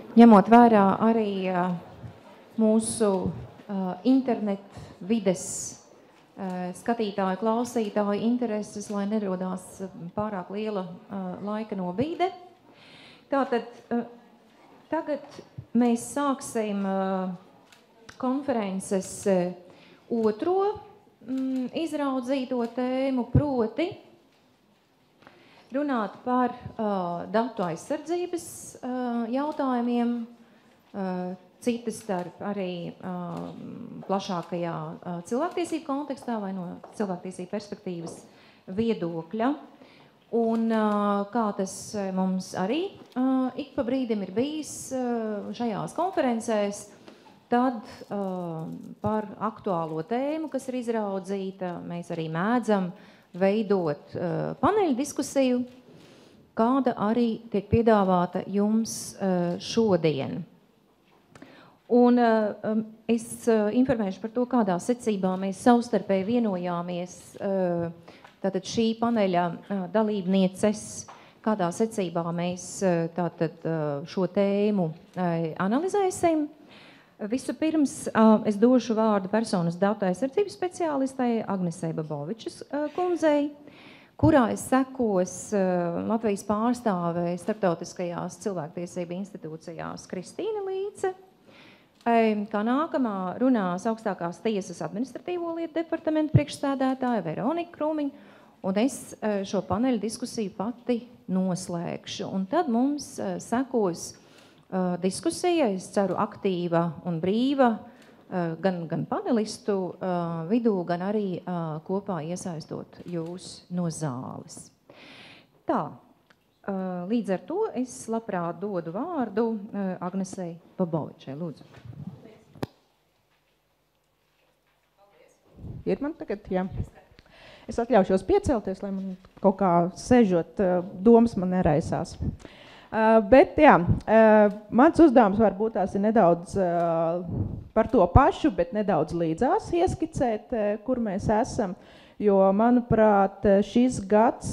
ņemot vērā arī mūsu internet vides skatītāju, klausītāju intereses, lai nerodās pārāk liela laika nobīde. Tātad tagad mēs sāksim konferences otro izraudzīto tēmu, proti runāt par datu aizsardzības jautājumiem, citas starp arī plašākajā cilvēktiesību kontekstā vai no cilvēktiesību perspektīvas viedokļa. Un kā tas mums arī ik pa brīdim ir bijis šajās konferencēs, tad par aktuālo tēmu, kas ir izraudzīta, mēs arī mēdzam veidot paneļu diskusiju, kāda arī tiek piedāvāta jums šodien. Un es informēšu par to, kādā secībā mēs savstarpēji vienojāmies, tātad šī paneļa dalībnieces, kādā secībā mēs tātad šo tēmu analizēsim. Vispirms es došu vārdu personas datu aizsardzības speciālistai Agnesei Bobovičas kundzei, kurā es sekos Latvijas pārstāvei starptautiskajās cilvēktiesību institūcijās Kristīne Līce. Kā nākamā runās augstākās tiesas administratīvo lietu departamentu priekšsēdētāja Veronika Krūmiņa, un es šo paneļu diskusiju pati noslēgšu. Un tad mums sekos diskusija, es ceru, aktīva un brīva, gan panelistu vidū, gan arī kopā iesaistot jūs no zāles. Tā, līdz ar to es labprāt dodu vārdu Agnesei Bobovičai. Lūdzu. Ir man tagad? Jā. Es atļaušos piecelties, lai man kaut kā sežot domas man neraisās. Bet jā, mans uzdevums varbūt tās ir nedaudz par to pašu, bet nedaudz līdzās ieskicēt, kur mēs esam, jo, manuprāt, šis gads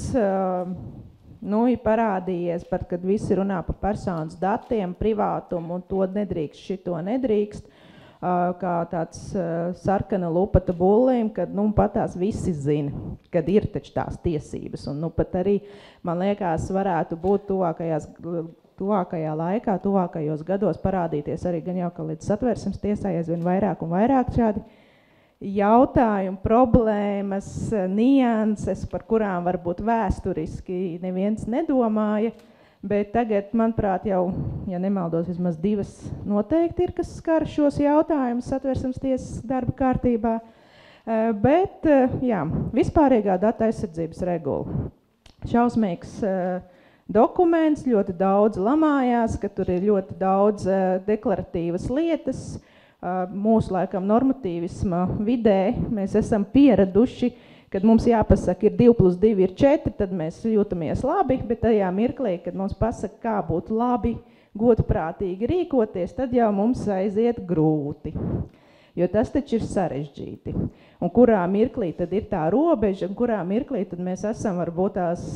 ir parādījies, kad visi runā par personas datiem, privātumu, un to nedrīkst, šito nedrīkst, kā tāds sarkana lupata bullim, kad patās visi zina, kad ir taču tās tiesības. Un pat arī, man liekas, varētu būt tuvākajā laikā, tuvākajos gados parādīties arī gan jau, ka līdz Satversmes tiesai aizvien vairāk un vairāk šādi jautājumi, problēmas, nianses, par kurām varbūt vēsturiski neviens nedomāja. Bet tagad, manuprāt, jau, ja nemaldos, vismaz 2 noteikti ir, kas skar šos jautājumus Satversmes tiesas darba kārtībā. Bet, jā, vispārīgā data aizsardzības regula. Šausmīgs dokuments, ļoti daudz lamājās, ka tur ir ļoti daudz deklaratīvas lietas. Mūsu, laikam, normatīvisma vidē mēs esam pieraduši, kad mums jāpasaka, ir 2+2 ir 4, tad mēs jūtamies labi, bet tajā mirklī, kad mums pasaka, kā būtu labi, godprātīgi rīkoties, tad jau mums aiziet grūti, jo tas taču ir sarežģīti. Un kurā mirklī tad ir tā robeža, un kurā mirklī tad mēs esam varbūt tās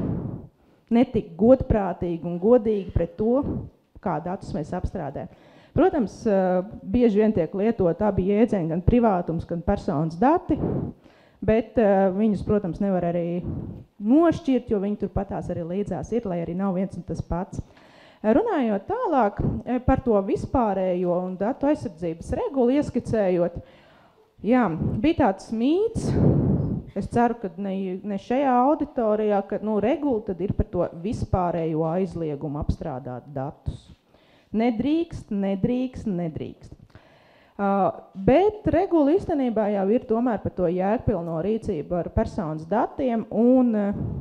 netik godprātīgi un godīgi pret to, kā datus mēs apstrādājam. Protams, bieži vien tiek lietot abi jēdzieni, gan privātums, gan personas dati, bet viņus, protams, nevar arī nošķirt, jo viņi tur patās arī līdzās ir, lai arī nav viens un tas pats. Runājot tālāk par to vispārējo un datu aizsardzības regulu ieskicējot, jā, bija tāds mīts, es ceru, ka ne šajā auditorijā, ka regula tad ir par to vispārējo aizliegumu apstrādāt datus. Nedrīkst. Bet regula īstenībā jau ir tomēr par to jēgpilno rīcību ar personas datiem un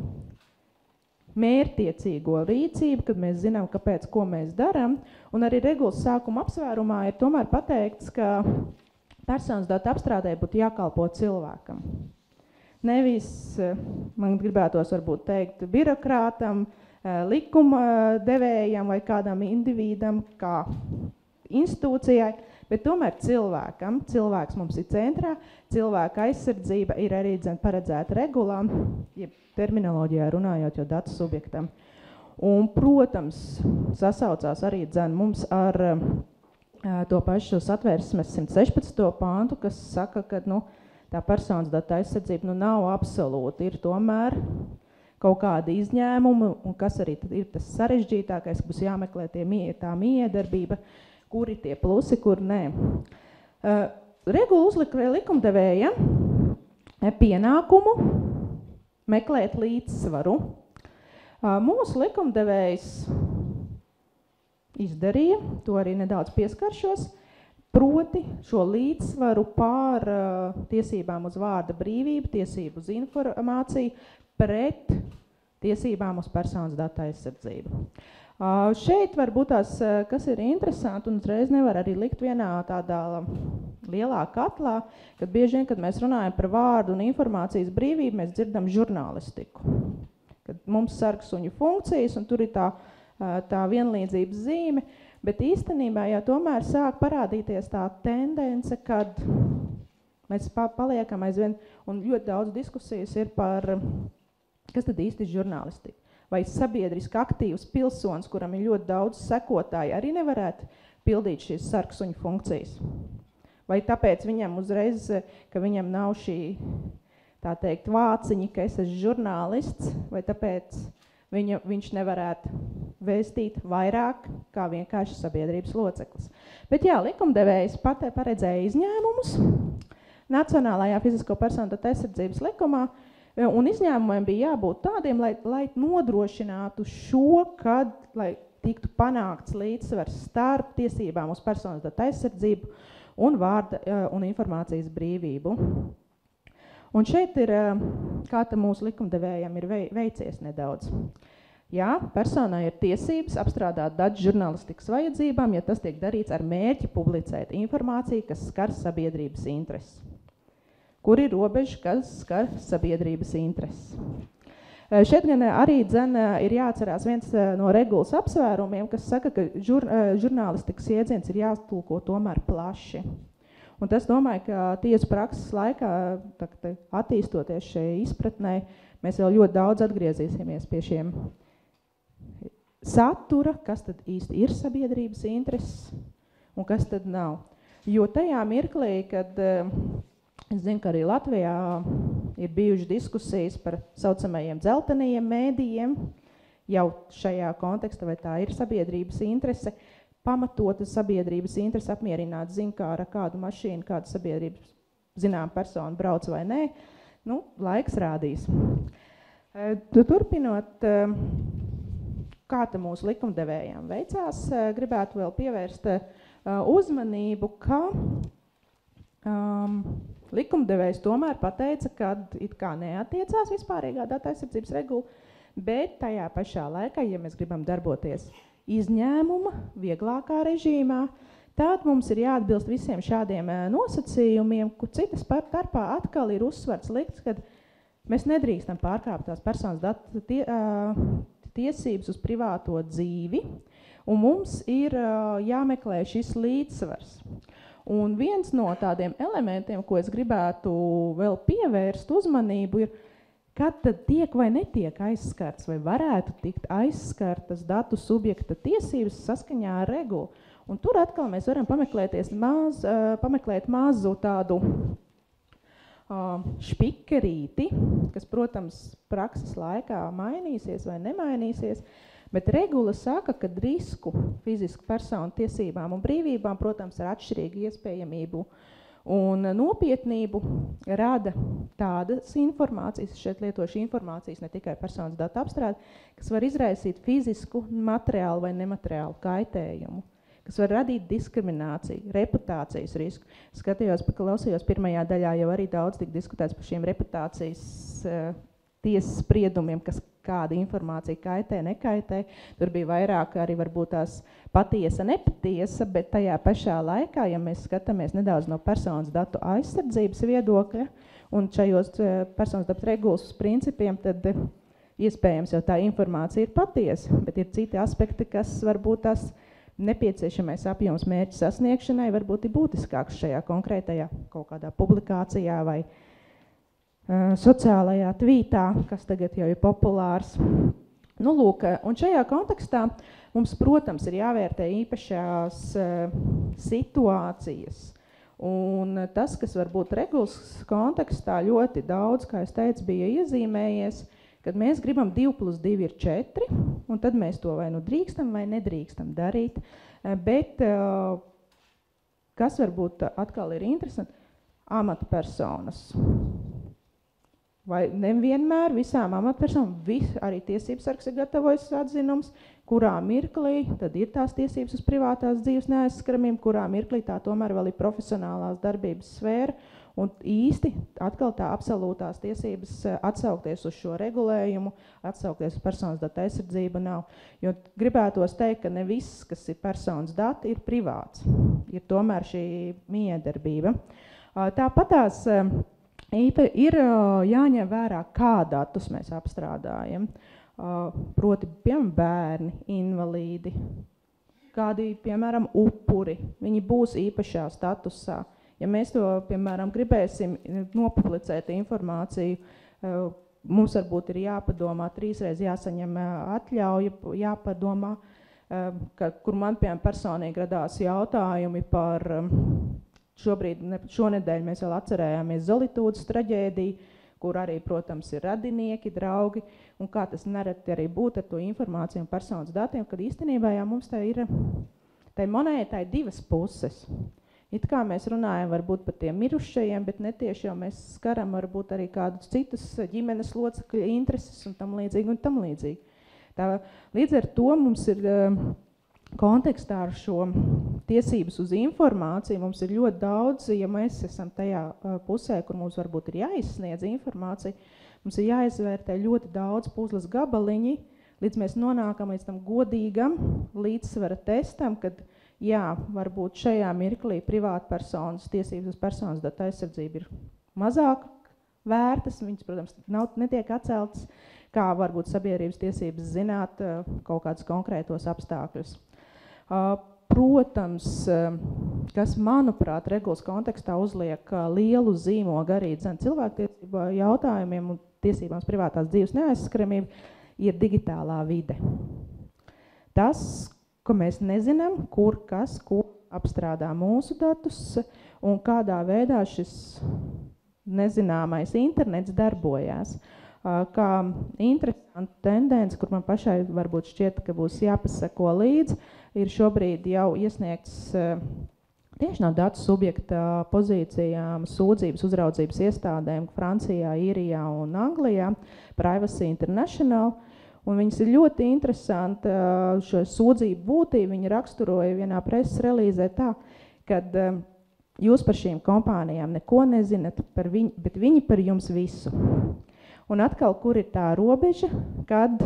mērķtiecīgo rīcību, kad mēs zinām, kāpēc, ko mēs darām. Un arī regulas sākuma apsvērumā ir tomēr pateikts, ka personas datu apstrādē būtu jākalpo cilvēkam. Nevis, man gribētos varbūt teikt, birokrātam, likuma devējam vai kādam individam, kā institūcijai, bet tomēr cilvēkam. Cilvēks mums ir centrā, cilvēka aizsardzība ir arī paredzēta regulām, ja terminoloģijā runājot, jo datu subjektam. Un, protams, sasaucās arī mums ar to pašu satversmes 116. pāntu, kas saka, ka tā personas data aizsardzība nav absolūta, ir tomēr kaut kādi izņēmumi, un kas arī ir tas sarežģītākais, būs jāmeklē tā miedarbība, kur ir tie plusi, kur nē. Regula uzlika likumdevēja pienākumu meklēt līdzsvaru. Mūsu likumdevējs izdarīja, to arī nedaudz pieskaršos, proti šo līdzsvaru pār tiesībām uz vārda brīvību, tiesību uz informāciju pret tiesībām uz personas datu aizsardzību. Šeit varbūt tās, kas ir interesanti, un uzreiz nevar arī likt vienā tādā lielā katlā, kad bieži vien, kad mēs runājam par vārdu un informācijas brīvību, mēs dzirdam žurnālistiku. Kad mums sarg suņu funkcijas, un tur ir tā vienlīdzības zīme, bet īstenībā jau tomēr sāk parādīties tā tendence, kad mēs paliekam aizvien, un ļoti daudz diskusijas ir par, kas tad īsti ir žurnālistika. Vai sabiedriski aktīvs pilsonis, kuram ir ļoti daudz sekotāji, arī nevarētu pildīt šīs sarg suņu funkcijas. Vai tāpēc viņam uzreiz, ka viņam nav šī, tā teikt, vāciņi, ka es esmu žurnālists, vai tāpēc viņš nevarētu vēstīt vairāk kā vienkārši sabiedrības loceklis. Bet jā, likumdevējs paredzēja izņēmumus Nacionālajā fizisko personu datu aizsardzības likumā, un izņēmumiem bija jābūt tādiem, lai nodrošinātu šo, lai tiktu panākts līdzsvars starp tiesībām uz personas datu aizsardzību un vārda un informācijas brīvību. Un šeit ir, kā mūsu likumdevējam ir veicies nedaudz. Jā, personai ir tiesības apstrādāt datus žurnālistikas vajadzībām, ja tas tiek darīts ar mērķi publicēt informāciju, kas skar sabiedrības intereses. Kur ir robeža, kas skar sabiedrības intereses? Šeit gan arī ir jāatcerās viens no regulas apsvērumiem, kas saka, ka žurnālistikas iedziens ir jātulko tomēr plaši. Un tas, domāju, ka tiesu prakses laikā, attīstoties šai izpratnē, mēs vēl ļoti daudz atgriezīsimies pie šiem satura, kas tad īsti ir sabiedrības intereses un kas tad nav. Jo tajā mirklī, kad es zinu, ka arī Latvijā ir bijušas diskusijas par saucamajiem dzeltenajiem mēdījiem, jau šajā kontekstā, vai tā ir sabiedrības interese, pamatota sabiedrības interese apmierināt zinkāra kādu mašīnu, kādu sabiedrības zinām personu brauc vai nē, laiks rādīs. Turpinot, kā te mūsu likumdevējām veicās, gribētu vēl pievērst uzmanību, ka likumdevējs tomēr pateica, ka it kā neatiecās vispārīgā datu aizsardzības regula, bet tajā pašā laikā, ja mēs gribam darboties izņēmuma, vieglākā režīmā, tad mums ir jāatbilst visiem šādiem nosacījumiem, kur citas starpā atkal ir uzsvarts likts, ka mēs nedrīkstam pārkāpt tās personas datu tiesības uz privāto dzīvi, un mums ir jāmeklē šis līdzsvars. Un viens no tādiem elementiem, ko es gribētu vēl pievērst uzmanību, ir, kad tad tiek vai netiek aizskarts, vai varētu tikt aizskartas datu subjekta tiesības saskaņā ar regulu. Un tur atkal mēs varam pameklēt mazu tādu špikerīti, kas, protams, prakses laikā mainīsies vai nemainīsies, bet regula saka, ka risku fizisku personu tiesībām un brīvībām, protams, ar atšķirīgu iespējamību un nopietnību rada tādas informācijas, šeit lietošu informācijas, ne tikai personas datu apstrādi, kas var izraisīt fizisku, materiālu vai nemateriālu kaitējumu, kas var radīt diskrimināciju, reputācijas risku. Skatījos, klausījos pirmajā daļā jau arī daudz tik diskutēts par šiem reputācijas tiesas spriedumiem, kas kāda informācija kaitē, nekaitē. Tur bija vairāk arī varbūt tās patiesa, nepatiesa, bet tajā pašā laikā, ja mēs skatāmies nedaudz no personas datu aizsardzības viedokļa un šajos personas datu regulas principiem, tad iespējams jau tā informācija ir patiesa, bet ir citi aspekti, kas varbūt tās nepieciešamais apjoms mērķa sasniegšanai varbūt ir būtiskāks šajā konkrētajā kaut kādā publikācijā vai sociālajā tvītā, kas tagad jau ir populārs. Nu, lūk, un šajā kontekstā mums, protams, ir jāvērtē īpašās situācijas. Un tas, kas varbūt regulas kontekstā ļoti daudz, kā es teicu, bija iezīmējies, kad mēs gribam 2+2 ir 4, un tad mēs to vai nu drīkstam vai nedrīkstam darīt. Bet kas varbūt atkal ir interesanti, amatpersonas. Vai nevienmēr visām amatpersonām, arī tiesības sargs ir gatavojis atzinums, kurā mirklī tad ir tās tiesības uz privātās dzīves neaizskaramību, kurā mirklī tā tomēr vēl ir profesionālās darbības sfēra, un īsti atkal tā absolūtās tiesības atsaukties uz šo regulējumu, atsaukties uz personas datu aizsardzību nav. Jo gribētos teikt, ka ne viss, kas ir personas dati, ir privāts. Ir tomēr šī miedarbība. Tāpatās ir jāņem vērā, kā datus mēs apstrādājam. Proti, piemēram, bērni, invalīdi, kādi, piemēram, upuri. Viņi būs īpašā statusā. Ja mēs to, piemēram, gribēsim nopublicēt informāciju, mums varbūt ir jāpadomā, 3 reizes jāsaņem atļauja, jāpadomā, kur man, piemēram, personīgi radās jautājumi par šonedēļ mēs vēl atcerējāmies Zolitūdas traģēdiju, kur arī, protams, ir radinieki, draugi, un kā tas nereti arī būt ar to informāciju un personas datiem, kad īstenībā jā, mums tai monētai 2 puses. It kā mēs runājam varbūt par tiem mirušajiem, bet netieši jau mēs skaram varbūt arī kādus citus ģimenes locekļu intereses un tam līdzīgi. Līdz ar to mums ir kontekstā ar šo tiesības uz informāciju, mums ir ļoti daudz, ja mēs esam tajā pusē, kur mums varbūt ir jāizsniedz informācija, mums ir jāizvērtē ļoti daudz puzles gabaliņi, līdz mēs nonākam līdz tam godīgam līdzsvara testam, kad jā, varbūt šajā mirklī privātpersonas tiesības uz personas datu aizsardzību ir mazāk vērtas, viņas, protams, netiek atceltas, kā varbūt sabiedrības tiesības zināt kaut kādus konkrētos apstākļus. Protams, kas, manuprāt, regulas kontekstā uzliek lielu zīmogu arī cilvēktiesību jautājumiem un tiesībām uz privātās dzīves neaizskaramību, ir digitālā vide. Tas, ko mēs nezinām, kur apstrādā mūsu datus un kādā veidā šis nezināmais internets darbojās. Kā interesanta tendence, kur man pašai varbūt šķiet, ka būs jāpasako līdz, ir šobrīd jau iesniegts tieši no datu subjekta pozīcijām sūdzības uzraudzības iestādēm Francijā, Īrijā un Anglijā, Privacy International. Un viņas ir ļoti interesanti šo sūdzību būtību. Viņi raksturoja vienā preses relīzē tā, kad jūs par šīm kompānijām neko nezināt, bet viņi par jums visu. Un atkal, kur ir tā robeža, kad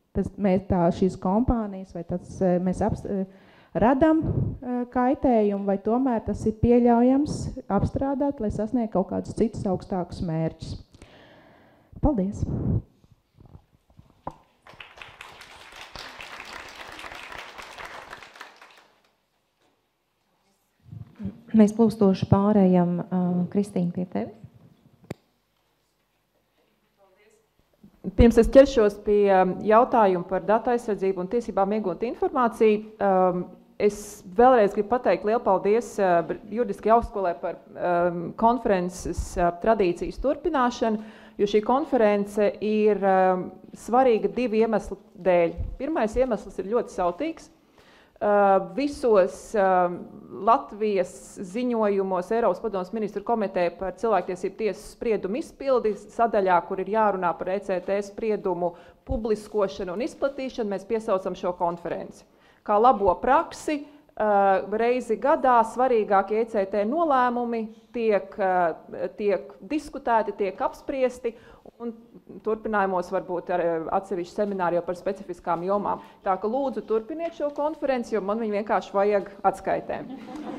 šīs kompānijas vai mēs radam kaitējumu, vai tomēr tas ir pieļaujams apstrādāt, lai sasniegtu kaut kādus citus augstākus mērķus. Paldies! Mēs plūstoši pārējam, Kristīne, pie tevi. Pirms es ķeršos pie jautājumu par datu aizsardzību un tiesībām iegūt informāciju, es vēlreiz gribu pateikt lielu paldies Juridiskajai augstskolai par konferences tradīcijas turpināšanu, jo šī konference ir svarīga 2 iemeslu dēļ. Pirmais iemesls ir ļoti sautīgs. Visos Latvijas ziņojumos Eiropas padomes ministru komiteja par cilvēktiesību tiesas spriedumu izpildi sadaļā, kur ir jārunā par ECT spriedumu publiskošanu un izplatīšanu, mēs piesaucam šo konferenci. Kā labo praksi, reizi gadā svarīgākie ECT nolēmumi tiek diskutēti, tiek apspriesti, un turpinājumos varbūt atsevišķi semināri jau par specifiskām jomām. Tā ka lūdzu turpiniet šo konferenci, jo man viņu vienkārši vajag atskaitēm.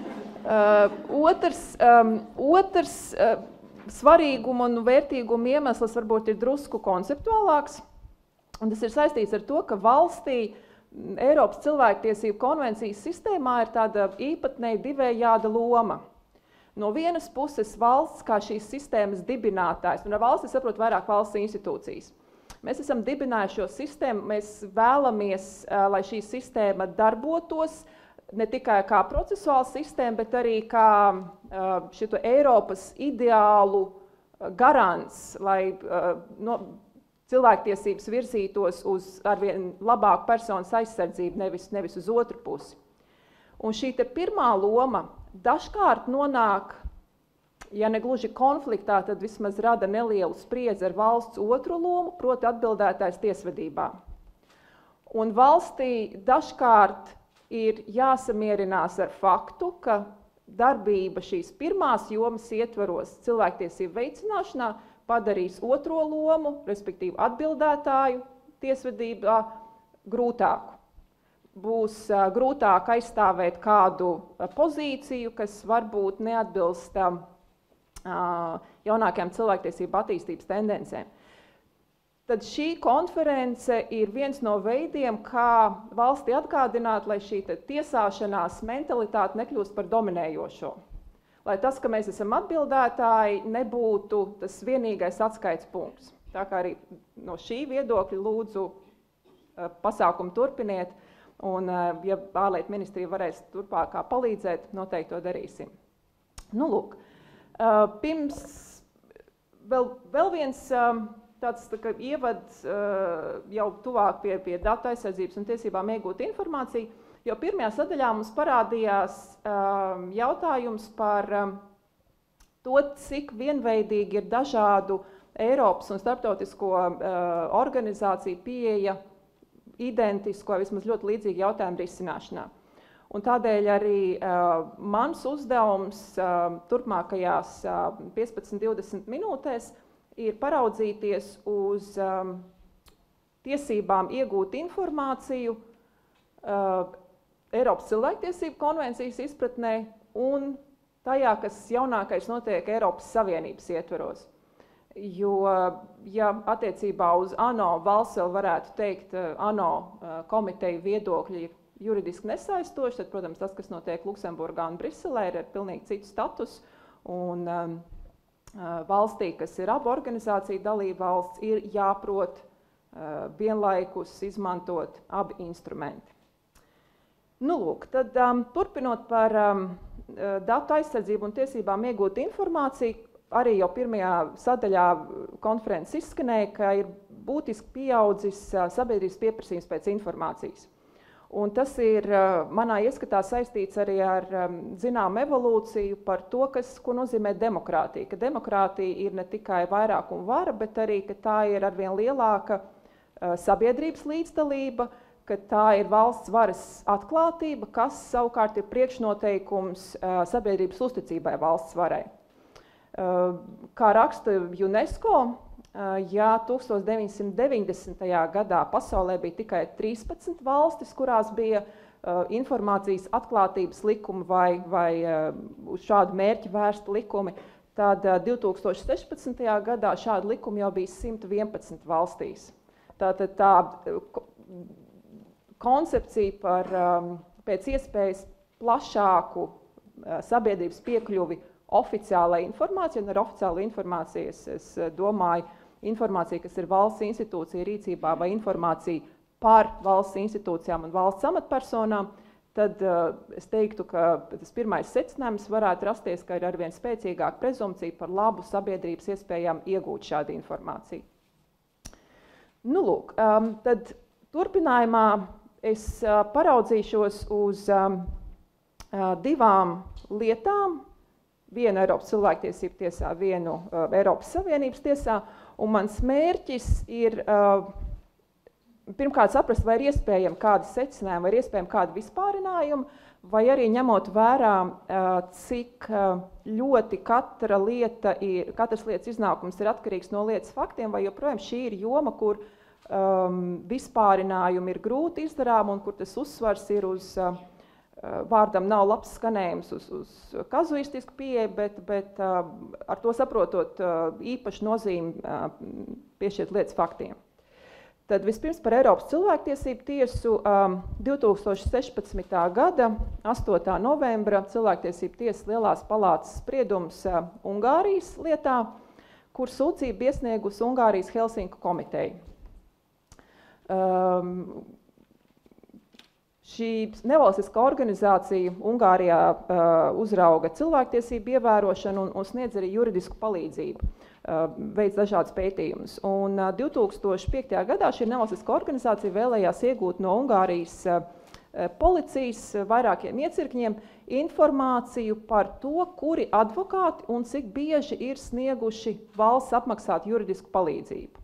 Otrs svarīguma un vērtīguma iemesls varbūt ir drusku konceptuālāks, un tas ir saistīts ar to, ka valstī Eiropas cilvēktiesību konvencijas sistēmā ir tāda īpatnēja divējāda loma. No vienas puses valsts kā šīs sistēmas dibinātājs, un ar valsti saprot vairāk valsts institūcijas. Mēs esam dibinājuši šo sistēmu, mēs vēlamies, lai šī sistēma darbotos ne tikai kā procesuāla sistēma, bet arī kā šito Eiropas ideālu garants, lai cilvēktiesības virzītos uz arvien labāku personas aizsardzību, nevis uz otru pusi. Un šī te pirmā loma dažkārt nonāk, ja ne gluži konfliktā, tad vismaz rada nelielu spriedzi ar valsts otru lomu, proti atbildētājs tiesvedībā. Un valstī dažkārt ir jāsamierinās ar faktu, ka darbība šīs pirmās jomas ietvaros cilvēktiesību veicināšanā padarīs otro lomu, respektīvi atbildētāju tiesvedībā, grūtāku. Būs grūtāk aizstāvēt kādu pozīciju, kas varbūt neatbilst jaunākajām cilvēktiesību attīstības tendencēm. Tad šī konference ir viens no veidiem, kā valstī atgādināt, lai šī tiesāšanās mentalitāte nekļūst par dominējošo. Lai tas, ka mēs esam atbildētāji, nebūtu tas vienīgais atskaits punkts. Tā kā arī no šī viedokļa lūdzu pasākumu turpiniet, un ja ārlietu ministrija varēs turpākā palīdzēt, noteikti to darīsim. Nu, lūk, pirms vēl viens tāds ievads jau tuvāk pie datu aizsardzības un tiesībām iegūt informāciju, jo pirmajā sadaļā mums parādījās jautājums par to, cik vienveidīgi ir dažādu Eiropas un starptautisko organizāciju pieeja identisko, vismaz ļoti līdzīgi jautājumu risināšanā. Un tādēļ arī mans uzdevums turpmākajās 15-20 minūtēs ir paraudzīties uz tiesībām iegūt informāciju Eiropas cilvēktiesību konvencijas izpratnē un tajā, kas jaunākais notiek Eiropas Savienības ietveros. Jo, ja attiecībā uz ANO valsts vēl varētu teikt, ANO komiteju viedokļi ir juridiski nesaistoši, tad, protams, tas, kas notiek Luksemburgā un Briselē, ir pilnīgi cits status. Un valstī, kas ir abu organizāciju dalība valsts, ir jāprot vienlaikus izmantot abi instrumenti. Nu, lūk, tad turpinot par datu aizsardzību un tiesībām iegūt informāciju, arī jau pirmajā sadaļā konferences izskanēja, ka ir būtiski pieaudzis sabiedrības pieprasījums pēc informācijas. Un tas ir manā ieskatā saistīts arī ar zināmu evolūciju par to, ko nozīmē demokrātija. Ka demokrātija ir ne tikai vairākuma vara, bet arī, ka tā ir arvien lielāka sabiedrības līdzdalība, ka tā ir valsts varas atklātība, kas savukārt ir priekšnoteikums sabiedrības uzticībai valsts varai. Kā raksta UNESCO, ja 1990. gadā pasaulē bija tikai 13 valstis, kurās bija informācijas atklātības likumi vai uz šādu mērķi vērsti likumi, tad 2016. gadā šādu likumu jau bija 111 valstīs. Tātad tā koncepcija par pēc iespējas plašāku sabiedrības piekļuvi oficiālai informācija, un ar oficiālu informāciju es domāju informācija, kas ir valsts institūcija rīcībā vai informācija par valsts institūcijām un valsts amatpersonām, tad es teiktu, ka tas pirmais secinājums varētu rasties, ka ir arvien spēcīgāka prezumpcija par labu sabiedrības iespējām iegūt šādu informāciju. Nu, lūk, tad turpinājumā es paraudzīšos uz divām lietām, vienu Eiropas cilvēktiesību tiesā, vienu Eiropas Savienības tiesā, un mans mērķis ir pirmkārt saprast, vai ir iespējami kādi secinājumi, vai ir iespējami kādi vispārinājumi, vai arī ņemot vērā, cik ļoti katras lietas iznākums ir atkarīgs no lietas faktiem, vai joprojām šī ir joma, kur vispārinājumi ir grūti izdarām un kur tas uzsvars ir uz vārdam nav labs skanējums uz kazuistisku pieeju, bet ar to saprotot īpašu nozīmi piešķirt lietas faktiem. Tad vispirms par Eiropas cilvēktiesību tiesu 2016. gada 8. novembra cilvēktiesību tiesas lielās palātas spriedums Ungārijas lietā, kur sūdzību iesniegusi Ungārijas Helsinku komiteja. Šī nevalstiskā organizācija Ungārijā uzrauga cilvēktiesību ievērošanu un sniedz arī juridisku palīdzību, veids dažādas pētījumus. Un 2005. gadā šī nevalstiskā organizācija vēlējās iegūt no Ungārijas policijas vairākiem iecirkņiem informāciju par to, kuri advokāti un cik bieži ir snieguši valsts apmaksātu juridisku palīdzību.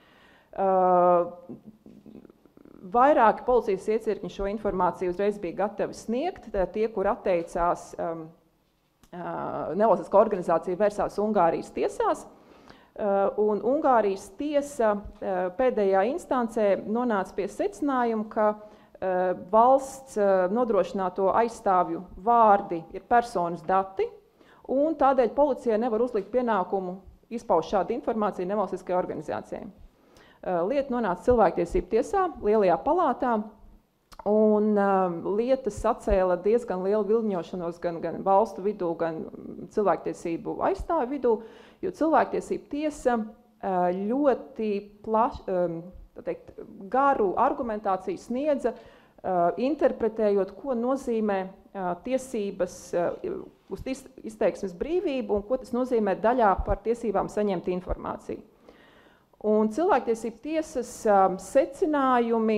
Vairāki policijas iecirkņi šo informāciju uzreiz bija gatavi sniegt. Tie, kur atteicās, nevalstiskā organizācija vērsās Ungārijas tiesās, un Ungārijas tiesa pēdējā instancē nonāca pie secinājuma, ka valsts nodrošināto aizstāvju vārdi ir personas dati, un tādēļ policijai nevar uzlikt pienākumu izpaust šādu informāciju nevalstiskajai organizācijai. Lieta nonāca cilvēktiesību tiesā, lielajā palātā, un lieta sacēla diezgan lielu vilņošanos gan valstu vidū, gan cilvēktiesību aizstāvju vidū, jo cilvēktiesību tiesa ļoti garu argumentāciju sniedza, interpretējot, ko nozīmē tiesības uz izteiksmes brīvību un ko tas nozīmē daļā par tiesībām saņemt informāciju. Un cilvēktiesību tiesas secinājumi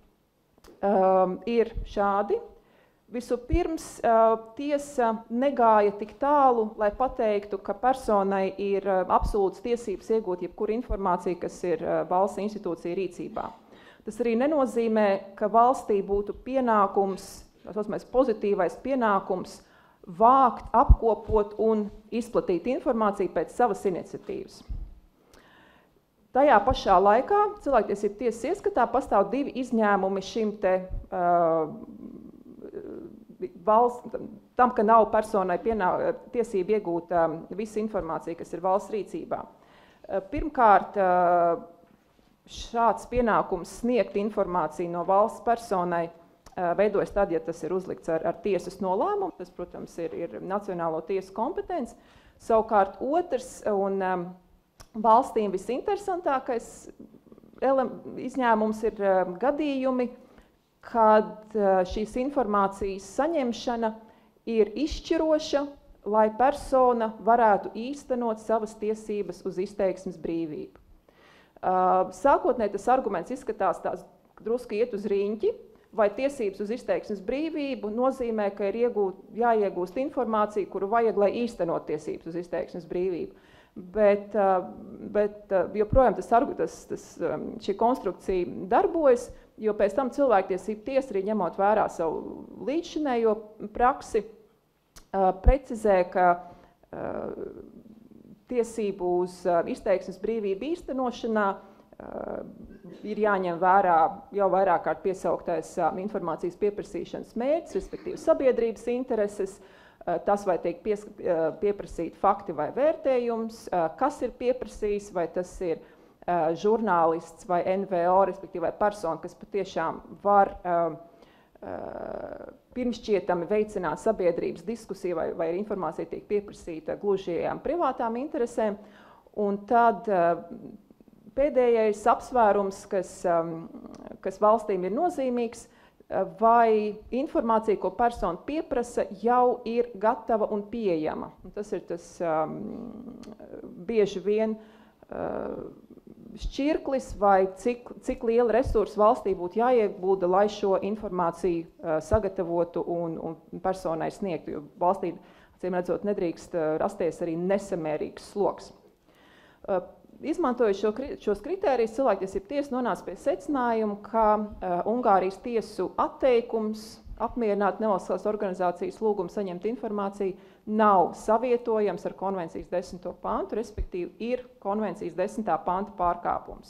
ir šādi. Vispirms tiesa negāja tik tālu, lai pateiktu, ka personai ir absolūtas tiesības iegūt jebkuru informāciju, kas ir valsts institūcija rīcībā. Tas arī nenozīmē, ka valstī būtu pienākums, tā saucamais pozitīvais pienākums, vākt, apkopot un izplatīt informāciju pēc savas iniciatīvas. Tajā pašā laikā cilvēktiesību tiesas ieskatā pastāv divi izņēmumi šim te tam, ka nav personai tiesība iegūt visu informāciju, kas ir valsts rīcībā. Pirmkārt, šāds pienākums sniegt informāciju no valsts personai veidojas tad, ja tas ir uzlikts ar tiesas nolēmumu. Tas, protams, ir nacionālo tiesu kompetence. Savukārt otrs un valstīm visinteresantākais izņēmums ir gadījumi, kad šīs informācijas saņemšana ir izšķiroša, lai persona varētu īstenot savas tiesības uz izteiksmes brīvību. Sākotnēji tas arguments izskatās tās drusku iet uz riņķi, vai tiesības uz izteiksmes brīvību nozīmē, ka ir jāiegūst informācija, kuru vajag, lai īstenot tiesības uz izteiksmes brīvību. Bet joprojām šī konstrukcija darbojas, jo pēc tam cilvēktiesību tiesa, arī ņemot vērā savu līdzšinējo praksi, precizē, ka tiesību uz izteiksmes brīvību īstenošanā ir jāņem vērā jau vairāk kārt piesauktais informācijas pieprasīšanas mērķis, respektīvi sabiedrības intereses, tas, vai tiek pieprasīti fakti vai vērtējums, kas ir pieprasījis, vai tas ir žurnālists vai NVO, respektīvi vai persona, kas patiešām var pirmšķietami veicināt sabiedrības diskusiju, vai informācija tiek pieprasīta glužajām privātām interesēm. Un tad pēdējais apsvērums, kas valstīm ir nozīmīgs, vai informācija, ko persona pieprasa, jau ir gatava un pieejama. Un tas ir tas bieži vien šķirklis, vai cik liela resursa valstī būtu jāiegulda, lai šo informāciju sagatavotu un personai sniegtu, jo valstī, acīm redzot, nedrīkst rasties arī nesamērīgs sloks. Izmantojot šos kritērijus, cilvēktiesību tiesa nonāca pie secinājuma, ka Ungārijas tiesu atteikums apmierināt nevalstiskās organizācijas lūgumu saņemt informāciju nav savietojams ar konvencijas 10. pantu, respektīvi ir konvencijas 10. panta pārkāpums.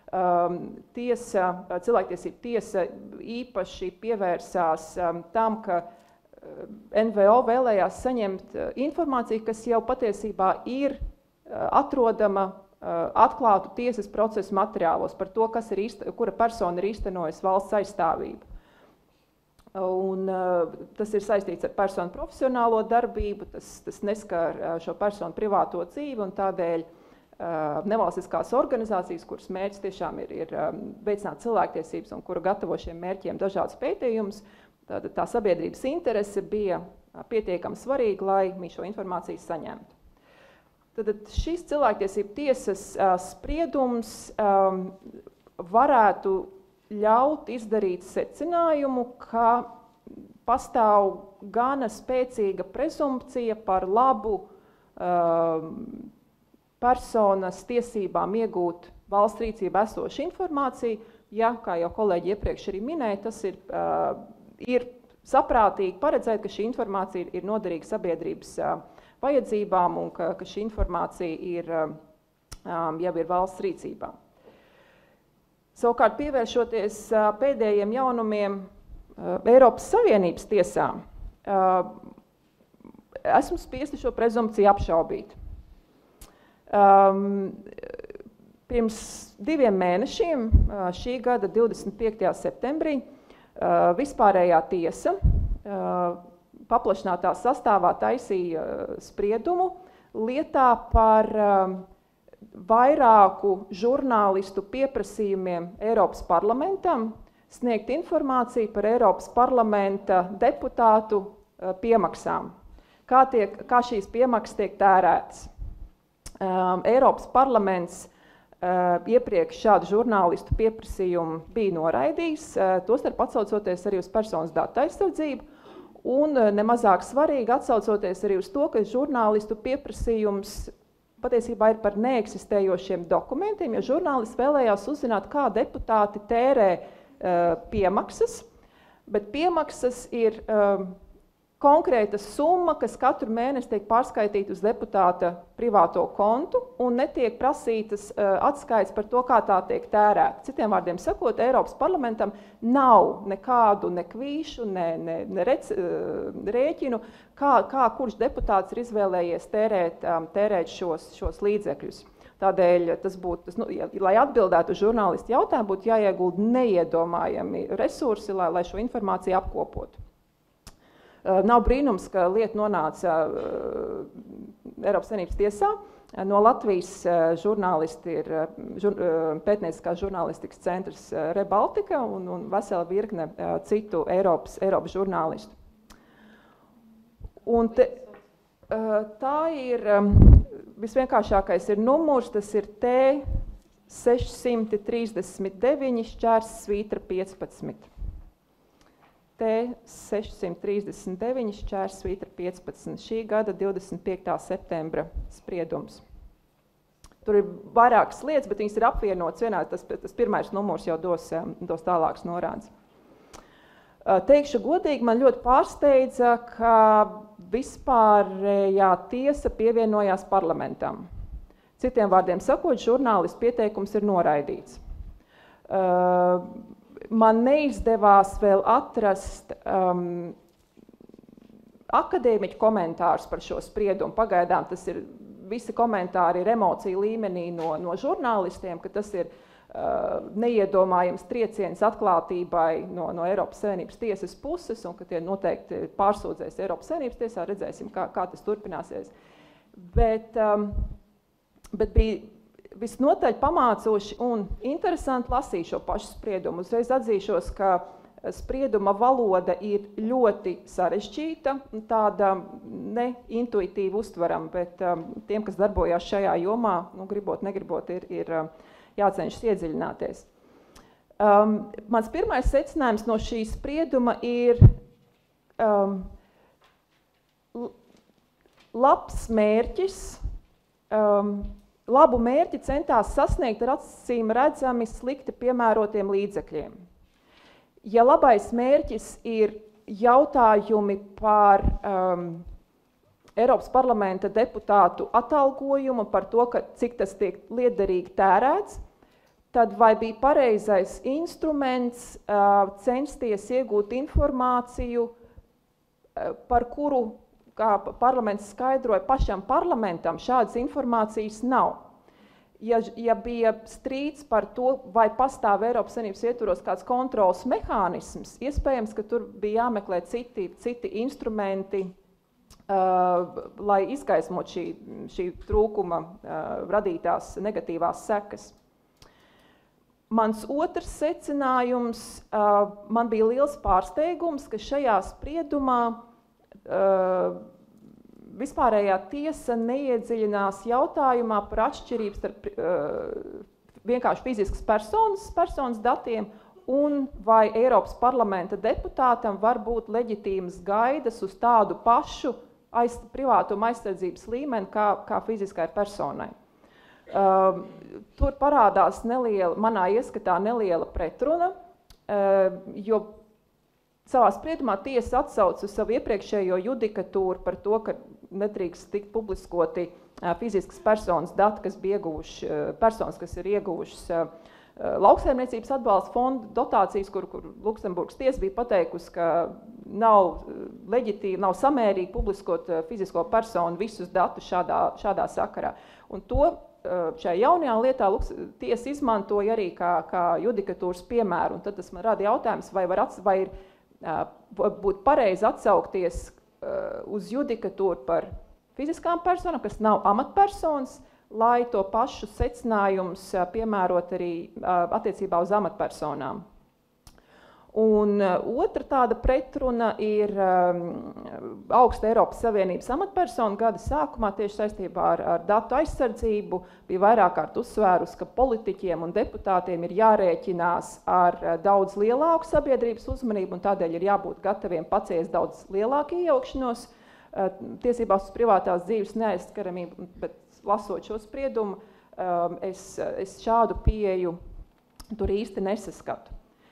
Cilvēktiesību tiesa īpaši pievērsās tam, ka NVO vēlējās saņemt informāciju, kas jau patiesībā ir atrodama atklātu tiesas procesu materiālos par to, kura persona ir īstenojusi valsts aizstāvību. Un, tas ir saistīts ar personu profesionālo darbību, tas neskar šo personu privāto dzīvi, un tādēļ nevalstiskās organizācijas, kuras mērķis tiešām ir veicināt cilvēktiesības un kura gatavo šiem mērķiem dažādus pētījumus. Tā sabiedrības interese bija pietiekami svarīga, lai viņi šo informāciju saņemtu. Tad šis cilvēktiesību tiesas spriedums varētu ļaut izdarīt secinājumu, ka pastāv gana spēcīga prezumpcija par labu personas tiesībām iegūt valsts rīcībā esošu informāciju. Ja, kā jau kolēģi iepriekš arī minēja, tas ir saprātīgi paredzēt, ka šī informācija ir noderīga sabiedrības vajadzībām un ka šī informācija jau ir valsts rīcībā. Savukārt, pievēršoties pēdējiem jaunumiem Eiropas Savienības tiesā, esmu spiesti šo prezumpciju apšaubīt. Pirms 2 mēnešiem, šī gada 25. septembrī, vispārējā tiesa paplašinātā sastāvā taisīja spriedumu lietā par vairāku žurnālistu pieprasījumiem Eiropas parlamentam sniegt informāciju par Eiropas parlamenta deputātu piemaksām. Kā šīs piemaksas tiek tērētas. Eiropas parlaments iepriekš šādu žurnālistu pieprasījumu bija noraidījis, tostarp atsaucoties arī uz personas datu aizsardzību, un nemazāk svarīgi atsaucoties arī uz to, ka žurnālistu pieprasījums patiesībā ir par neeksistējošiem dokumentiem, jo žurnālisti vēlējās uzzināt, kā deputāti tērē piemaksas, bet piemaksas ir konkrēta summa, kas katru mēnesi tiek pārskaitīta uz deputāta privāto kontu un netiek prasītas atskaites par to, kā tā tiek tērēta. Citiem vārdiem sakot, Eiropas parlamentam nav nekādu nekvīšu, ne rēķinu, kā kurš deputāts ir izvēlējies tērēt šos līdzekļus. Tādēļ tas būtu, lai atbildētu uz žurnālistu jautājumu, būtu jāiegulda neiedomājami resursi, lai šo informāciju apkopotu. Nav brīnums, ka lieta nonāca Eiropas Savienības tiesā. No Latvijas žurnālisti ir pētnieciskās žurnālistikas centrs Republika un vesela virkne citu Eiropas žurnālistu. Un tā ir, visvienkāršākais ir numurs, tas ir T639/15. T639/15. Šī gada 25. septembra spriedums. Tur ir vairākas lietas, bet viņas ir apvienotas vienā, tas pirmais numurs jau dos tālākas norādes. Teikšu godīgi, man ļoti pārsteidza, ka vispārējā tiesa pievienojās parlamentam. Citiem vārdiem sakot, žurnālistu pieteikums ir noraidīts. Man neizdevās vēl atrast akadēmiķu komentārus par šo spriedumu. Pagaidām tas ir, visi komentāri ir emociju līmenī no žurnālistiem, ka tas ir neiedomājams trieciens atklātībai no Eiropas Savienības tiesas puses un ka tie noteikti pārsūdzēs Eiropas Savienības tiesā, redzēsim, kā tas turpināsies. Bet bija visnotaļ pamācoši un interesanti lasīt šo pašu spriedumu. Uzreiz atzīšos, ka sprieduma valoda ir ļoti sarežģīta, tāda neintuitīvi uztverama, bet tiem, kas darbojās šajā jomā, gribot, negribot, ir jācenšas iedziļināties. Mans pirmais secinājums no šī sprieduma ir labs mērķis, labu mērķi centās sasniegt ar acīm redzami slikti piemērotiem līdzekļiem. Ja labais mērķis ir jautājumi par Eiropas parlamenta deputātu atalgojumu, par to, cik tas tiek liederīgi tērēts, tad vai bija pareizais instruments censties iegūt informāciju, par kuru, kā parlaments skaidroja, pašam parlamentam šādas informācijas nav. Ja bija strīds par to, vai pastāv Eiropas Savienības ietvaros kāds kontrols mehānisms, iespējams, ka tur bija jāmeklē citi instrumenti lai izgaismot šī trūkuma radītās negatīvās sekas. Mans otrs secinājums, man bija liels pārsteigums, ka šajā spriedumā vispārējā tiesa neiedziļinās jautājumā par atšķirības starp vienkārši fiziskas personas datiem un vai Eiropas parlamenta deputātam var būt leģitīmas gaidas uz tādu pašu privātuma aizsardzības līmeni kā fiziskai personai. Tur parādās manā ieskatā neliela pretruna, jo savā spriedumā tiesa atsauc uz savu iepriekšējo judikatūru par to, ka nedrīkst tikt publiskoti fiziskas personas dati, kas ir ieguvušas lauksaimniecības atbalsta fonda dotācijas, kur Luksemburgas tiesa bija pateikusi, ka nav leģitīvi, nav samērīgi publiskot fizisko personu visus datus šādā sakarā. Un to šajā jaunajā lietā tiesa izmantoja arī kā judikatūras piemēru. Un tad tas man rada jautājums, vai ir būt pareizi atsaukties uz judikatūru par fiziskām personām, kas nav amatpersonas, lai to pašu secinājumus piemērot arī attiecībā uz amatpersonām. Un otra tāda pretruna ir augsta Eiropas Savienības amatpersonu gada sākumā tieši saistībā ar datu aizsardzību. Bija vairāk kārt uzsvērus, ka politiķiem un deputātiem ir jārēķinās ar daudz lielāku sabiedrības uzmanību un tādēļ ir jābūt gataviem paciest daudz lielāku iejaukšanos tiesībās uz privātās dzīves neaizskaramību, bet lasot šo spriedumu, es šādu pieeju tur īsti nesaskatu.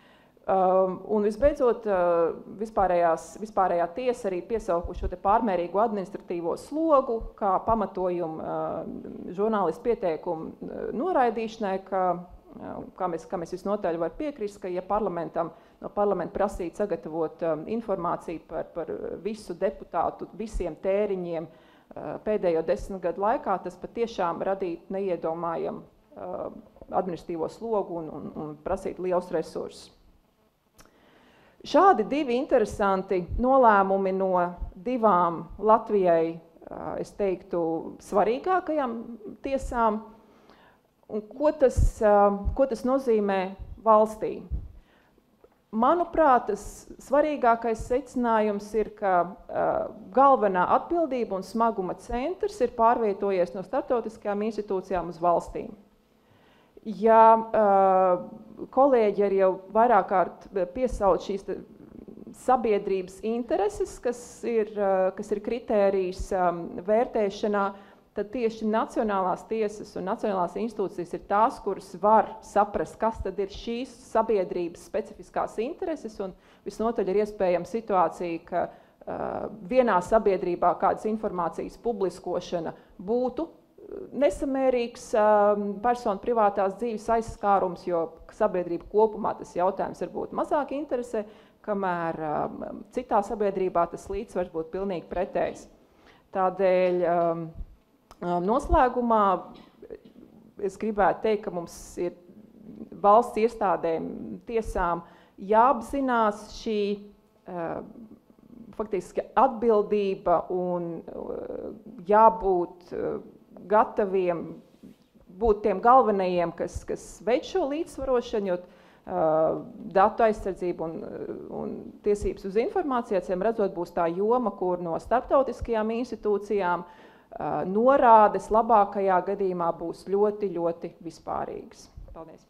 Un visbeidzot, vispārējā tiesa arī piesauku šo te pārmērīgo administratīvo slogu, kā pamatojumu žurnālistu pieteikumu noraidīšanai, kā mēs visnotaļ var piekrist, ka ja no parlamenta prasīt sagatavot informāciju par visu deputātu, visiem tēriņiem pēdējo 10 gadu laikā, tas patiešām radītu neiedomājamu administratīvo slogu un prasīt liels resursus. Šādi divi interesanti nolēmumi no divām Latvijai, es teiktu, svarīgākajām tiesām. Un ko tas nozīmē valstī? Manuprāt, tas svarīgākais secinājums ir, ka galvenā atbildība un smaguma centrs ir pārvietojies no starptautiskajām institūcijām uz valstīm. Ja kolēģi arī jau vairāk kārt piesauc šīs sabiedrības intereses, kas ir kritērijs vērtēšanā, tad tieši nacionālās tiesas un nacionālās institūcijas ir tās, kuras var saprast, kas tad ir šīs sabiedrības specifiskās intereses, un visnotaļ ir iespējama situācija, ka vienā sabiedrībā kādas informācijas publiskošana būtu nesamērīgs personu privātās dzīves aizskārums, jo sabiedrība kopumā tas jautājums varbūt mazāk interesē, kamēr citā sabiedrībā tas līdzsvars būtu pilnīgi pretējs. Tādēļ noslēgumā es gribētu teikt, ka mums ir valsts iestādēm, tiesām jāapzinās šī faktiski atbildība un jābūt gataviem būt tiem galvenajiem, kas veic šo līdzsvarošanu, jo datu aizsardzību un tiesības uz informāciju, acīm redzot, būs tā joma, kur no starptautiskajām institūcijām norādes labākajā gadījumā būs ļoti, ļoti vispārīgas. Paldies!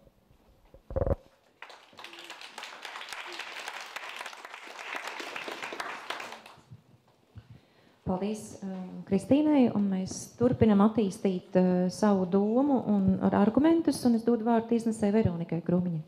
Paldies Kristīnei, un mēs turpinam attīstīt savu domu un ar argumentus, un es dodu vārdu tiesnesei Veronikai Krūmiņai.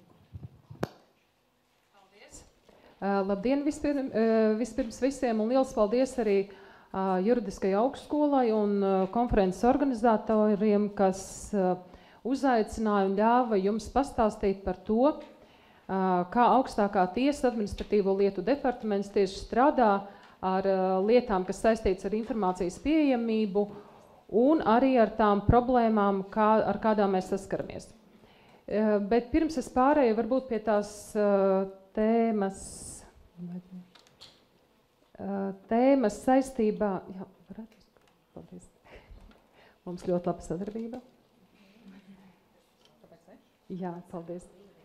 Paldies! Labdien vispirms visiem, un liels paldies arī juridiskajai augstskolai un konferences organizatoriem, kas uzaicināja un ļāva jums pastāstīt par to, kā augstākā tiesa administratīvo lietu departaments tieši strādā ar lietām, kas saistīts ar informācijas pieejamību un arī ar tām problēmām, ar kādām mēs saskaramies. Bet pirms es pārēju varbūt pie tās tēmas, tēmas saistībā... Jā, varētu? Paldies. Mums ļoti laba sadarbība. Jā, paldies.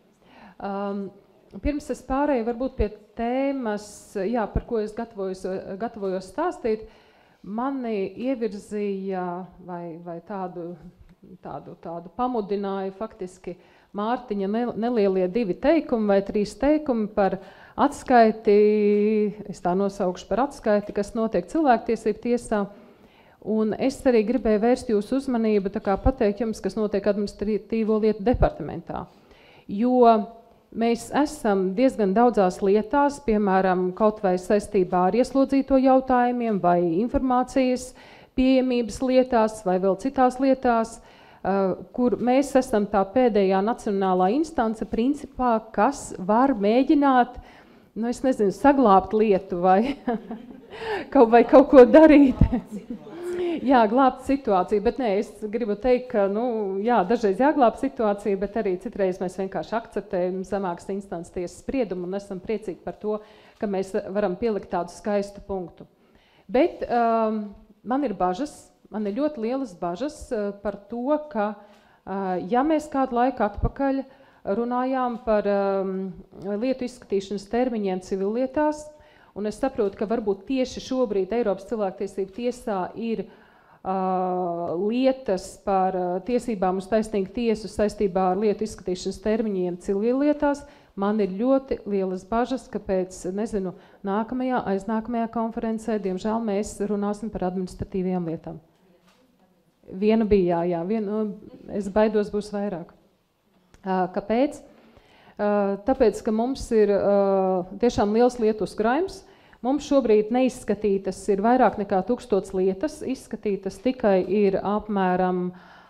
Pirms es pārēju varbūt pie tēmas, jā, par ko es gatavojos stāstīt, mani ievirzīja vai tādu pamudināja faktiski Mārtiņa nelielie 2 teikumi vai 3 teikumi par atskaiti, es tā nosaukšu par atskaiti, kas notiek cilvēktiesību tiesā. Un es arī gribēju vērst jūsu uzmanību, tā kā pateikt jums, kas notiek administratīvo lietu departamentā. Jo mēs esam diezgan daudzās lietās, piemēram, kaut vai saistībā ar ieslodzīto jautājumiem vai informācijas pieejamības lietās vai vēl citās lietās, kur mēs esam tā pēdējā nacionālā instance principā, kas var mēģināt, es nezinu, saglābt lietu vai kaut ko darīt. Jā, glābt situāciju, bet nē, es gribu teikt, ka, dažreiz jāglābt situāciju, bet arī citreiz mēs vienkārši akceptējam zemākas instances tiesas spriedumu un esam priecīgi par to, ka mēs varam pielikt tādu skaistu punktu. Bet man ir ļoti lielas bažas par to, ka, ja mēs kādu laiku atpakaļ runājām par lietu izskatīšanas termiņiem civillietās, un es saprotu, ka varbūt tieši šobrīd Eiropas cilvēktiesību tiesā ir lietas par tiesībām uz taisnīgu tiesu saistībā ar lietu izskatīšanas termiņiem civillietās, man ir ļoti lielas bažas, ka pēc, nākamajā, aiznākamajā konferencē, diemžēl, mēs runāsim par administratīvajām lietām. Viena bija, jā, es baidos būs vairāk. Kāpēc? Tāpēc, ka mums ir tiešām liels lietu uzkrājums. Mums šobrīd neizskatītas ir vairāk nekā 1000 lietas, izskatītas tikai ir apmēram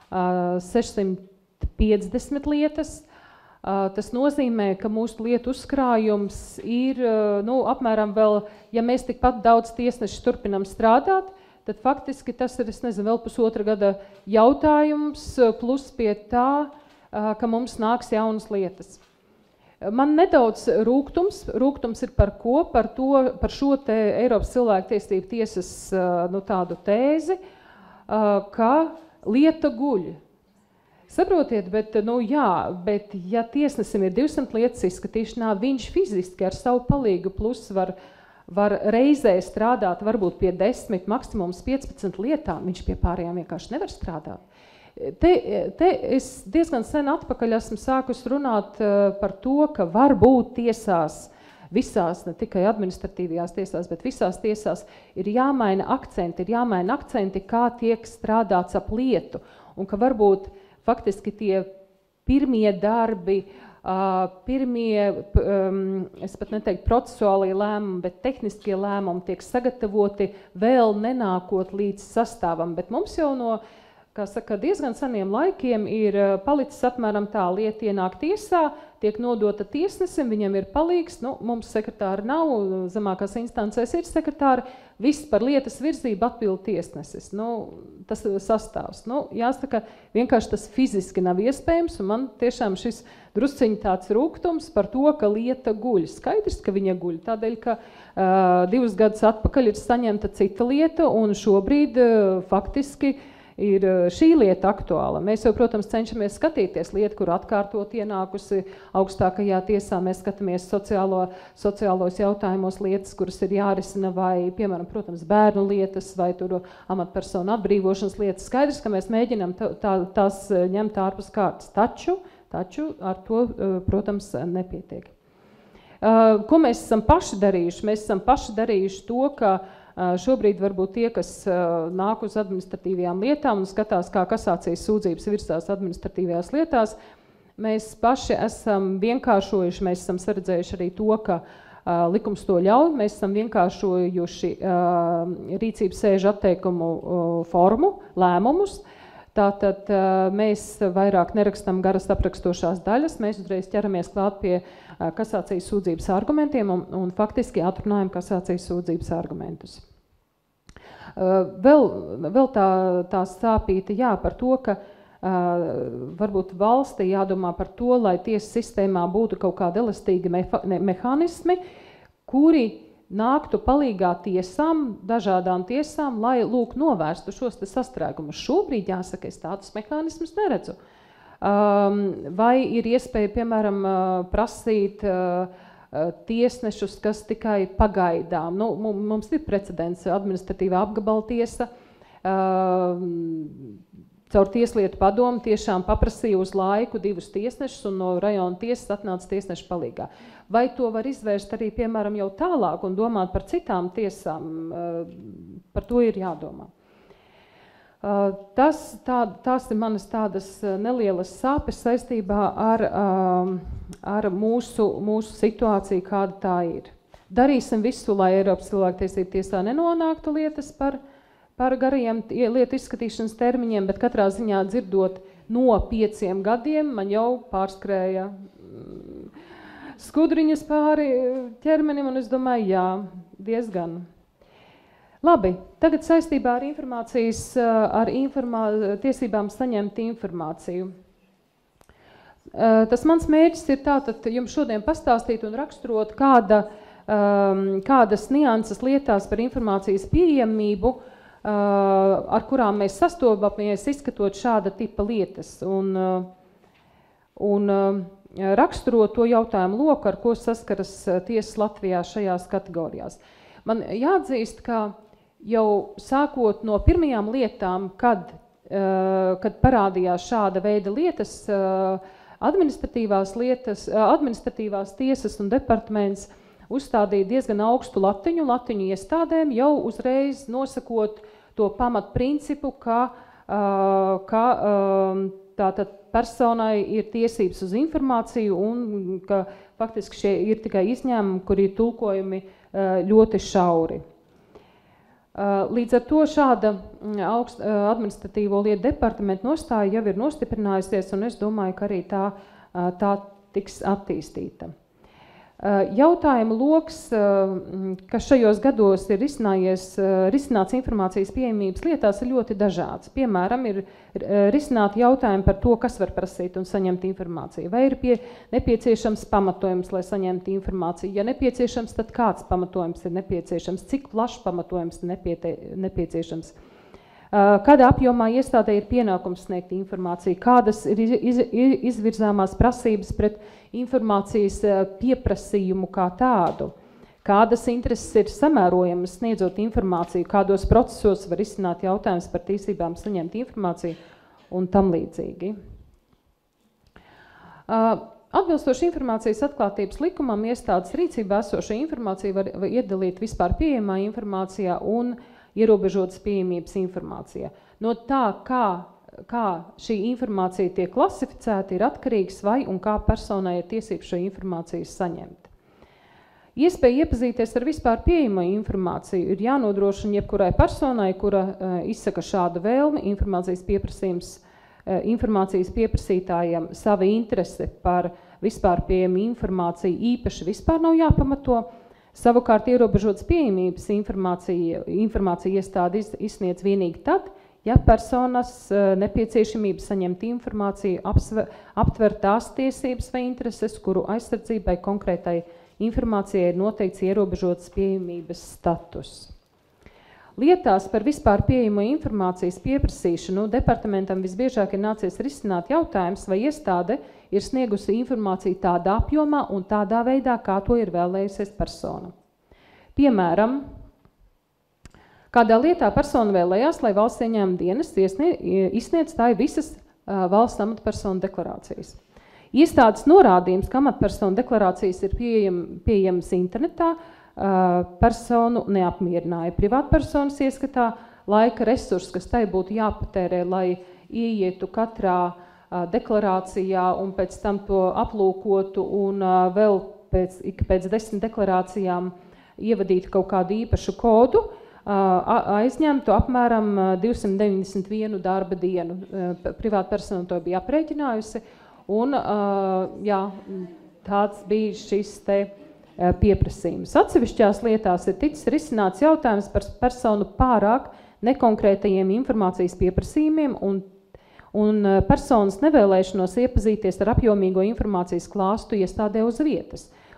650 lietas. Tas nozīmē, ka mūsu lietu uzkrājums ir apmēram vēl, ja mēs tikpat daudz tiesneši turpinam strādāt, tad faktiski tas ir, vēl pusotra gada jautājums, plus pie tā, ka mums nāks jaunas lietas. Man nedaudz rūgtums ir par ko? Par šo te Eiropas cilvēktiesību tiesas tādu tēzi, ka lieta guļ. Saprotiet, bet ja tiesnesim ir 200 lietas izskatīšanā, viņš fiziski ar savu palīgu plus var reizē strādāt varbūt pie 10, maksimums 15 lietām, viņš pie pārējām vienkārši nevar strādāt. Te es diezgan sen atpakaļ esmu sākus runāt par to, ka var būt tiesās, visās, ne tikai administratīvajās tiesās, bet visās tiesās ir jāmaina akcenti, kā tiek strādāts ap lietu, un ka varbūt faktiski tie pirmie darbi, es pat neteiktu procesuālie lēmumi, bet tehniskie lēmumi tiek sagatavoti vēl nenākot līdz sastāvam, bet mums jau no diezgan seniem laikiem ir palicis apmēram tā, lieta ienāk tiesā, tiek nodota tiesnesim, viņam ir palīgs, mums sekretāri nav, zemākās instancēs ir sekretāri, viss par lietas virzību atbild tiesnesis, tas sastāvs. Jāsaka, vienkārši tas fiziski nav iespējams, un man tiešām šis drusciņi tāds rūgtums par to, ka lieta guļ. Skaidrs, ka viņa guļ, tādēļ, ka 2 gadus atpakaļ ir saņemta cita lieta, un šobrīd faktiski ir šī lieta aktuāla. Mēs jau, protams, cenšamies skatīties lietu, kur atkārtot ienākusi augstākajā tiesā. Mēs skatāmies sociālos jautājumos lietas, kuras ir jārisina vai, piemēram, protams, bērnu lietas vai tur amatpersonu atbrīvošanas lietas. Skaidrs, ka mēs mēģinām tās ņemt ārpus kārtas. Taču ar to, protams, nepietiek. Ko mēs esam paši darījuši? Mēs esam paši darījuši to, ka šobrīd varbūt tie, kas nāk uz administratīvajām lietām un skatās, kā kasācijas sūdzības virsās administratīvajās lietās, mēs paši esam vienkāršojuši, mēs esam saredzējuši arī to, ka likums to ļauj, mēs esam vienkāršojuši rīcības sēžu atteikumu formu, lēmumus. Tātad mēs vairāk nerakstam garas aprakstošās daļas, mēs uzreiz ķeramies klāt pie kasācijas sūdzības argumentiem un faktiski atrunājam kasācijas sūdzības argumentus. Vēl tā sāpīta, par to, ka varbūt valstī jādomā par to, lai tiesas sistēmā būtu kaut kādi elastīgi mehānismi, kuri nāktu palīgā tiesām, dažādām tiesām, lai lūk novērstu šos te sastrēgumus. Šobrīd, jāsaka, es tādus mehānismus neredzu. Vai ir iespēja, piemēram, prasīt tiesnešus, kas tikai pagaidām. Nu, mums ir precedents, administratīvā apgabala tiesa, caur tieslietu padomu tiešām paprasīja uz laiku 2 tiesnešus un no rajona tiesas atnāca tiesnešu palīgā. Vai to var izvērst arī, piemēram, jau tālāk un domāt par citām tiesām? Par to ir jādomā. Tās ir manas tādas nelielas sāpes saistībā ar mūsu situāciju, kāda tā ir. Darīsim visu, lai Eiropas cilvēktiesību tiesā nenonāktu lietas par garajiem lietu izskatīšanas termiņiem, bet katrā ziņā dzirdot no 5 gadiem, man jau pārskrēja skudriņas pāri ķermenim, un es domāju, jā, diezgan. Labi, tagad saistībā ar tiesībām saņemt informāciju. Tas mans mērķis ir tātad jums šodien pastāstīt un raksturot, kādas nianses lietās par informācijas pieejamību, ar kurām mēs sastopamies, izskatot šāda tipa lietas. Un raksturot to jautājumu loku, ar ko saskaras tiesas Latvijā šajās kategorijās. Man jāatzīst, ka jau sākot no pirmajām lietām, kad parādījās šāda veida lietas, administratīvās tiesas un departaments uzstādīja diezgan augstu latiņu iestādēm, jau uzreiz nosakot to pamatprincipu, ka tātad personai ir tiesības uz informāciju un ka faktiski šie ir tikai izņēmumi, kur ir tulkojumi ļoti šauri. Līdz ar to šāda administratīvo lietu departamenta nostāja jau ir nostiprinājusies, un es domāju, ka arī tā tiks attīstīta. Jautājumu loks, kas šajos gados ir risināts informācijas pieejamības lietās, ir ļoti dažāds. Piemēram, ir risināti jautājumi par to, kas var prasīt un saņemt informāciju. Vai ir nepieciešams pamatojums, lai saņemtu informāciju? Ja nepieciešams, tad kāds pamatojums ir nepieciešams? Cik plašs pamatojums ir nepieciešams? Kādā apjomā iestādē ir pienākums sniegt informāciju? Kādas ir izvirzāmās prasības pret informācijas pieprasījumu kā tādu? Kādas intereses ir samērojamas sniedzot informāciju? Kādos procesos var izsināt jautājums par tiesībām saņemt informāciju un tam līdzīgi? Atbilstoši informācijas atklātības likumam, iestādes rīcībā esošo informāciju var iedalīt vispār pieejamā informācijā un ierobežotas pieejamības informācijā. No tā, kā šī informācija tiek klasificēta, ir atkarīgs, vai un kā personai ir tiesības šo informāciju saņemt. Iespēja iepazīties ar vispār pieejamo informāciju ir jānodrošina jebkurai personai, kura izsaka šādu vēlmi, informācijas pieprasītājiem sava interese par vispār pieejamu informāciju īpaši vispār nav jāpamato. Savukārt ierobežotas pieejamības informācija iestāde izsniedz vienīgi tad, ja personas nepieciešamība saņemt informāciju aptver tās tiesības vai intereses, kuru aizsardzībai konkrētai informācijai ir noteikts ierobežotas pieejamības status. Lietās par vispār pieejamo informācijas pieprasīšanu departamentam visbiežāk ir nācies risināt jautājums, vai iestāde ir sniegusi informāciju tādā apjomā un tādā veidā, kā to ir vēlējusies persona. Piemēram, kādā lietā persona vēlējās, lai valsts ieņēmuma dienests izsniedz tā visas valsts amatpersonu deklarācijas. Iestādes norādījums, ka amatpersonu deklarācijas ir pieejamas internetā, personu neapmierināja. Privātpersonas ieskatā laika resursi, kas tai būtu jāpatērē, lai ieietu katrā deklarācijā un pēc tam to aplūkotu un vēl pēc 10 deklarācijām ievadītu kaut kādu īpašu kodu, aizņemtu apmēram 291 darba dienu. Privātpersona to bija aprēķinājusi, un jā, tāds bija šis te pieprasījums. Atsevišķās lietās ir ticis risināts jautājums par personu pārāk nekonkrētajiem informācijas pieprasījumiem un personas nevēlēšanos iepazīties ar apjomīgo informācijas klāstu iestādē uz vietas.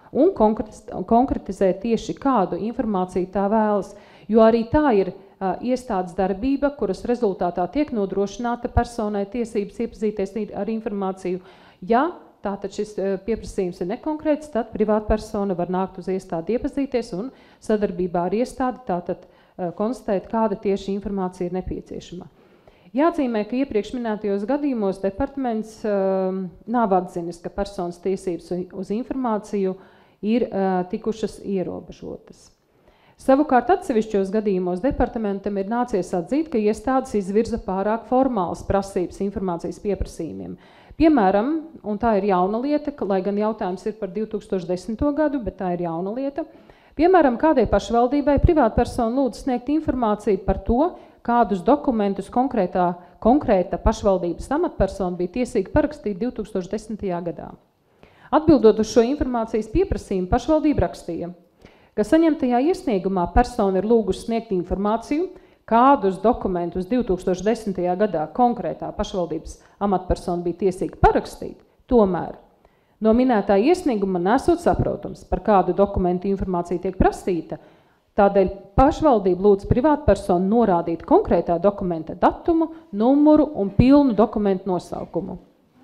un konkretizēt tieši kādu informāciju tā vēlas, jo arī tā ir iestādes darbība, kuras rezultātā tiek nodrošināta personai tiesības iepazīties ar informāciju. Ja tātad šis pieprasījums ir nekonkrēts, tad privātpersona var nākt uz iestādi iepazīties un sadarbībā ar iestādi tātad konstatēt, kāda tieši informācija ir nepieciešama. Jāatzīmē, ka iepriekš minētajos gadījumos departaments nav atzinis, ka personas tiesības uz informāciju ir tikušas ierobežotas. Savukārt atsevišķos gadījumos departamentam ir nācies atzīt, ka iestādes izvirza pārāk formālas prasības informācijas pieprasījumiem. Piemēram, un tā ir jauna lieta, lai gan jautājums ir par 2010. gadu, bet tā ir jauna lieta. Piemēram, kādai pašvaldībai privātpersona lūdz sniegt informāciju par to, kādus dokumentus konkrēta pašvaldības amatpersona bija tiesīga parakstīt 2010. gadā. Atbildot uz šo informācijas pieprasījumu, pašvaldība rakstīja, ka saņemtajā iesniegumā persona ir lūgusi sniegt informāciju, kādus dokumentus 2010. gadā konkrētā pašvaldības amatpersona bija tiesīga parakstīt, tomēr no minētā iesnieguma nesot saprotams, par kādu dokumentu informācija tiek prasīta, tādēļ pašvaldība lūdz privātpersonu norādīt konkrētā dokumenta datumu, numuru un pilnu dokumentu nosaukumu.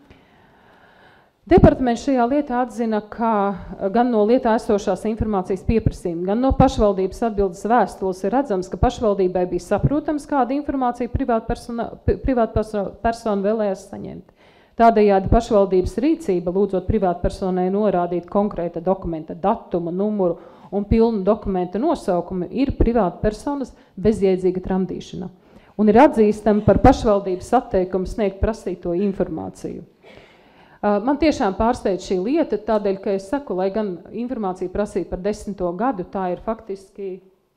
Departaments šajā lietā atzina, ka gan no lietā esošās informācijas pieprasījuma, gan no pašvaldības atbildes vēstules ir redzams, ka pašvaldībai bija saprotams, kāda informācija privātpersona vēlējās saņemt. Tādējādi pašvaldības rīcība, lūdzot privātpersonai norādīt konkrēta dokumenta datumu, numuru un pilnu dokumenta nosaukumu, ir privātpersonas bezjēdzīga tramdīšana un ir atzīstama par pašvaldības atteikumu sniegt prasīto informāciju. Man tiešām pārsteidz šī lieta, tādēļ, ka es saku, lai gan informācija prasīja par 10. gadu, tā ir faktiski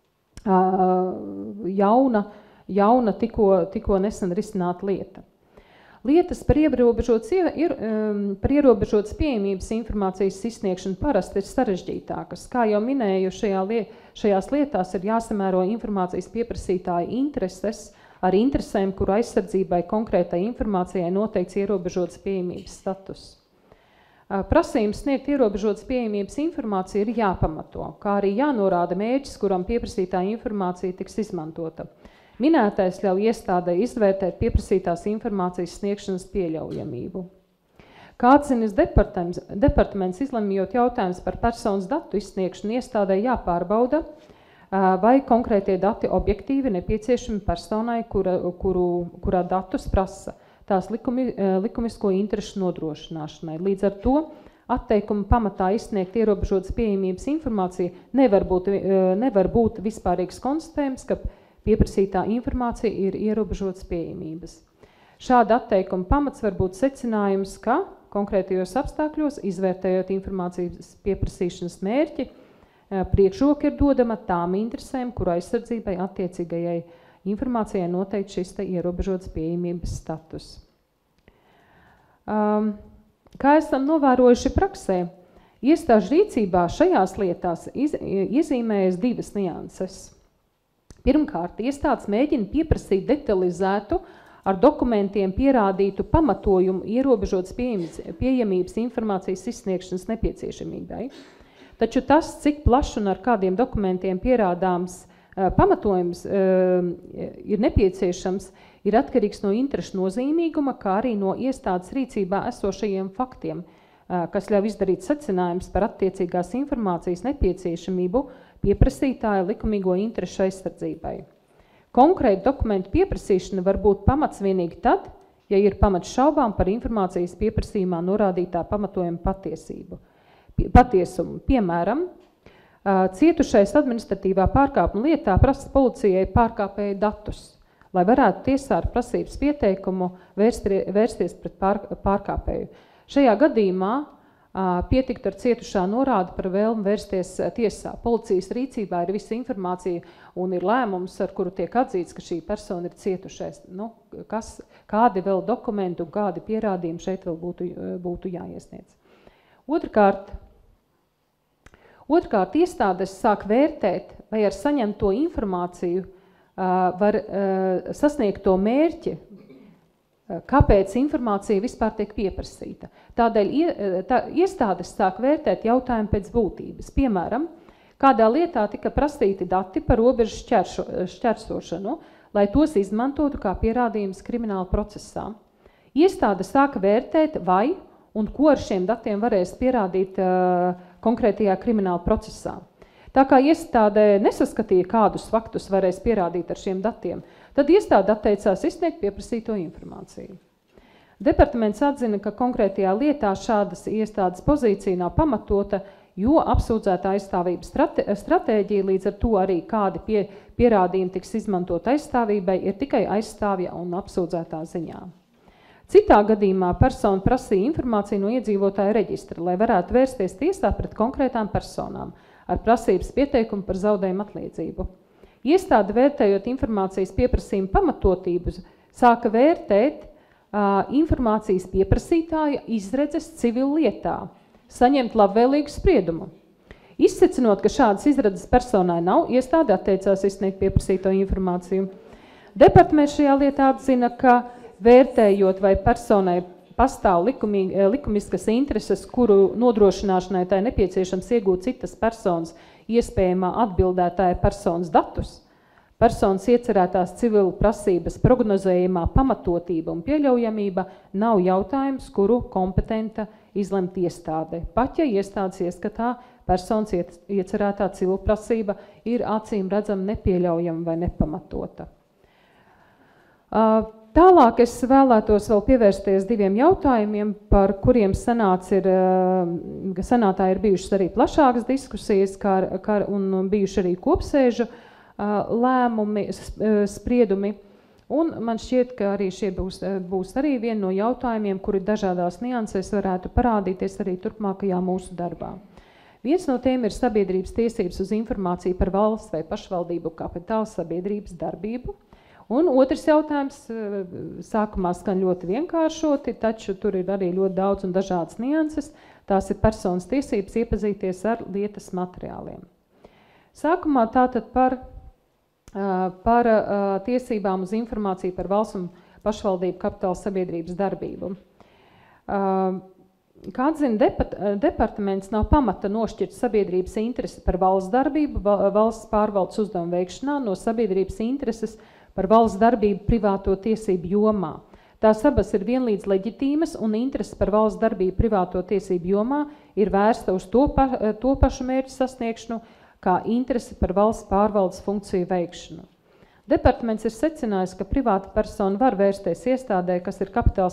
jauna tikko nesen risināta lieta. Lietas par ierobežotas pieejamības informācijas izsniegšanu parasti ir sarežģītākas. Kā jau minēju, šajās lietās ir jāsamēro informācijas pieprasītāja intereses ar interesēm, kuru aizsardzībai konkrētai informācijai noteikts ierobežotas pieejamības status. Prasījums sniegt ierobežotas pieejamības informāciju ir jāpamato, kā arī jānorāda mērķis, kuram pieprasītā informācija tiks izmantota. Minētais ļauj iestādē izvērtēt pieprasītās informācijas sniegšanas pieļaujamību. Kā atzinis departaments izlemjot jautājums par personas datu izsniegšanu, iestādē jāpārbauda, vai konkrētie dati objektīvi nepieciešami personai, kurā datus prasa tās likumisko interešu nodrošināšanai. Līdz ar to atteikuma pamatā izsniegt ierobežotas pieejamības informācija nevar būt vispārīgs konstatējums, ka pieprasītā informācija ir ierobežotas pieejamības. Šāda atteikuma pamats var būt secinājums, ka konkrētajos apstākļos, izvērtējot informācijas pieprasīšanas mērķi, priekšroka ir dodama tām interesēm, kuru aizsardzībai attiecīgajai informācijai noteikti šis ierobežotas pieejamības status. Kā esam novērojuši praksē, iestāžu rīcībā šajās lietās iezīmējas divas nianses. Pirmkārt, iestādes mēģina pieprasīt detalizētu ar dokumentiem pierādītu pamatojumu ierobežotas pieejamības informācijas izsniegšanas nepieciešamībai. Taču tas, cik plašs un ar kādiem dokumentiem pierādāms pamatojums ir nepieciešams, ir atkarīgs no interešu nozīmīguma, kā arī no iestādes rīcībā esošajiem faktiem, kas ļauj izdarīt secinājumus par attiecīgās informācijas nepieciešamību pieprasītāja likumīgo interešu aizsardzībai. Konkrēta dokumentu pieprasīšana var būt pamats vienīgi tad, ja ir pamats šaubām par informācijas pieprasījumā norādītā pamatojuma patiesumu. Piemēram, cietušais administratīvā pārkāpuma lietā prasa policijai pārkāpēja datus, lai varētu tiesā ar prasības pieteikumu vērsties pret pārkāpēju. Šajā gadījumā pietikt ar cietušā norādi par vēlmu vērsties tiesā. Policijas rīcībā ir visa informācija un ir lēmums, ar kuru tiek atzīts, ka šī persona ir cietušais. Kādi vēl dokumenti un kādi pierādījumi šeit vēl būtu jāiesniedz. Otrkārt, iestādes sāk vērtēt, vai ar saņemto informāciju var sasniegt to mērķi, kāpēc informācija vispār tiek pieprasīta. Tādēļ iestādes sāk vērtēt jautājumu pēc būtības. Piemēram, kādā lietā tika prasīti dati par robežu šķērsošanu, lai tos izmantotu kā pierādījums krimināla procesā. Iestāde sāka vērtēt, vai un ko ar šiem datiem varēs pierādīt konkrētajā krimināla procesā. Tā kā iestāde nesaskatīja, kādus faktus varēs pierādīt ar šiem datiem, tad iestāde atteicās izsniegt pieprasīto informāciju. Departaments atzina, ka konkrētajā lietā šādas iestādes pozīcija nav pamatota, jo apsūdzētā aizstāvības stratēģija, līdz ar to arī kādi pierādījumi tiks izmantot aizstāvībai, ir tikai aizstāvja un apsūdzētā ziņā. Citā gadījumā persona prasīja informāciju no iedzīvotāja reģistra, lai varētu vērsties tiesā pret konkrētām personām ar prasības pieteikumu par zaudējumu atliedzību. Iestāde, vērtējot informācijas pieprasījumu pamatotību, sāka vērtēt informācijas pieprasītāja izredzes civilu lietā, saņemt labvēlīgu spriedumu. Izsecinot, ka šādas izredzes personai nav, iestāde atteicās izsniegt pieprasīto informāciju. Departaments šajā lietā atzina, ka vērtējot, vai personai pastāv likumiskas intereses, kuru nodrošināšanai tai nepieciešams iegūt citas personas iespējamā atbildētāja personas datus, personas iecerētās civilu prasības prognozējumā pamatotība un pieļaujamība nav jautājums, kuru kompetenta izlemt iestāde. Pat ja iestādes ieskatā personas iecerētā civilu prasība ir acīm redzama nepieļaujama vai nepamatota. Tālāk es vēlētos vēl pievērsties diviem jautājumiem, par kuriem senātā ir bijušas arī plašākas diskusijas un bijuši arī kopsēžu lēmumi, spriedumi. Un man šķiet, ka arī šie būs arī viena no jautājumiem, kuri dažādās niansēs varētu parādīties arī turpmākajā mūsu darbā. Viens no tiem ir sabiedrības tiesības uz informāciju par valsts vai pašvaldību kapitāla sabiedrības darbību. Un otrs jautājums sākumā skan ļoti vienkāršoti, taču tur ir arī ļoti daudz un dažādas nianses. Tās ir personas tiesības iepazīties ar lietas materiāliem. Sākumā tātad par tiesībām uz informāciju par valsts un pašvaldību kapitāla sabiedrības darbību. Kā atzina departaments, nav pamata nošķirt sabiedrības interesi par valsts darbību, valsts pārvaldes uzdevumu veikšanā no sabiedrības intereses par valsts darbību privāto tiesību jomā. Tās abas ir vienlīdz leģitīmas un interesi par valsts darbību privāto tiesību jomā ir vērsta uz to pašu mērķu sasniegšanu, kā interesi par valsts pārvaldes funkciju veikšanu. Departaments ir secinājis, ka privāta persona var vērsties iestādē, kas ir kapitāla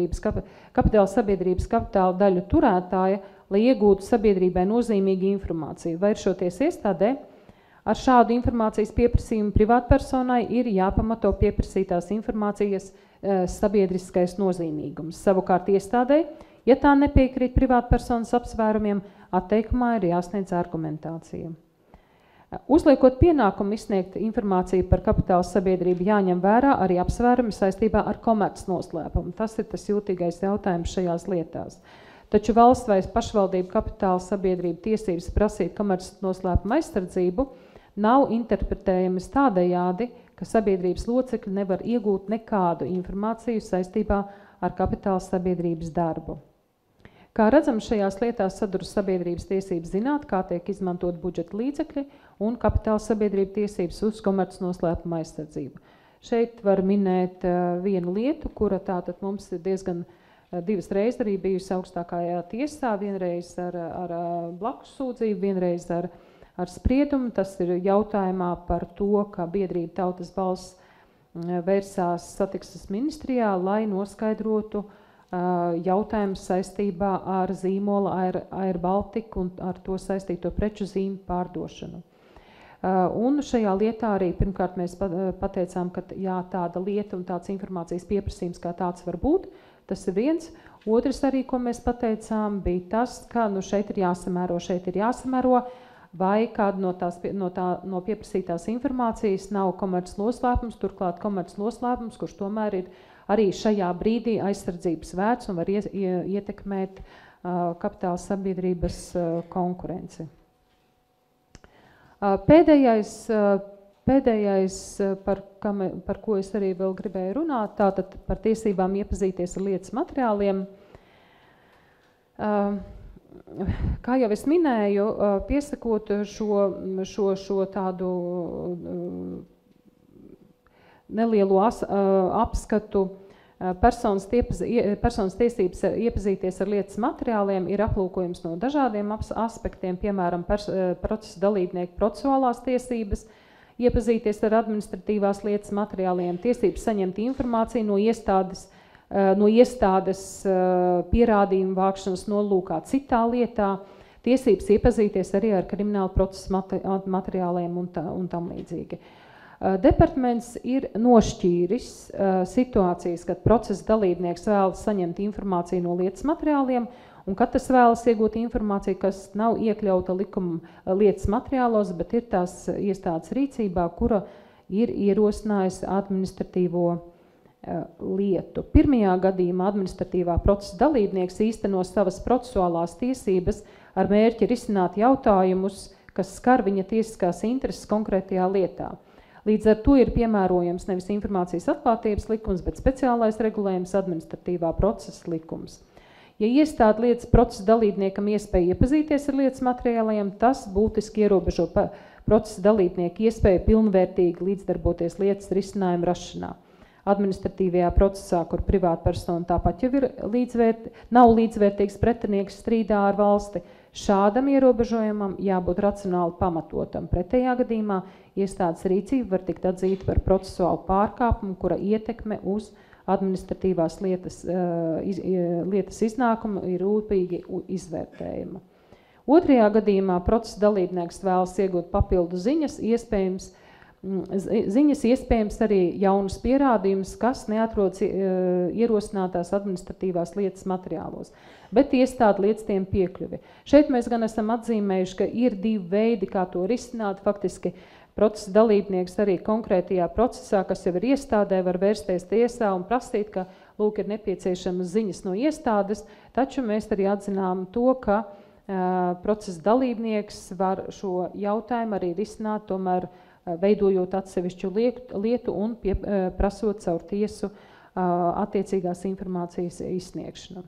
sabiedrības kapitāla daļu turētāja, lai iegūtu sabiedrībai nozīmīgu informāciju. Vēršoties iestādē, ar šādu informācijas pieprasījumu privātpersonai ir jāpamato pieprasītās informācijas sabiedriskais nozīmīgums. Savukārt iestādei, ja tā nepiekrīt privātpersonas apsvērumiem, atteikumā ir jāsniedz argumentācija. Uzliekot pienākumu izsniegt informāciju par kapitāla sabiedrību, jāņem vērā arī apsvērumi saistībā ar komercnoslēpumu. Tas ir tas jūtīgais jautājums šajās lietās. Taču valsts vai pašvaldību kapitāla sabiedrību tiesības prasīt komercnoslēpumu aizsardzību nav interpretējamas tādējādi, ka sabiedrības locekļi nevar iegūt nekādu informāciju saistībā ar kapitāla sabiedrības darbu. Kā redzam, šajās lietās saduras sabiedrības tiesības zināt, kā tiek izmantot budžeta līdzekļi un kapitāla sabiedrība tiesības uz komercnoslēpumu aizsardzību. Šeit var minēt vienu lietu, kura tātad mums ir diezgan divas reizes arī bijusi augstākajā tiesā, vienreiz ar blakus sūdzību, vienreiz ar spriedumu. Tas ir jautājumā par to, ka biedrība Tautas balss vērsās satiksmes ministrijā, lai noskaidrotu jautājumus saistībā ar zīmola Air Baltica un ar to saistīto preču zīmu pārdošanu. Un šajā lietā arī pirmkārt mēs pateicām, ka jā, tāda lieta un tāds informācijas pieprasījums kā tāds var būt. Tas ir viens. Otrs arī, ko mēs pateicām, bija tas, ka šeit ir jāsamēro, vai kāda no pieprasītās informācijas nav komercnoslēpums, turklāt komercnoslēpums, kurš tomēr ir arī šajā brīdī aizsardzības vērts un var ietekmēt kapitāla sabiedrības konkurenci. Pēdējais Pēdējais, par ko es arī vēl gribēju runāt, tātad par tiesībām iepazīties ar lietas materiāliem. Kā jau es minēju, piesakot šo tādu nelielu apskatu, personas tiesības iepazīties ar lietas materiāliem ir aplūkojums no dažādiem aspektiem, piemēram, procesa dalībnieku procesuālās tiesības, iepazīties ar administratīvās lietas materiāliem, tiesības saņemt informāciju no iestādes pierādījumu vākšanas nolūkā citā lietā, tiesības iepazīties arī ar kriminālu procesu materiāliem un tam līdzīgi. Departaments ir nošķīris situācijas, kad procesa dalībnieks vēlas saņemt informāciju no lietas materiāliem, un kad tas vēlas iegūt informāciju, kas nav iekļauta likuma lietas materiālos, bet ir tās iestādes rīcībā, kura ir ierosinājusi administratīvo lietu. Pirmajā gadījumā administratīvā procesa dalībnieks īsteno savas procesuālās tiesības ar mērķi risināt jautājumus, kas skar viņa tiesiskās intereses konkrētajā lietā. Līdz ar to ir piemērojams nevis informācijas atklātības likums, bet speciālais regulējums administratīvā procesa likums. Ja iestāde lietas procesa dalībniekam iespēja iepazīties ar lietas materiāliem, tas būtiski ierobežo procesa dalībnieku iespēju pilnvērtīgi līdzdarboties lietas risinājumu rašanā. Administratīvajā procesā, kur privāta persona tāpat jau nav līdzvērtīgs pretinieks strīdā ar valsti, šādam ierobežojumam jābūt racionāli pamatotam. Pretējā gadījumā iestādes rīcība var tikt atzīta par procesuālu pārkāpumu, kura ietekme uz administratīvās lietas iznākumu ir rūpīgi izvērtējama. Otrajā gadījumā procesa dalībnieks vēlas iegūt papildu ziņas, iespējams arī jaunus pierādījumus, kas neatrodas ierosinātās administratīvās lietas materiālos, bet iestāde liedz tiem piekļuvi. Šeit mēs gan esam atzīmējuši, ka ir divi veidi, kā to risināt. Faktiski procesa dalībnieks arī konkrētajā procesā, kas jau ir iestādē, var vērsties tiesā un prasīt, ka lūk ir nepieciešamas ziņas no iestādes, taču mēs arī atzinām to, ka procesa dalībnieks var šo jautājumu arī risināt, tomēr veidojot atsevišķu lietu un prasot caur tiesu attiecīgās informācijas izsniegšanu.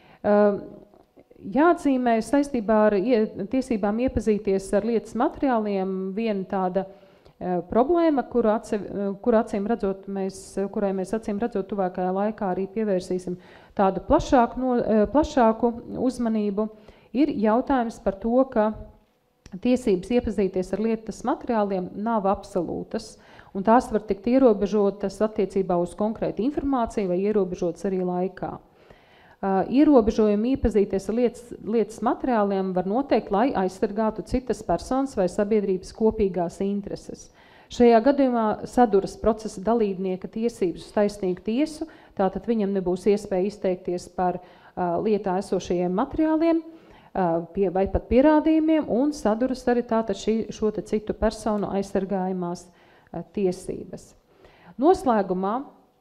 Jāatzīmē saistībā ar tiesībām iepazīties ar lietas materiāliem viena tāda problēma, kurai mēs acīm redzot tuvākajā laikā arī pievērsīsim tādu plašāku uzmanību, ir jautājums par to, ka tiesības iepazīties ar lietas materiāliem nav absolūtas, un tās var tikt ierobežotas attiecībā uz konkrētu informāciju vai ierobežotas arī laikā. Ierobežojumi iepazīties ar lietas materiāliem var noteikt, lai aizsargātu citas personas vai sabiedrības kopīgās intereses. Šajā gadījumā saduras procesa dalībnieka tiesības uz taisnīgu tiesu, tātad viņam nebūs iespēja izteikties par lietā esošajiem materiāliem, vai pat pierādījumiem, un saduras arī tātad šo citu personu aizsargājumās tiesības. Noslēgumā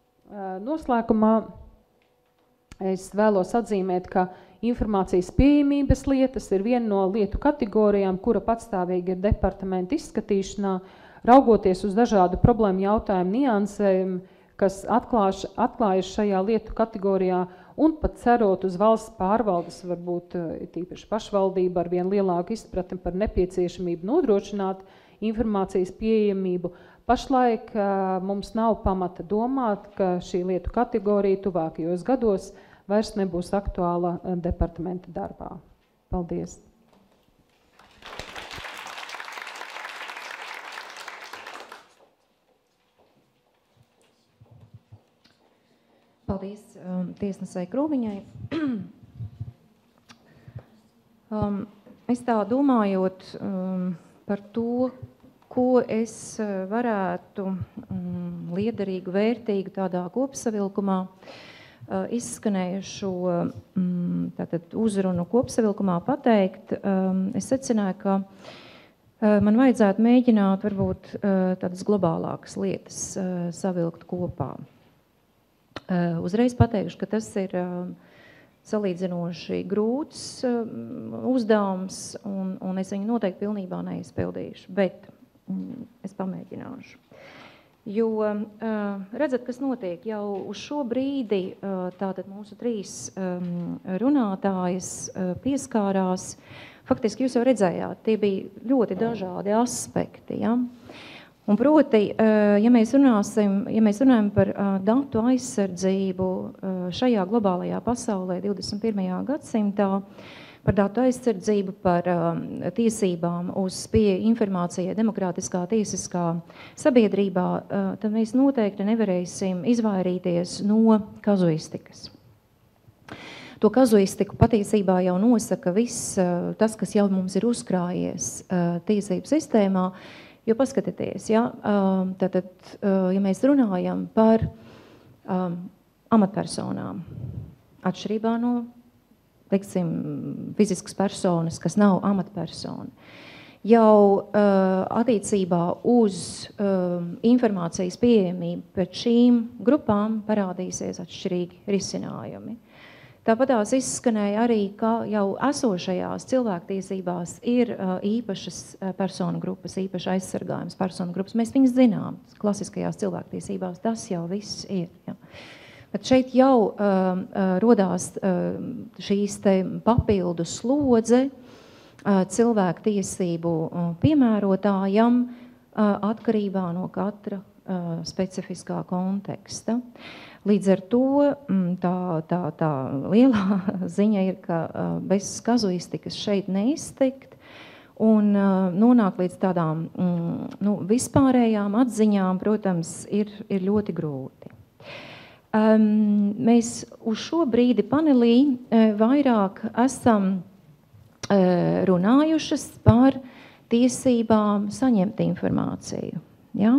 es vēlos atzīmēt, ka informācijas pieejamības lietas ir viena no lietu kategorijām, kura patstāvīgi ir departamenta izskatīšanā, raugoties uz dažādu problēmu jautājumu niansēm, kas atklājas šajā lietu kategorijā, un pat cerot uz valsts pārvaldes, varbūt tīpaši pašvaldība ar vien lielāku izpratni par nepieciešamību nodrošināt informācijas pieejamību. Pašlaik mums nav pamata domāt, ka šī lietu kategorija tuvākajos gados vairs nebūs aktuāla departamenta darbā. Paldies! Paldies tiesnesei Krūmiņai. Es tā domājot par to, ko es varētu liederīgu, vērtīgu tādā kopsavilkumā izskanējušo uzrunu kopsavilkumā pateikt, es secināju, ka man vajadzētu mēģināt varbūt tādas globālākas lietas savilkt kopā. Uzreiz pateikšu, ka tas ir salīdzinoši grūts uzdevums, un es viņu noteikti pilnībā neizpildīšu. Bet es pamēģināšu. Jo redzat, kas notiek jau uz šo brīdi, tātad mūsu 3 runātājas pieskārās. Faktiski jūs jau redzējāt, tie bija ļoti dažādi aspekti. Ja? Un proti, ja mēs runājam par datu aizsardzību šajā globālajā pasaulē 21. gadsimtā, par datu aizsardzību, par tiesībām uz pieeju informācijai demokrātiskā tiesiskā sabiedrībā, tad mēs noteikti nevarēsim izvairīties no kazuistikas. To kazuistiku patiesībā jau nosaka viss tas, kas jau mums ir uzkrājies tiesību sistēmā, jo paskatieties, ja, tātad, ja mēs runājam par amatpersonām, atšķirībā no, teiksim, fiziskas personas, kas nav amatpersona, jau attiecībā uz informācijas pieejamību pret šīm grupām parādīsies atšķirīgi risinājumi. Tāpatās izskanēja arī, ka jau esošajās cilvēktiesībās ir īpašas personu grupas, īpaši aizsargājums personu grupas. Mēs viņus zinām, klasiskajās cilvēktiesībās tas jau viss ir. Ja. Bet šeit jau rodās šīs te papildu slodze cilvēktiesību piemērotājam atkarībā no katra specifiskā konteksta. Līdz ar to tā lielā ziņa ir, ka bez kazuistikas šeit neiztikt un nonāk līdz tādām vispārējām atziņām, protams, ir ļoti grūti. Mēs uz šo brīdi panelī vairāk esam runājušas par tiesībām saņemt informāciju. Ja?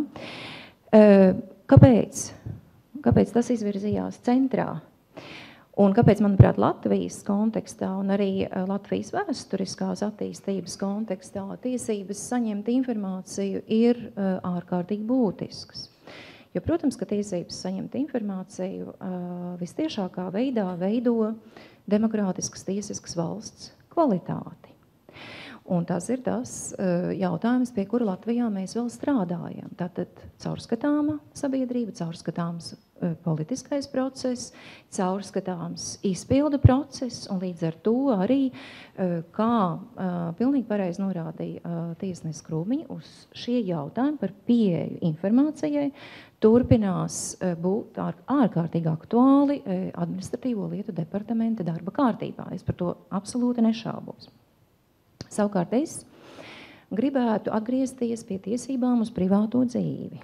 Kāpēc? Kāpēc tas izvirzījās centrā? Un kāpēc, manuprāt, Latvijas kontekstā un arī Latvijas vēsturiskās attīstības kontekstā tiesības saņemt informāciju ir ārkārtīgi būtiskas? Jo, protams, ka tiesības saņemt informāciju vistiešākā veidā veido demokrātiskas tiesiskas valsts kvalitāti. Un tas ir tas jautājums, pie kura Latvijā mēs vēl strādājam. Tātad caurskatāma sabiedrība, caurskatāms politiskais process, caurskatāms izpildu process, un līdz ar to arī, kā pilnīgi pareizi norādīja tiesnese Krūmiņa, uz šie jautājumi par pieeju informācijai turpinās būt ārkārtīgi aktuāli administratīvo lietu departamenta darba kārtībā. Es par to absolūti nešaubos. Savukārt es gribētu atgriezties pie tiesībām uz privāto dzīvi.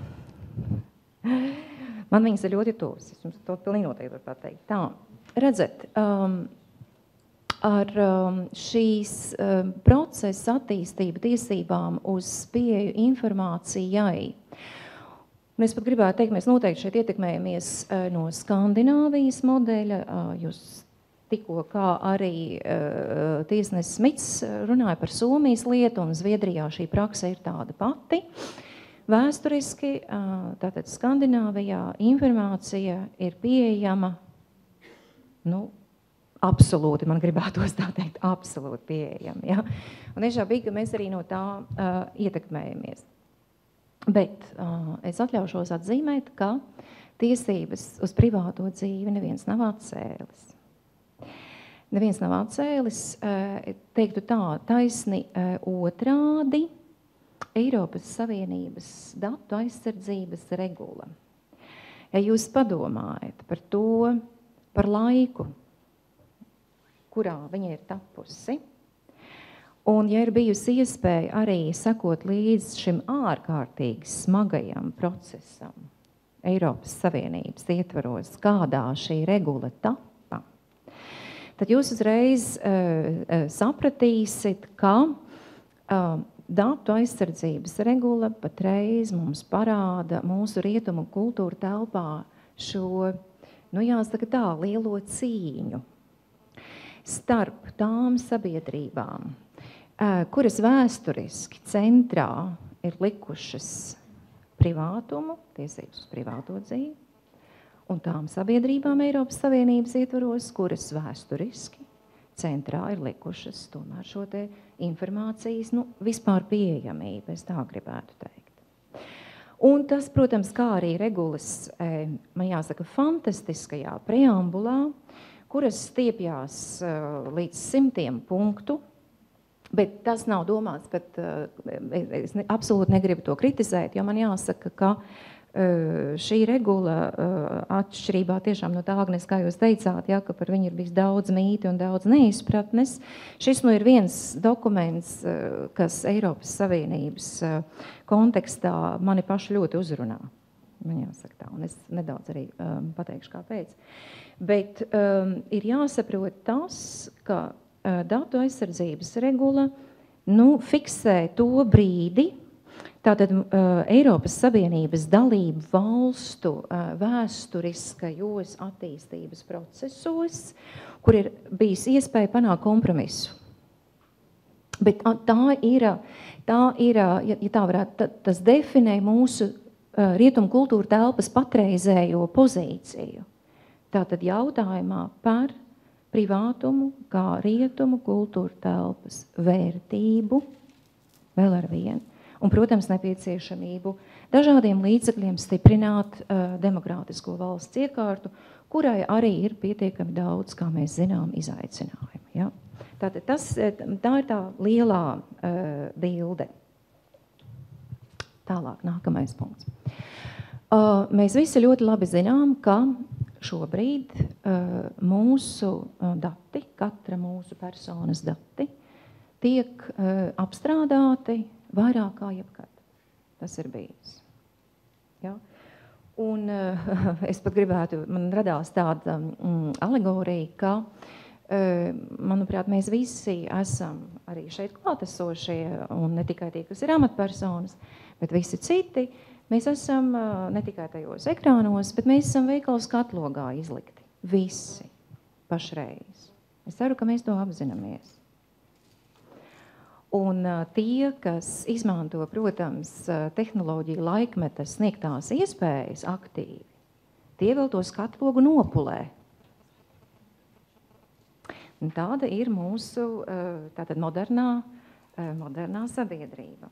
Man viņas ir ļoti tuvas, es jums to pilnīgi noteikti varu pateikt. Tā, redzat, ar šīs procesa attīstību tiesībām uz pieeju informācijai, un es pat gribētu teikt, mēs noteikti šeit ietekmējamies no Skandināvijas modeļa, jūs tikko kā arī tiesnesis Mits runāja par Somijas lietu, un Zviedrijā šī prakse ir tāda pati. Vēsturiski, tātad Skandināvijā informācija ir pieejama, absolūti, man gribētos tā teikt, absolūti pieejama. Ja? Un nešaubīgi, ka mēs arī no tā ietekmējamies. Bet es atļaušos atzīmēt, ka tiesības uz privāto dzīvi neviens nav atcēlis. Neviens nav atcēlis, teiktu tā, taisni otrādi, Eiropas Savienības datu aizsardzības regula. Ja jūs padomājat par to, par laiku, kurā viņa ir tapusi, un ja ir bijusi iespēja arī sekot līdz šim ārkārtīgi smagajam procesam Eiropas Savienības ietvaros, kādā šī regula tapa, tad jūs uzreiz sapratīsit, ka datu aizsardzības regula patreiz mums parāda mūsu rietumu kultūra telpā šo, jāsaka tā, lielo cīņu starp tām sabiedrībām, kuras vēsturiski centrā ir likušas privātumu, tiesības uz privāto dzīvi, un tām sabiedrībām Eiropas Savienības ietvaros, kuras vēsturiski centrā ir likušas tomēr šo te informācijas, vispār pieejamību, es tā gribētu teikt. Un tas, protams, kā arī regulas, man jāsaka, fantastiskajā preambulā, kuras stiepjās līdz 100 punktu, bet tas nav domāts, bet es absolūti negribu to kritizēt, jo man jāsaka, ka šī regula atšķirībā tiešām no tā, Agnese, kā jūs teicāt, ja, ka par viņu ir bijis daudz mīti un daudz neizpratnes. Šis ir viens dokuments, kas Eiropas Savienības kontekstā mani paši ļoti uzrunā. Man jāsaka tā, un es nedaudz arī pateikšu, kāpēc. Bet ir jāsaprot tas, ka datu aizsardzības regula fiksē to brīdi, tātad Eiropas Savienības dalību valstu vēsturiskajos attīstības procesos, kur ir bijis iespēja panākt kompromisu. Bet tā ir, ja tā varētu, tas definē mūsu rietumu kultūra telpas patreizējo pozīciju. Tātad jautājumā par privātumu kā rietumu kultūra telpas vērtību vēl ar vienu. Un, protams, nepieciešamību dažādiem līdzekļiem stiprināt demokrātisko valsts iekārtu, kurai arī ir pietiekami daudz, kā mēs zinām, izaicinājumi. Ja? Tātad tā ir tā lielā bilde. Tālāk, nākamais punkts. Mēs visi ļoti labi zinām, ka šobrīd mūsu dati, katra mūsu personas dati, tiek apstrādāti vairāk kā jebkad. Tas ir bijis. Ja? Un es pat gribētu, man radās tāda alegorija, ka, manuprāt, mēs visi esam arī šeit klātesošie, un ne tikai tie, kas ir amatpersonas, bet visi citi, mēs esam ne tikai tajos ekrānos, bet mēs esam veikals katlogā izlikti. Visi pašreiz. Es ceru, ka mēs to apzināmies. Un tie, kas izmanto, protams, tehnoloģiju laikmeta sniegtās iespējas aktīvi, tie vēl to skatlogu nopulē. Un tāda ir mūsu tātad modernā sabiedrība.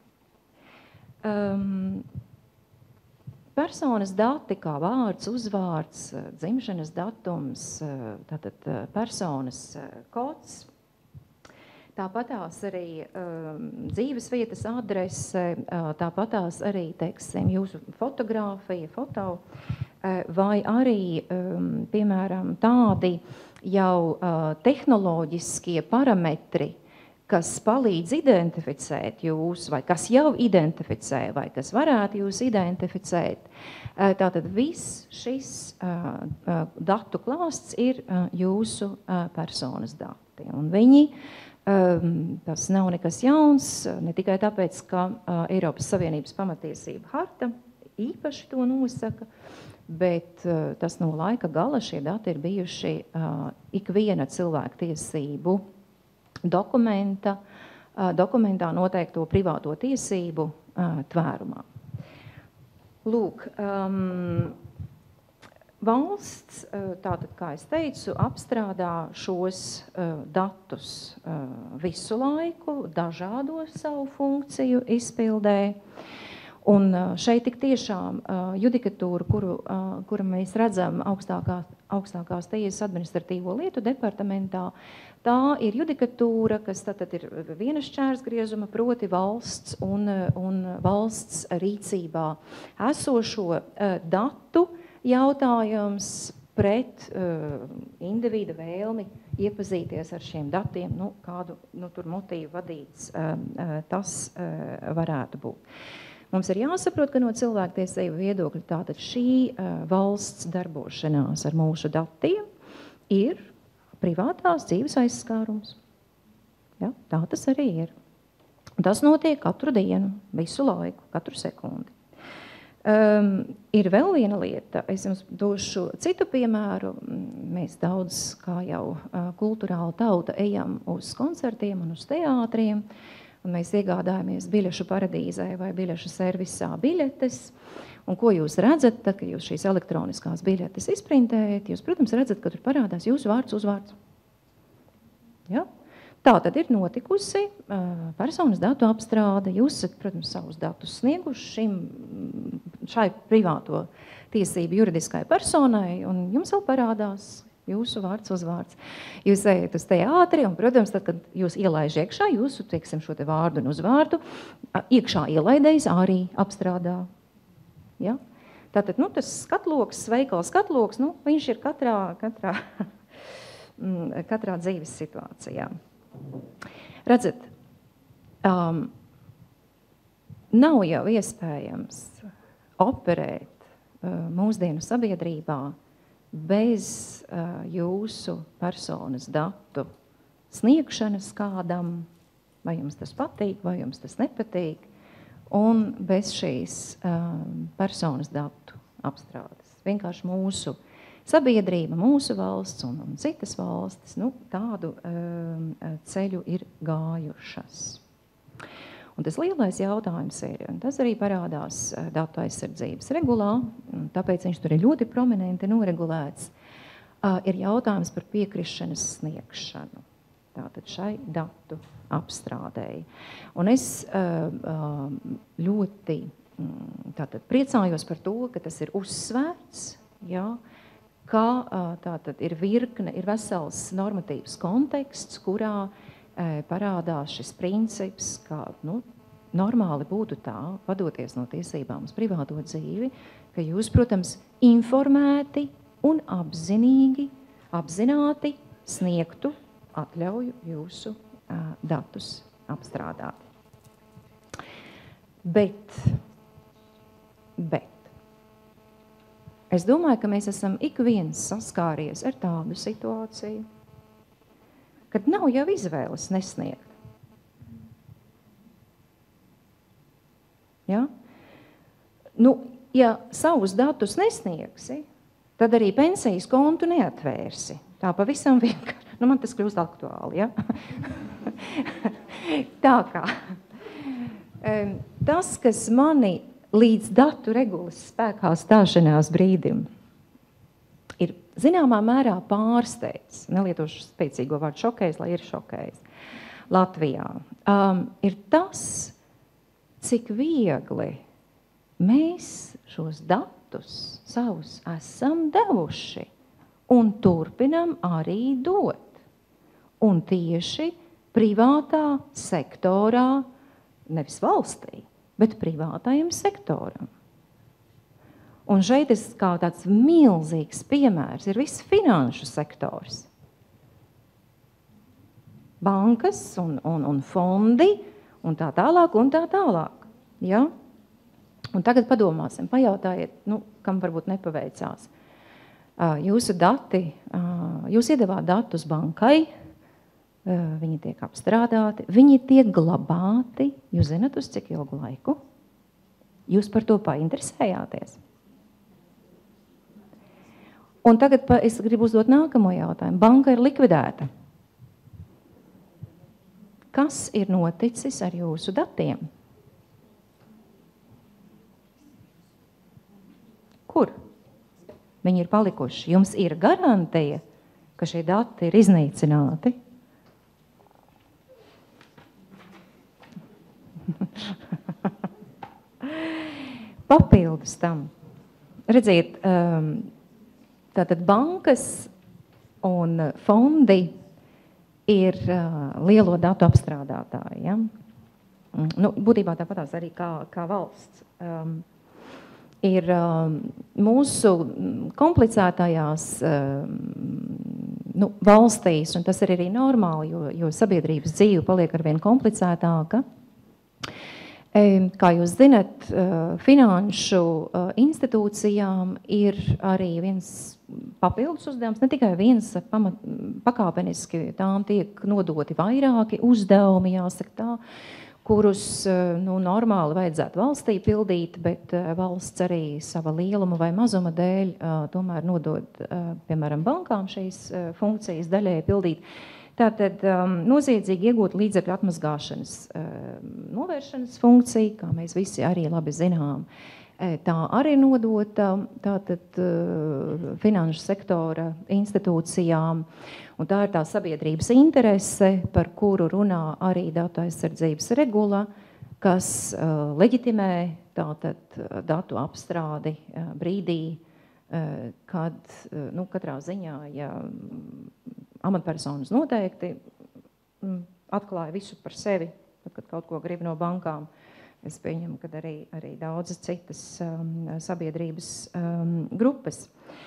Personas dati kā vārds, uzvārds, dzimšanas datums, tātad personas kods, tāpatās arī dzīvesvietas adrese, tāpatās arī, teiksim, jūsu fotogrāfija, vai arī, piemēram, tādi jau tehnoloģiskie parametri, kas palīdz identificēt jūs, vai kas jau identificē, vai kas varētu jūs identificēt. Tātad viss šis datu klāsts ir jūsu personas dati. Un viņi tas nav nekas jauns, ne tikai tāpēc, ka Eiropas Savienības pamatiesība harta īpaši to nosaka, bet tas no laika gala šie dati ir bijuši ikviena cilvēka tiesību dokumentā noteikto privāto tiesību tvērumā. Lūk, valsts, tātad, kā es teicu, apstrādā šos datus visu laiku, dažādo savu funkciju izpildē. Un šeit tik tiešām judikatūra, kuru mēs redzam augstākās tiesas administratīvo lietu departamentā, tā ir judikatūra, kas tātad ir viena šķērsgriezuma, proti valsts un valsts rīcībā esošo datu jautājums pret individa vēlmi iepazīties ar šiem datiem, kādu tur motīvu vadīts tas varētu būt. Mums ir jāsaprot, ka no cilvēktiesību viedokļa tātad šī valsts darbošanās ar mūsu datiem ir privātās dzīves aizskārums. Ja, tā tas arī ir. Tas notiek katru dienu, visu laiku, katru sekundi. Ir vēl viena lieta, es jums došu citu piemēru. Mēs daudz, kā jau kulturāla tauta, ejam uz koncertiem un uz teātriem, un mēs iegādājamies biļešu paradīzē vai biļešu servisā biļetes. Un ko jūs redzat, tad, kad jūs šīs elektroniskās biļetes izprintējat, jūs, protams, redzat, ka tur parādās jūsu vārds, uzvārds. Ja? Tā tad ir notikusi personas datu apstrāde. Jūs esat, protams, savus datus snieguši šai privāto tiesību juridiskai personai, un jums vēl parādās jūsu vārds, uzvārds. Jūs ejat uz teātri, un, protams, tad, kad jūs ielaiž iekšā, jūsu, teiksim, šo te vārdu un uzvārdu, iekšā ielaidējs arī apstrādā. Ja? Tātad, tas skatloks, veikals skatloks, viņš ir katrā dzīves situācijā. Redzat, nav jau iespējams operēt mūsdienu sabiedrībā bez jūsu personas datu sniegšanas kādam, vai jums tas patīk, vai jums tas nepatīk, un bez šīs personas datu apstrādes. Vienkārši mūsu sabiedrība, mūsu valsts un citas valstis tādu ceļu ir gājušas. Un tas lielais jautājums ir, un tas arī parādās datu aizsardzības regulā, un tāpēc viņš tur ir ļoti prominenti noregulēts, ir jautājums par piekrišanas sniegšanu. Tātad šai datu apstrādēji. Un es ļoti priecājos par to, ka tas ir uzsvērts, ka tātad ir virkne, ir vesels normatīvs konteksts, kurā parādās šis princips, ka normāli būtu tā, vadoties no tiesībām uz privāto dzīvi, ka jūs, protams, informēti un apzināti sniegtu atļauju jūsu datus apstrādāt. Bet es domāju, ka mēs esam ik viens saskāries ar tādu situāciju, kad nav jau izvēles nesniegt. Ja? Ja savus datus nesniegsi, tad arī pensijas kontu neatvērsi. Tā pavisam vienkārši. Man tas kļūst aktuāli, ja? Tā kā. Tas, kas mani līdz datu regulas spēkā stāšanās brīdim ir zināmā mērā pārsteidz, nelietošu spēcīgo vārdu šokējis, lai ir šokējis, Latvijā, ir tas, cik viegli mēs šos datus savus esam devuši un turpinam arī dot. Un tieši privātā sektorā, nevis valstī, bet privātajam sektoram. Un šeit kā tāds milzīgs piemērs ir viss finanšu sektors. Bankas un fondi un tā tālāk un tā tālāk. Ja? Un tagad padomāsim, pajautājiet, kam varbūt nepaveicās. Jūsu dati, jūs iedevāt datus bankai, viņi tiek apstrādāti, viņi tiek glabāti, jūs zināt, uz cik ilgu laiku? Jūs par to painteresējāties? Un tagad es gribu uzdot nākamo jautājumu. Banka ir likvidēta. Kas ir noticis ar jūsu datiem? Kur? Viņi ir palikuši. Jums ir garantija, ka šie dati ir iznīcināti? Papildus tam. Redziet, tātad bankas un fondi ir lielo datu apstrādātāji. Ja? Būtībā tāpatās arī kā valsts. Ir mūsu komplicētajās valstīs, un tas ir arī normāli, jo sabiedrības dzīve paliek arvien komplicētāka. Kā jūs zinat, finanšu institūcijām ir arī viens papildus uzdevums, ne tikai viens pakāpeniski, tām tiek nodoti vairāki uzdevumi, jāsaka tā, kurus normāli vajadzētu valstī pildīt, bet valsts arī sava lieluma vai mazuma dēļ tomēr nodod, piemēram, bankām šīs funkcijas daļēji pildīt. Tātad noziedzīgi iegūt līdzekļu atmazgāšanas novēršanas funkciju, kā mēs visi arī labi zinām. Tā arī nodota tātad finanšu sektora institūcijām, un tā ir tā sabiedrības interese, par kuru runā arī datu aizsardzības regula, kas leģitimē tātad datu apstrādi brīdī, kad, katrā ziņā, ja amatpersonas noteikti atklāja visu par sevi, tad, kad kaut ko grib no bankām. Es pieņemu, ka arī daudzas citas sabiedrības grupas.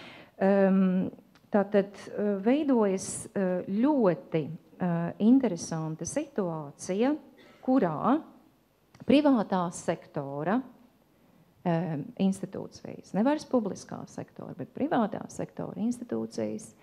Tātad veidojas ļoti interesanta situācija, kurā privātā sektora institūcijas, nevis publiskā sektora, bet privātā sektora institūcijas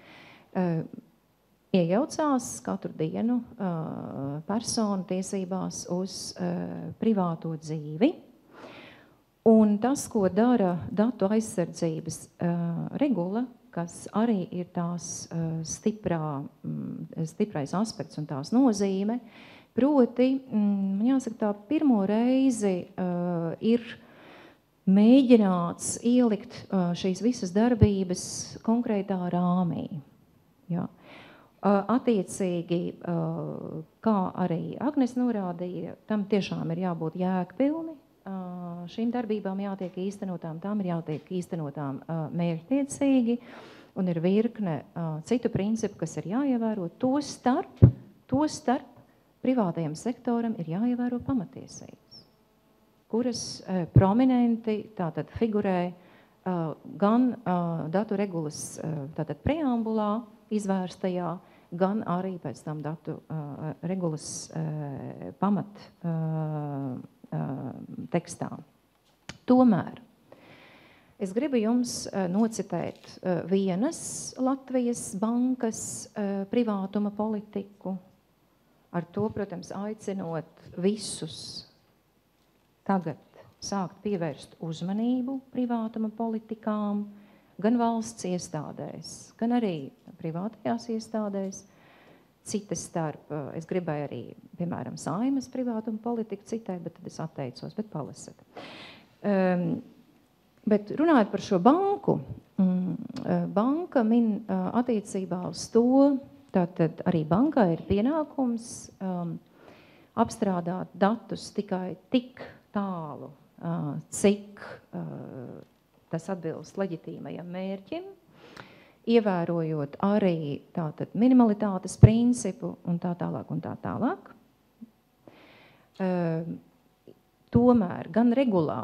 iejaucās katru dienu personu tiesībās uz privāto dzīvi. Un tas, ko dara datu aizsardzības regula, kas arī ir tās stiprais aspekts un tās nozīme, proti, man jāsaka, tā pirmo reizi ir mēģināts ielikt šīs visas darbības konkrētā rāmī. Jā. Attiecīgi, kā arī Agnese norādīja, tam tiešām ir jābūt jēgpilni, šīm darbībām jātiek īstenotām, tām ir jātiek īstenotām mērķtiecīgi, un ir virkne citu principu, kas ir jāievēro, to starp privātajam sektoram ir jāievēro pamatiesības, kuras prominenti tātad figurē gan datu regulas tātad preambulā izvērstajā, gan arī pēc tam datu regulas pamat tekstā. Tomēr es gribu jums nocitēt vienas Latvijas bankas privātuma politiku, ar to, protams, aicinot visus tagad sākt pievērst uzmanību privātuma politikām, gan valsts iestādēs, gan arī privātajās iestādēs. Citas starp, es gribēju arī, piemēram, Saeimas privātuma politiku citēt, bet tad es atteicos, bet palasat. Bet runājot par šo banku, banka min attiecībā uz to, tātad arī bankai ir pienākums apstrādāt datus tikai tik tālu, cik tas atbilst leģitīmajam mērķim, ievērojot arī tātad minimalitātes principu un tā tālāk un tā tālāk. Tomēr gan regulā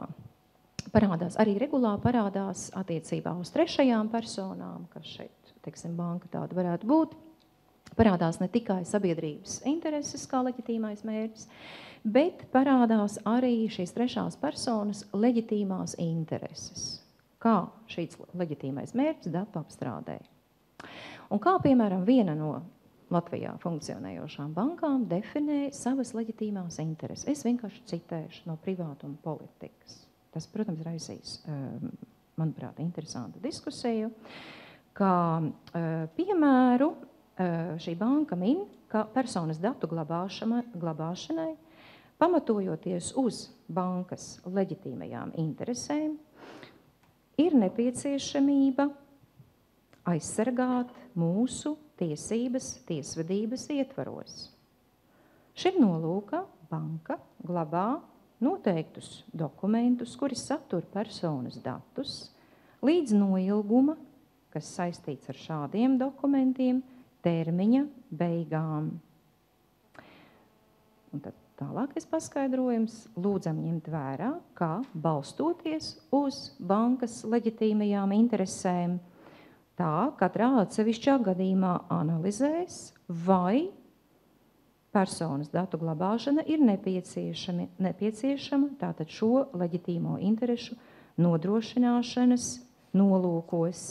parādās attiecībā uz trešajām personām, kas šeit, teiksim, banka tāda varētu būt, parādās ne tikai sabiedrības intereses kā leģitīmais mērķis, bet parādās arī šīs trešās personas leģitīmās intereses. Kā šīs leģitīmais mērķis datu apstrādē. Un kā, piemēram, viena no Latvijā funkcionējošām bankām definē savas leģitīmās intereses. Es vienkārši citēšu no privātuma politikas. Tas, protams, raisīs, manuprāt, interesantu diskusiju, kā piemēru šī banka min, ka personas datu glabāšanai, pamatojoties uz bankas leģitīmajām interesēm, ir nepieciešamība aizsargāt mūsu tiesības tiesvedības ietvaros. Šim nolūkā banka glabā noteiktus dokumentus, kuri satur personas datus, līdz noilguma, kas saistīts ar šādiem dokumentiem, termiņa beigām. Un tad tālākais paskaidrojums lūdzam ņemt vērā, kā balstoties uz bankas leģitīmajām interesēm, tā katrā atsevišķā gadījumā analizēs, vai personas datu glabāšana ir nepieciešama tātad šo leģitīmo interešu nodrošināšanas nolūkos.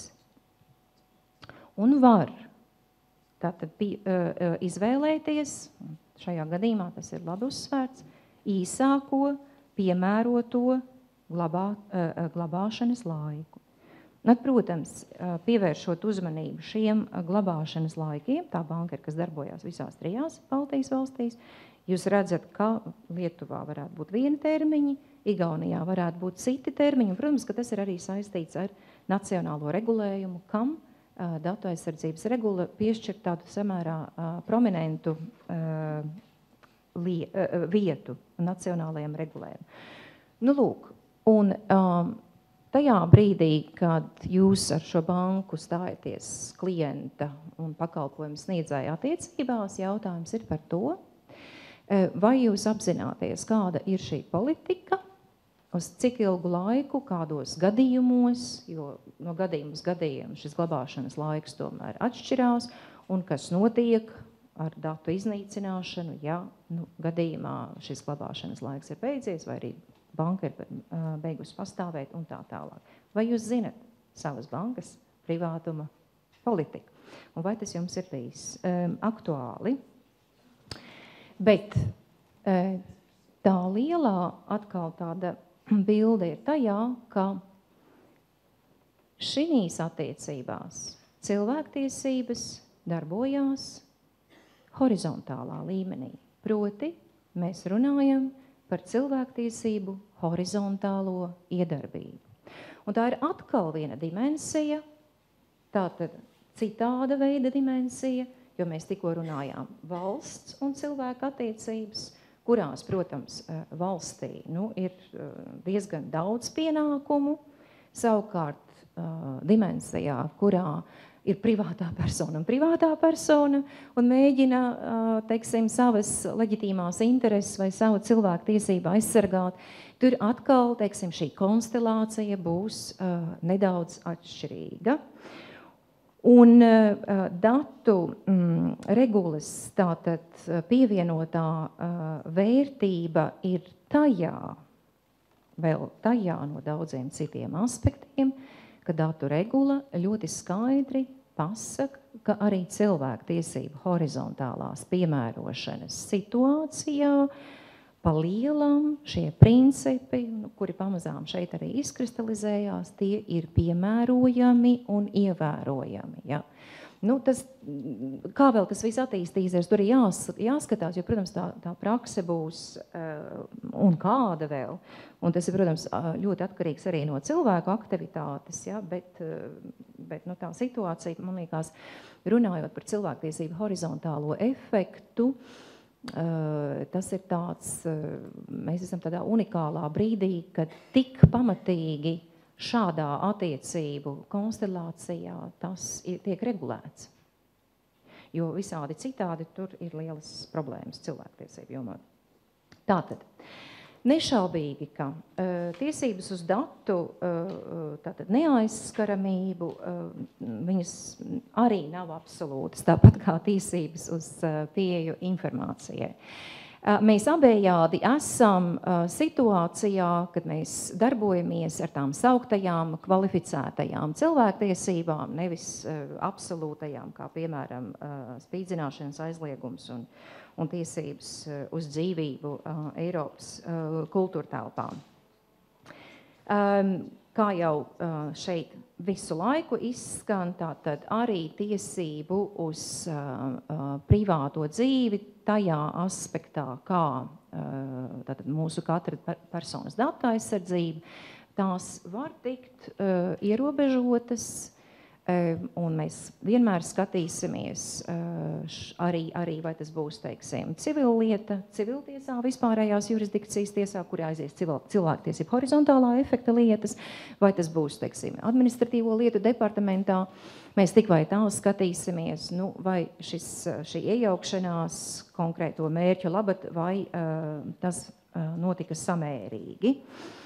Un var tātad izvēlēties, šajā gadījumā tas ir labi uzsvērts, īsāko piemēroto glabāšanas laiku. Protams, pievēršot uzmanību šiem glabāšanas laikiem, tā banka ir, kas darbojās visās 3 Baltijas valstīs, jūs redzat, ka Lietuvā varētu būt 1 termiņi, Igaunijā varētu būt citi termiņi, un, protams, ka tas ir arī saistīts ar nacionālo regulējumu, kam datu aizsardzības regula piešķir tādu samērā prominentu vietu nacionālajiem regulējumam. Nu, lūk, un tajā brīdī, kad jūs ar šo banku stājaties klienta un pakalpojumu sniedzēja attiecībās, jautājums ir par to, vai jūs apzināties, kāda ir šī politika, uz cik ilgu laiku, kādos gadījumos, jo no gadījuma uz gadījumu šis glabāšanas laiks tomēr atšķirās, un kas notiek ar datu iznīcināšanu, ja gadījumā šis glabāšanas laiks ir beidzies, vai arī banka ir beigusi pastāvēt un tā tālāk. Vai jūs zinat savas bankas privātuma politiku? Un vai tas jums ir bijis aktuāli? Bet tā lielā atkal tāda bilde ir tajā, ka šīs attiecībās cilvēktiesības darbojās horizontālā līmenī. Proti, mēs runājam par cilvēktiesību horizontālo iedarbību. Un tā ir atkal viena dimensija, tātad citāda veida dimensija, jo mēs tikko runājām valsts un cilvēku attiecības, kurās, protams, valstī ir diezgan daudz pienākumu, savukārt dimensijā, kurā ir privātā persona un mēģina, teiksim, savas leģitīmās intereses vai savu cilvēku tiesību aizsargāt, tur atkal, teiksim, šī konstelācija būs nedaudz atšķirīga. Un datu regulas tātad pievienotā vērtība ir vēl tajā no daudziem citiem aspektiem, ka datu regula ļoti skaidri pasaka, ka arī cilvēktiesību horizontālās piemērošanas situācijā pa lielam šie principi, kuri pamazām šeit arī izkristalizējās, tie ir piemērojami un ievērojami. Ja? Tas, kā vēl tas viss attīstīsies, tur ir jāskatās, jo, protams, tā prakse būs un kāda vēl. Un tas ir, protams, ļoti atkarīgs arī no cilvēku aktivitātes, ja? Bet tā situācija, man liekas, runājot par cilvēktiesību horizontālo efektu, tas ir tāds, mēs esam tādā unikālā brīdī, kad tik pamatīgi šādā attiecību konstelācijā tas tiek regulēts. Jo visādi citādi tur ir lielas problēmas cilvēktiesību jomā. Tātad, nešaubīgi, ka tiesības uz datu tātad neaizskaramību, viņas arī nav absolūtas, tāpat kā tiesības uz pieeju informācijai. Mēs abējādi esam situācijā, kad mēs darbojamies ar tām sauktajām kvalificētajām cilvēktiesībām, nevis absolūtajām, kā piemēram spīdzināšanas aizliegums un tiesības uz dzīvību Eiropas kultūrtelpām. Kā jau šeit visu laiku izskan, tātad arī tiesību uz privāto dzīvi tajā aspektā, kā tātad mūsu katra personas datu aizsardzība, tās var tikt ierobežotas, un mēs vienmēr skatīsimies arī vai tas būs, teiksim, civillieta, civiltiesā, vispārējās jurisdikcijas tiesā, kur aizies cilvēktiesību horizontālā efekta lietas, vai tas būs, teiksim, administratīvo lietu departamentā. Mēs tik vai tā skatīsimies, vai šī iejaukšanās konkrēto mērķu labad, vai tas notika samērīgi.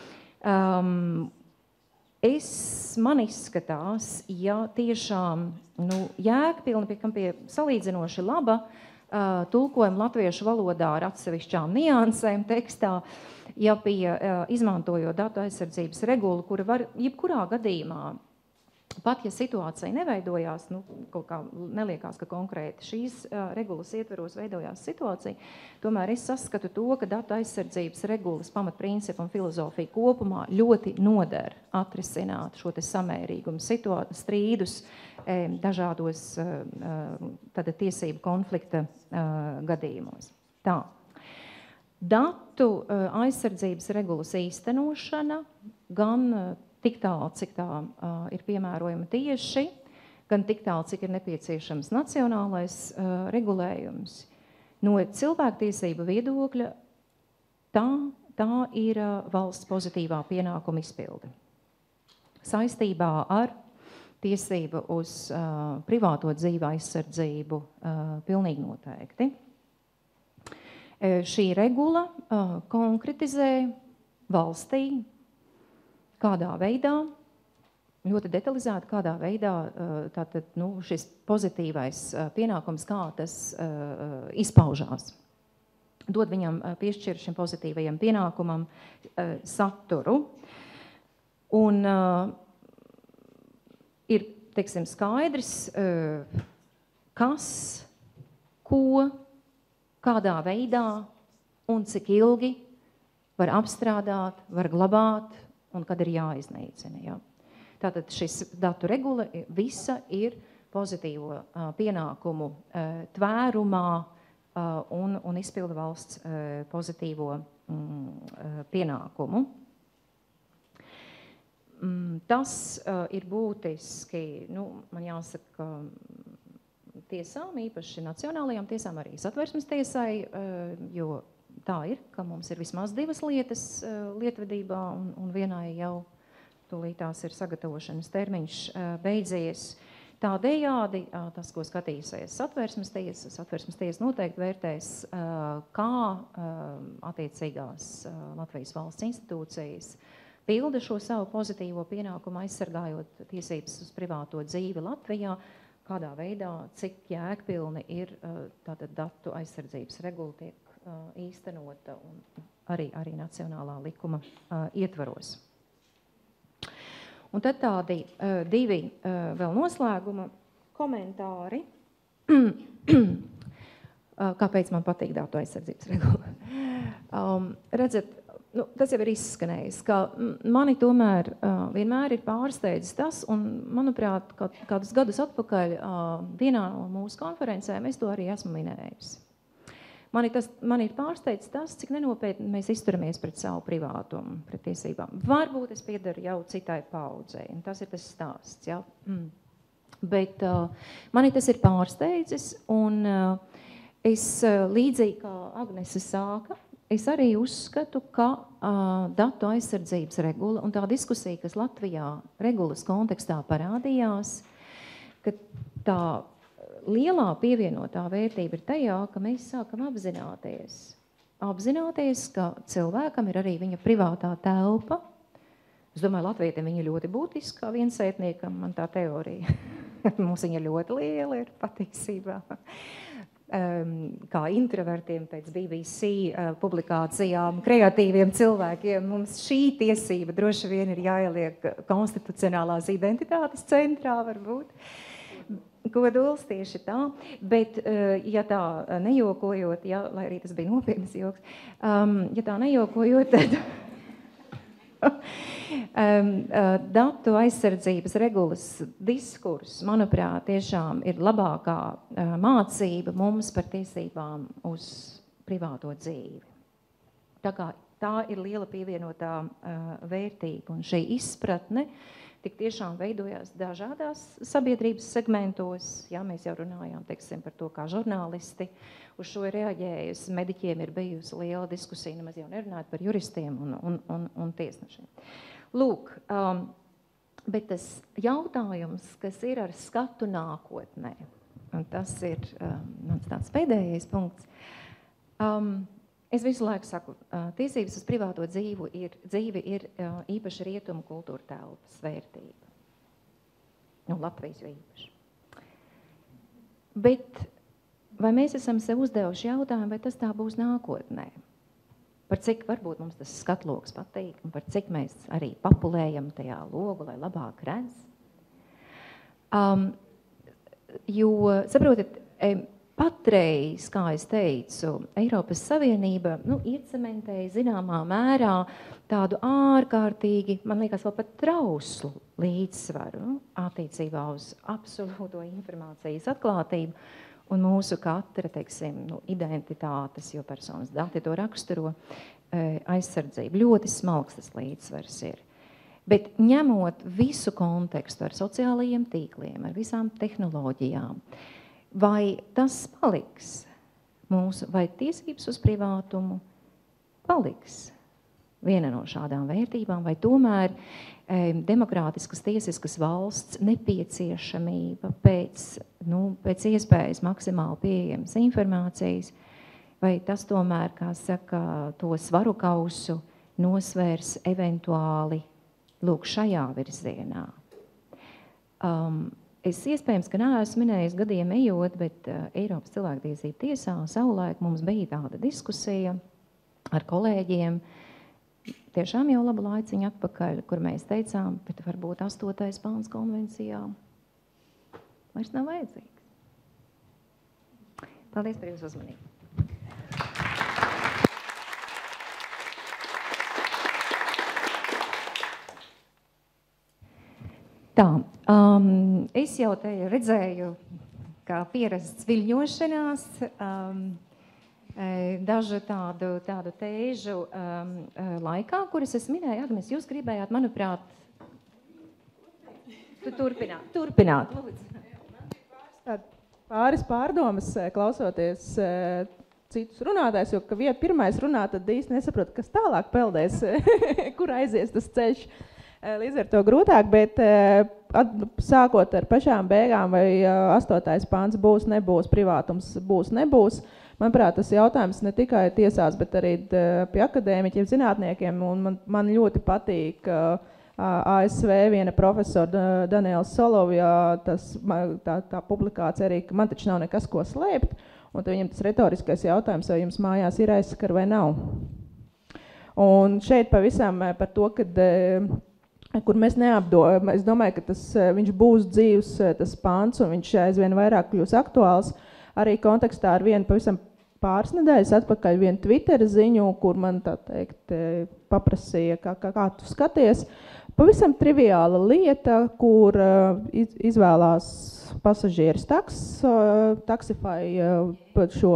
Man izskatās, ja tiešām jēgpilni, pie salīdzinoši laba tulkojuma latviešu valodā ar atsevišķām niansēm tekstā, ja izmantojot datu aizsardzības regulu, kura var jebkurā gadījumā, pat ja situācija neveidojās, kaut kā neliekās, ka konkrēti šīs regulas ietveros veidojās situācija, tomēr es saskatu to, ka datu aizsardzības regulas pamatprincipu un filozofiju kopumā ļoti noder atrisināt šo te samērīgumu strīdus dažādos tiesību konflikta gadījumos. Tā. Datu aizsardzības regulas īstenošana gan tik tālu, cik tā ir piemērojama tieši, gan tik tālu, cik ir nepieciešams nacionālais regulējums. No cilvēktiesību viedokļa tā ir valsts pozitīvā pienākuma izpilde. Saistībā ar tiesību uz privāto dzīvi aizsardzību pilnīgi noteikti. Šī regula konkretizē valstī, kādā veidā, ļoti detalizēti, kādā veidā tātad, šis pozitīvais pienākums, kā tas izpaužās. Dod viņam piešķir šim pozitīvajam pienākumam saturu. Un ir, teiksim, skaidrs, kas, ko, kādā veidā un cik ilgi var apstrādāt, var glabāt un kad ir jāiznīcina. Ja? Tātad šis datu regula visa ir pozitīvo pienākumu tvērumā un izpilda valsts pozitīvo pienākumu. Tas ir būtiski, man jāsaka, tiesām, īpaši nacionālajām tiesām, arī Satversmes tiesai, jo tā ir, ka mums ir vismaz 2 lietas lietvedībā un vienai jau tūlītās ir sagatavošanas termiņš beidzies. Tādējādi tas, ko skatīsies Satversmes tiesa noteikti vērtēs, kā attiecīgās Latvijas valsts institūcijas pilda šo savu pozitīvo pienākumu, aizsargājot tiesības uz privāto dzīvi Latvijā, kādā veidā, cik jēgpilni ir tātad datu aizsardzības regula tiek īstenota un arī nacionālā likuma ietvaros. Un tad tādi 2 vēl noslēguma komentāri, kāpēc man patīk datu aizsardzības regula. Redzat, tas jau ir izskanējis, ka mani tomēr vienmēr ir pārsteidzis tas, un, manuprāt, kādus gadus atpakaļ vienā no mūsu konferencēm es to arī esmu minējusi. Man ir pārsteidzis tas, cik nenopietni mēs izturamies pret savu privātumu, pret tiesībām. Varbūt es piedaru jau citai paudzei, un tas ir tas stāsts, ja? Bet mani tas ir pārsteidzis, un es līdzīgi kā Agnese sāka, es arī uzskatu, ka datu aizsardzības regula un tā diskusija, kas Latvijā regulas kontekstā parādījās, ka tā lielā pievienotā vērtība ir tajā, ka mēs sākam apzināties, ka cilvēkam ir arī viņa privātā telpa. Es domāju, latvietim viņa ļoti būtiska, kā viensētniekam, man tā teorija. Mums viņa ļoti liela ir patiesībā. Kā introvertiem pēc BBC publikācijām, kreatīviem cilvēkiem, mums šī tiesība droši vien ir jāieliek konstitucionālās identitātes centrā, varbūt. Kodols tieši tā, bet, ja tā nejokojot, lai arī tas bija nopietnas joks, ja tā nejokojot, tad datu aizsardzības regulas diskurs, manuprāt, tiešām ir labākā mācība mums par tiesībām uz privāto dzīvi. Tā kā tā ir liela pievienotā vērtība, un šī izpratne tik tiešām veidojās dažādās sabiedrības segmentos. Jā, mēs jau runājām, teiksim, par to, kā žurnālisti uz šo ir reaģējusi. Mediķiem ir bijusi liela diskusija, nemaz jau nerunājot par juristiem un tiesnešiem. Lūk, bet tas jautājums, kas ir ar skatu nākotnē, un tas ir mans tāds pēdējais punkts. Es visu laiku saku, tiesības uz privāto dzīvi ir īpaši rietumu kultūra telpas vērtība. Un Latvijas jo īpaši. Bet vai mēs esam sev uzdevuši jautājumu, vai tas tā būs nākotnē? Par cik varbūt mums tas skatloks patīk, un par cik mēs arī papulējam tajā logu, lai labāk redz? Jo, saprotat, patreiz, kā es teicu, Eiropas Savienība iecementēja zināmā mērā tādu ārkārtīgi, man liekas, vēl pat trauslu līdzsvaru attiecībā uz absolūto informācijas atklātību un mūsu katra, teiksim, identitātes, jo personas dati to raksturo, aizsardzība. Ļoti smalks tas līdzsvars ir. Bet ņemot visu kontekstu ar sociālajiem tīkliem, ar visām tehnoloģijām, vai tas paliks mūsu, vai tiesības uz privātumu paliks viena no šādām vērtībām, vai tomēr demokrātiskas tiesiskas valsts nepieciešamība pēc iespējas maksimāli pieejamas informācijas, vai tas tomēr, kā saka, to svaru kausu nosvērs eventuāli lūk šajā virzienā. Es iespējams, ka neesmu minējis gadiem ejot, bet Eiropas cilvēktiesību tiesā savulaik mums bija tāda diskusija ar kolēģiem, tiešām jau labu laiciņu atpakaļ, kur mēs teicām, bet varbūt 8. pāns konvencijā vairs nav vajadzīgs. Paldies par jūsu uzmanību. Tā, es jau te redzēju, kā pierasts viļņošanās, dažu tādu tēžu laikā, kuras es minēju. Agnes, jūs gribējāt, manuprāt, turpināt. Pāris pārdomas, klausoties citus runātājs, jo, ka pirmais runā, tad īsti nesaprot, kas tālāk peldēs, kur aizies tas ceļš. Līdz ar to grūtāk, bet sākot ar pašām beigām, vai 8. pāns būs, nebūs, privātums būs, nebūs. Manuprāt, tas jautājums ne tikai tiesās, bet arī pie akadēmiķiem, zinātniekiem, un man ļoti patīk ASV viena profesora Daniela Solovjā, tā publikācija arī, ka man taču nav nekas, ko slēpt, un tad viņam tas retoriskais jautājums, vai jums mājās ir aizskar vai nav. Un šeit pavisam par to, kad kur mēs neapdomājam, es domāju, ka viņš būs dzīvs, tas pāns, un viņš aizvien vairāk kļūs aktuāls, arī kontekstā ar vienu pavisam pāris nedēļas atpakaļ vienu Twitter ziņu, kur man, tā teikt, paprasīja, kā tu skaties. Pavisam triviāla lieta, kur izvēlās pasažieris Taxify šo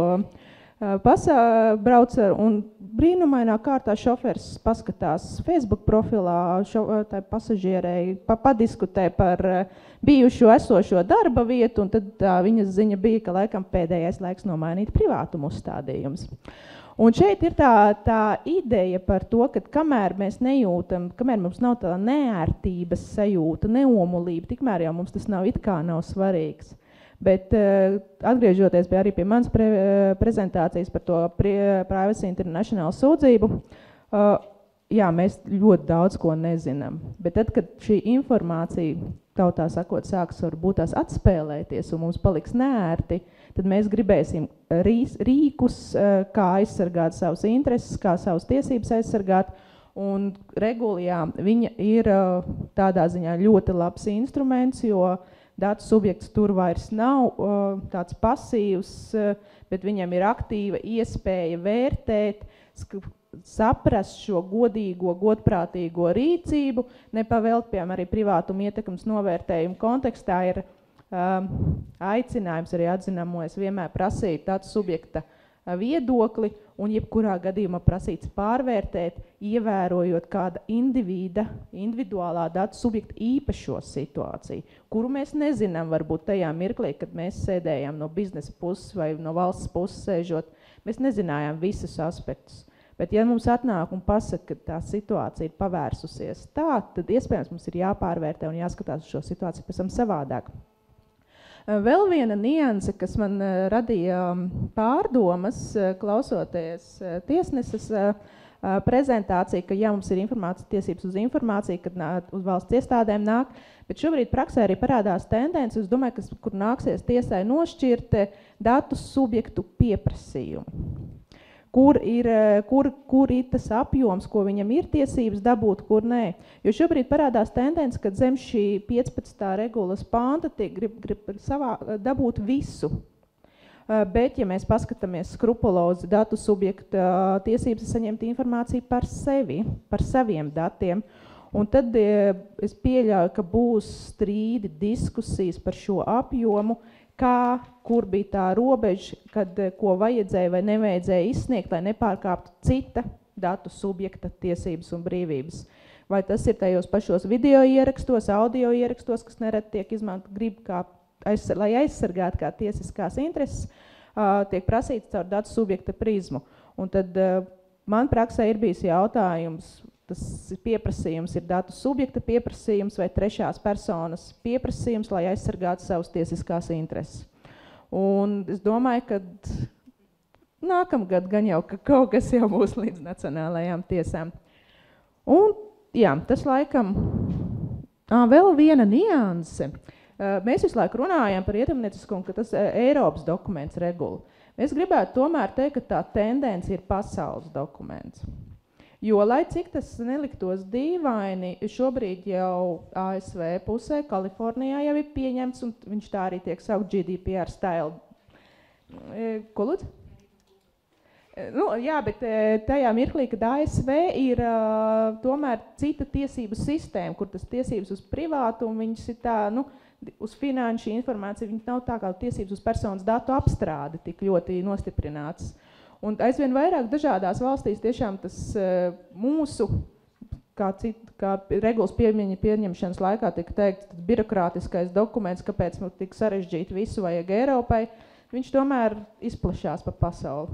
brauca un brīnumainā kārtā šofers paskatās Facebook profilā tai pasažierei, padiskutē par bijušo esošo darba vietu, un tad viņas ziņa bija, ka laikam pēdējais laiks nomainīt privātumu uzstādījums. Un šeit ir tā ideja par to, ka kamēr mēs nejūtam, kamēr mums nav tā neērtības sajūta, neomulība, tikmēr jau mums tas nav it kā nav svarīgs. Bet atgriežoties arī pie manas prezentācijas par to Privacy International sūdzību, jā, mēs ļoti daudz ko nezinām. Bet tad, kad šī informācija, tautā sakot, sāks varbūt tās atspēlēties un mums paliks neērti, tad mēs gribēsim rīkus, kā aizsargāt savus intereses, kā savus tiesības aizsargāt. Un regulijā viņa ir tādā ziņā ļoti labs instruments, jo datu subjekts tur vairs nav tāds pasīvs, bet viņam ir aktīva iespēja vērtēt, saprast šo godīgo, godprātīgo rīcību, nepavēlt, piemēram, arī privātuma ietekmes novērtējumu kontekstā ir aicinājums arī atzinamos vienmēr prasīt datu subjekta viedokli un jebkurā gadījumā prasīts pārvērtēt, ievērojot kāda individuālā datu subjekta īpašo situāciju, kuru mēs nezinām varbūt tajā mirklī, kad mēs sēdējām no biznesa puses vai no valsts puses sēžot, mēs nezinājām visus aspektus. Bet ja mums atnāk un pasaka, ka tā situācija ir pavērsusies tā, tad iespējams mums ir jāpārvērtē un jāskatās šo situāciju pēc tam savādāk. Vēl viena nianse, kas man radīja pārdomas, klausoties tiesneses prezentāciju, ka jā, mums ir tiesības uz informāciju, kad uz valsts iestādēm nāk, bet šobrīd praksē arī parādās tendences, es domāju, kur nāksies tiesai nošķirt datu subjektu pieprasījumu. Kur ir tas apjoms, ko viņam ir tiesības dabūt, kur nē. Jo šobrīd parādās tendence, ka zem šī 15. regulas panta grib dabūt visu. Bet, ja mēs paskatāmies skrupulozi datu subjekta tiesības saņemt informāciju par sevi, par saviem datiem, Un tad es pieļauju, ka būs strīdi, diskusijas par šo apjomu, kur bija tā robeža, ko vajadzēja vai nevajadzēja izsniegt, lai nepārkāptu cita datu subjekta tiesības un brīvības. Vai tas ir tajos pašos video ierakstos, audio ierakstos, kas nereti tiek grib lai aizsargātu kā tiesiskās intereses, tiek prasīts caur datu subjekta prizmu. Un tad man praksē ir bijis jautājums, tas pieprasījums ir datu subjekta pieprasījums vai trešās personas pieprasījums, lai aizsargātu savas tiesiskās intereses. Un es domāju, ka nākamgad gan jau, ka kaut kas jau būs līdz nacionālajām tiesām. Un, jā, tas laikam, vēl viena nianse. Mēs visu laiku runājam par ietekmnieciskumu, ka tas Eiropas dokuments regula. Mēs gribētu tomēr teikt, ka tā tendence ir pasaules dokuments. Jo, lai cik tas neliktos dīvaini, šobrīd jau ASV pusē, Kalifornijā jau ir pieņemts, un viņš tā arī tiek saukt GDPR style. Ko lūdzu? Nu, jā, bet tajā mirklī, kad ASV ir tomēr cita tiesību sistēma, kur tas tiesības uz privātumu, viņas ir tā, uz finanšu informāciju, viņi nav tā kā tiesības uz personas datu apstrādi tik ļoti nostiprināts. Un aizvien vairāk dažādās valstīs tiešām tas mūsu, kā regulas pieņemšanas laikā tika teikt, birokrātiskais dokuments, kāpēc tik sarežģīti visu vajag Eiropai, viņš tomēr izplašās pa pasauli.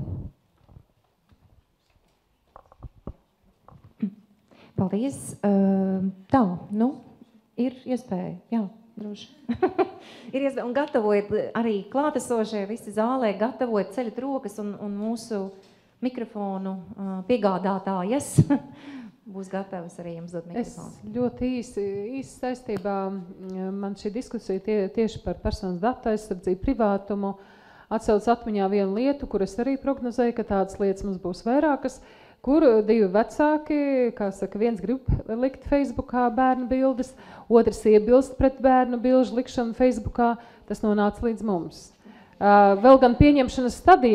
Paldies. Tā, ir iespēja, jā. Droši. Ir iespēja, un gatavojiet arī klātesošie, visi zālē, gatavojiet ceļat rokas un mūsu mikrofonu piegādātājas būs gatavas arī jums dot mikrofonu. Es ļoti īsi saistībā, man šī diskusija tieši par personas datu aizsardzību, privātumu, atsauc atmiņā vienu lietu, kur es arī prognozēju, ka tādas lietas mums būs vairākas, kur divi vecāki, kā saka, viens grib likt Facebookā bērnu bildes, otrs iebilst pret bērnu bilžu likšanu Facebookā, tas nonāca līdz mums. Vēl gan pieņemšanas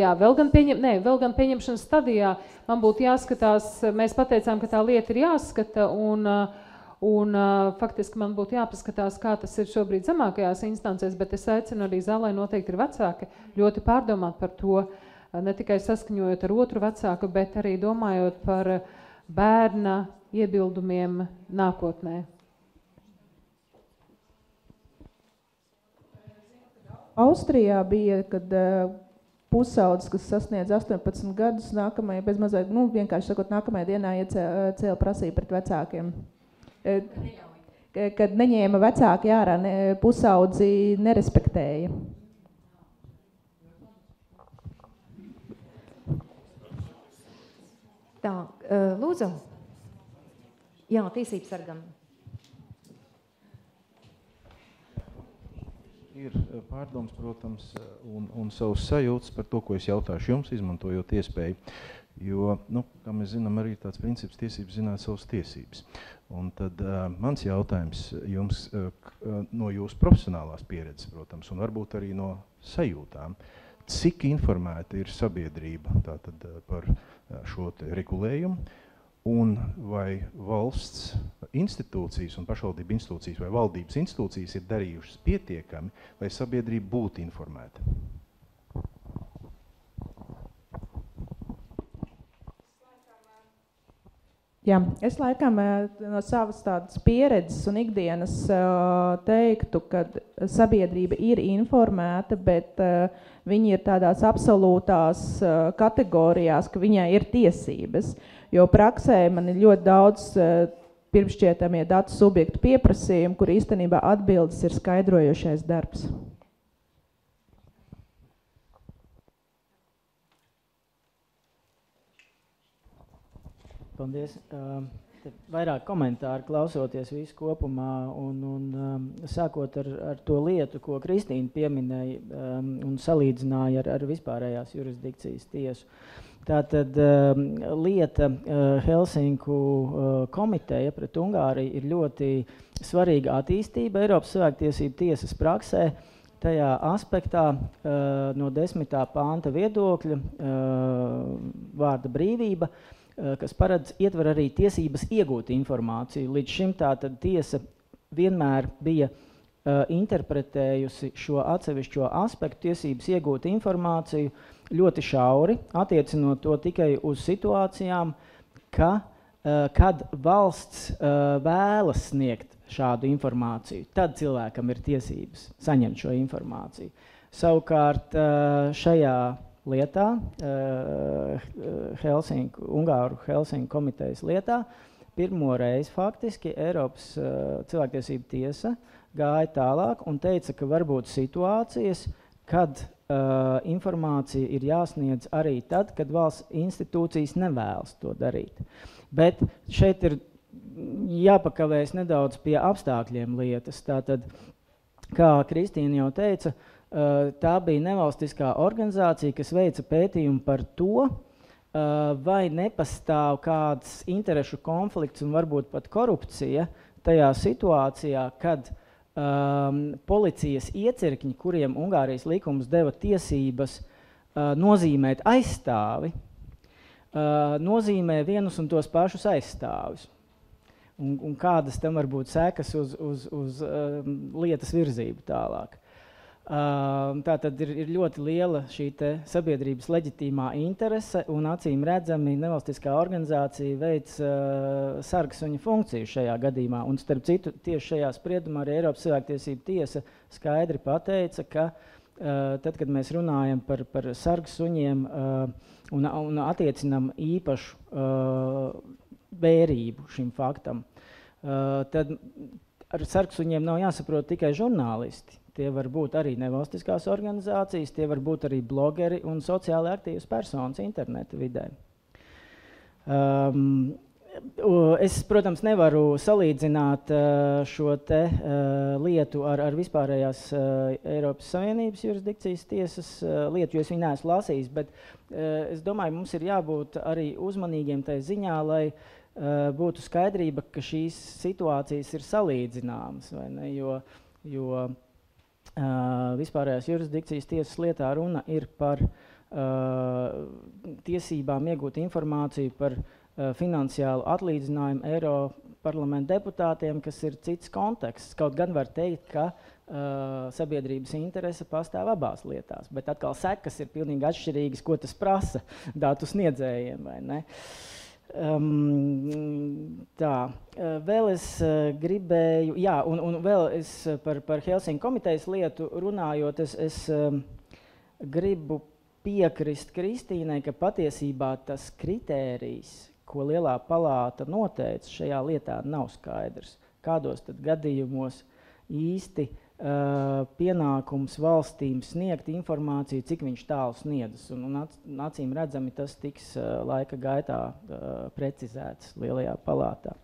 stadijā man būtu jāskatās, mēs pateicām, ka tā lieta ir jāskata, un faktiski man būtu jāpaskatās, kā tas ir šobrīd zemākajās instancēs, bet es aicinu arī zālē noteikti ir vecāki ļoti pārdomāt par to, ne tikai saskaņojot ar otru vecāku, bet arī domājot par bērna iebildumiem nākotnē. Austrijā bija, kad pusaudzis, kas sasniedz 18 gadus, vienkārši sakot, nākamajā dienā iecēla prasību pret vecākiem. Kad neņēma vecāki ārā, pusaudzi nerespektēja. Tā, lūdzu. Jā, tiesības sargam. Ir pārdoms, protams, un savus sajūtas par to, ko es jautāšu jums, izmantojot iespēju. Jo, kā mēs zinām, arī tāds princips tiesības zināt savas tiesības. Un tad mans jautājums jums no jūsu profesionālās pieredzes, protams, un varbūt arī no sajūtām. Cik informēta ir sabiedrība tātad par šo te regulējumu, un vai valsts institūcijas un pašvaldību institūcijas vai valdības institūcijas ir darījušas pietiekami, lai sabiedrība būtu informēta? Jā, es laikam no savas tādas pieredzes un ikdienas teiktu, ka sabiedrība ir informēta, bet viņi ir tādās absolūtās kategorijās, ka viņai ir tiesības. Jo praksē man ir ļoti daudz pirmšķietamie datu subjektu pieprasījumi, kur īstenībā atbildes ir skaidrojošais darbs. Paldies. Vairāk komentāru klausoties visu kopumā un sākot ar to lietu, ko Kristīne pieminēja un salīdzināja ar vispārējās jurisdikcijas tiesu. Tātad lieta Helsinku komiteja pret Ungāriju ir ļoti svarīga attīstība Eiropas cilvēktiesību tiesas praksē. Tajā aspektā no 10. panta viedokļa vārda brīvība kas paredz ietver arī tiesības iegūt informāciju. Līdz šim tātad tiesa vienmēr bija interpretējusi šo atsevišķo aspektu tiesības iegūt informāciju ļoti šauri, attiecinot to tikai uz situācijām, kad valsts vēlas sniegt šādu informāciju, tad cilvēkam ir tiesības saņemt šo informāciju. Savukārt šajā lietā, Ungāru Helsinku komitejas lietā, pirmo reizi faktiski Eiropas cilvēktiesību tiesa gāja tālāk un teica, ka var būt situācijas, kad informācija ir jāsniedz arī tad, kad valsts institūcijas nevēlas to darīt. Bet šeit ir jāpakavējas nedaudz pie apstākļiem lietas. Tātad, kā Kristīne jau teica, tā bija nevalstiskā organizācija, kas veica pētījumu par to, vai nepastāv kāds interešu konflikts un varbūt pat korupcija tajā situācijā, kad policijas iecirkņi, kuriem Ungārijas likums deva tiesības nozīmēt aizstāvi, nozīmē vienus un tos pašus aizstāvis. Un kādas tam var būt sekas uz lietas virzību tālāk. Tātad ir ļoti liela šī te sabiedrības leģitīmā interese un acīm redzami nevalstiskā organizācija veic sargsuņa funkciju šajā gadījumā. Un starp citu, tieši šajā spriedumā arī Eiropas cilvēktiesību tiesa skaidri pateica, ka tad, kad mēs runājam par sargsuņiem un attiecinam īpašu vērību šim faktam, tad ar sargsuņiem nav jāsaprot tikai žurnālisti. Tie var būt arī nevalstiskās organizācijas, tie var būt arī blogeri un sociāli aktīvas personas interneta vidē. Es, protams, nevaru salīdzināt šo te lietu ar vispārējās Eiropas Savienības jurisdikcijas tiesas lietu, jo es viņu neesmu lasījis, bet es domāju, mums ir jābūt arī uzmanīgiem tai ziņā, lai būtu skaidrība, ka šīs situācijas ir salīdzināmas, vai ne? Jo vispārējās jurisdikcijas tiesas lietā runa ir par tiesībām iegūt informāciju par finansiālu atlīdzinājumu Eiroparlamenta deputātiem, kas ir cits konteksts. Kaut gan var teikt, ka sabiedrības interese pastāv abās lietās, bet atkal sekas ir pilnīgi atšķirīgas, ko tas prasa datu sniedzējiem, vai ne? Tā, vēl es gribēju, jā, un vēl es par Helsinku komitejas lietu runājot, es gribu piekrist Kristīnei, ka patiesībā tas kritērijs, ko lielā palāta noteica šajā lietā, nav skaidrs. Kādos tad gadījumos īsti pienākums valstīm sniegt informāciju, cik viņš tālu sniedzas. Un acīm redzami tas tiks laika gaitā precizēts lielajā palātā.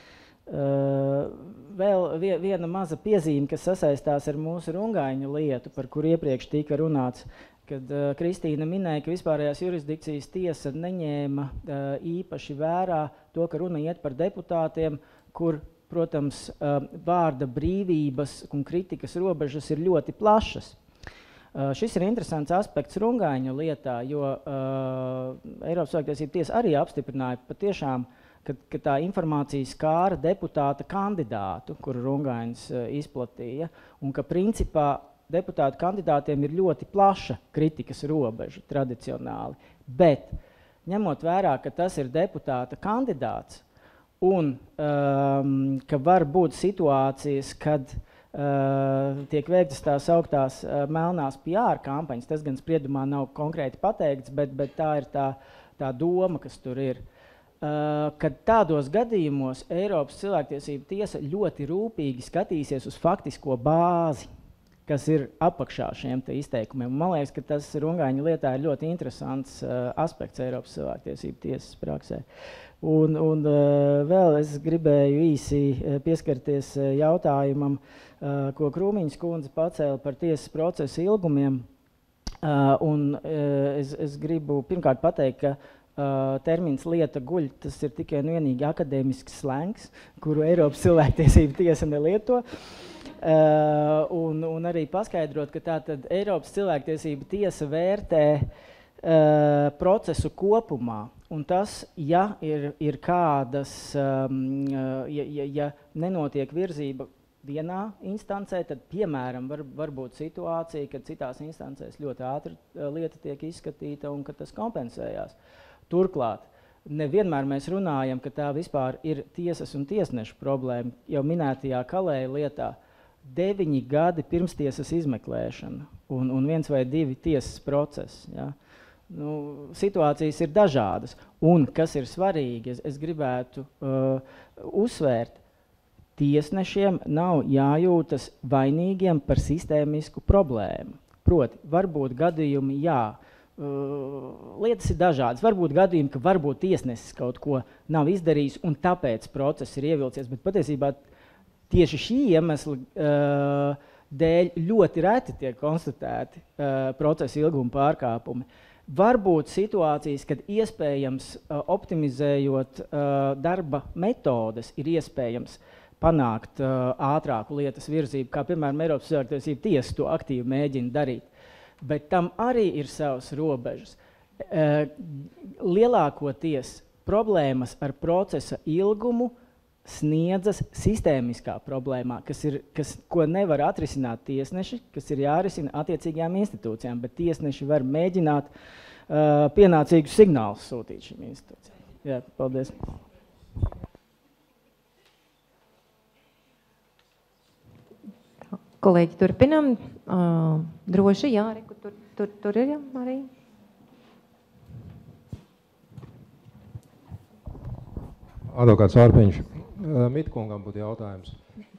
Vēl viena maza piezīme, kas sasaistās ar mūsu rungaiņu lietu, par kur iepriekš tika runāts, kad Kristīne minēja, ka vispārējās jurisdikcijas tiesa neņēma īpaši vērā to, ka runa iet par deputātiem, kur, protams, vārda brīvības un kritikas robežas ir ļoti plašas. Šis ir interesants aspekts rungaiņu lietā, jo Eiropas cilvēktiesību tiesa arī apstiprināja patiešām, ka tā informācija skāra deputāta kandidātu, kuru rungaiņas izplatīja, un ka principā deputātu kandidātiem ir ļoti plaša kritikas robeža tradicionāli. Bet, ņemot vērā, ka tas ir deputāta kandidāts, un ka var būt situācijas, kad tiek veiktas tās augtās melnās PR kampaņas, tas gan spriedumā nav konkrēti pateikts, bet tā ir tā doma, kas tur ir. Kad tādos gadījumos Eiropas cilvēktiesību tiesa ļoti rūpīgi skatīsies uz faktisko bāzi, kas ir apakšā šiem te izteikumiem. Man liekas, ka tas rungaiņu lietā ir ļoti interesants aspekts Eiropas cilvēktiesību tiesas praksē. Un vēl es gribēju īsi pieskarties jautājumam, ko Krūmiņas kundze pacēla par tiesas procesa ilgumiem. Es gribu pirmkārt pateikt, ka termins lieta guļ, tas ir tikai un vienīgi akadēmisks slengs, kuru Eiropas cilvēktiesību tiesa nelieto. Un arī paskaidrot, ka tātad Eiropas cilvēktiesība tiesa vērtē procesu kopumā. Un tas, ja ir kādas, ja nenotiek virzība vienā instancē, tad, piemēram, var būt situācija, kad citās instancēs ļoti ātri lieta tiek izskatīta un ka tas kompensējās. Turklāt, nevienmēr mēs runājam, ka tā vispār ir tiesas un tiesnešu problēma. Jau minētajā Kalēja lietā 9 gadi pirmstiesas izmeklēšana un 1 vai 2 tiesas procesi. Ja? Nu, situācijas ir dažādas. Un, kas ir svarīgi, es gribētu uzsvērt, tiesnešiem nav jājūtas vainīgiem par sistēmisku problēmu. Proti, varbūt gadījumi, lietas ir dažādas. Varbūt gadījumi, ka varbūt tiesnesis kaut ko nav izdarījis un tāpēc process ir ievilcies. Bet patiesībā tieši šī iemesla dēļ ļoti reti tiek konstatēti procesa ilguma pārkāpumi. Varbūt situācijas, kad iespējams optimizējot darba metodes, ir iespējams panākt ātrāku lietas virzību, kā piemēram Eiropas cilvēktiesību tiesa to aktīvi mēģina darīt. Bet tam arī ir savas robežas. Lielākoties problēmas ar procesa ilgumu sniedzas sistēmiskā problēmā, ko nevar atrisināt tiesneši, kas ir jārisina attiecīgajām institūcijām, bet tiesneši var mēģināt pienācīgus signālus sūtīt šīm institūcijām. Jā, paldies. Kolēģi, turpinam. Droši, jā, tur ir, jā, arī. Advokāts Mārtiņš, Mitkungam būtu jautājums.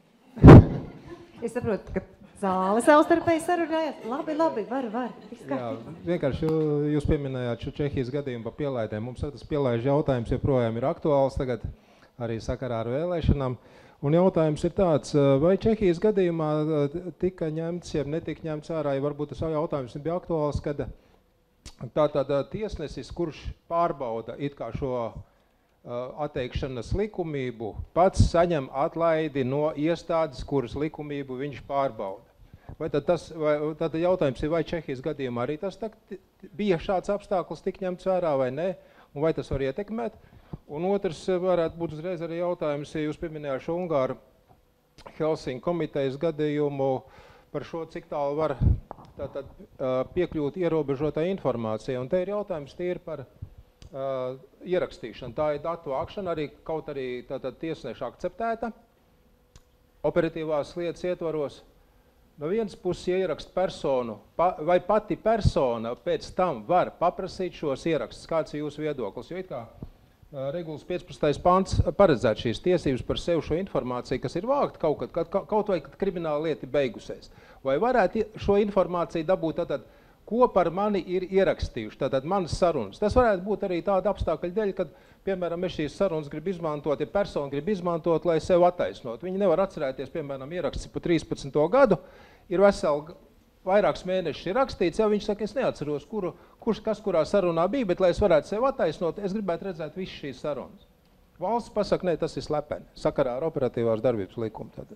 Es saprotu, ka zāle savstarpēji sarunājās. Labi, var. Jā, vienkārši jūs pieminējāt šo Čehijas gadījumu par pielaidēm. Mums tas pielaižu jautājums joprojām ir aktuāls tagad arī sakarā ar vēlēšanām. Un jautājums ir tāds, vai Čehijas gadījumā tika ņemts, ja netika ņemts ārā, ja varbūt tas jautājums bija aktuāls, kad tātad tiesnesis, kurš pārbauda it kā šo atteikšanas likumību, pats saņem atlaidi no iestādes, kuras likumību viņš pārbauda. Vai tad jautājums ir, vai Čehijas gadījumā arī tas bija šāds apstākļus tik ņemts vērā vai ne, un vai tas var ietekmēt? Un otrs varētu būt uzreiz arī jautājums, ja jūs pieminējāt šo Ungāru Helsinku komitejas gadījumu par šo, cik tālu var piekļūt ierobežotai informācijai. Un te ir jautājums tīri par ierakstīšanu. Tā ir datu vākšana, kaut arī tiesneša akceptēta operatīvās lietas ietvaros. No vienas puses, ja ierakst personu, vai pati persona pēc tam var paprasīt šos ierakstus, kāds ir jūsu viedoklis? Jo it kā regulas 15. pants paredzēt šīs tiesības par sevi šo informāciju, kas ir vākta kaut vai, kad krimināla lieta ir beigusies. Vai varētu šo informāciju dabūt ko par mani ir ierakstījuši, tātad manas sarunas. Tas varētu būt arī tāda apstākļa dēļ, kad, piemēram, es šīs sarunas grib izmantot, ja persona grib izmantot, lai sev attaisnot. Viņi nevar atcerēties, piemēram, ieraksts pa 13. gadu, ir veseli vairāks mēnešus ir rakstīts, ja viņš saka, es neatceros, kas kurā sarunā bija, bet, lai es varētu sev attaisnot, es gribētu redzēt visas šīs sarunas. Valsts pasaka, ne, tas ir slepeni, sakarā ar operatīvās darbības likumu. Tātad.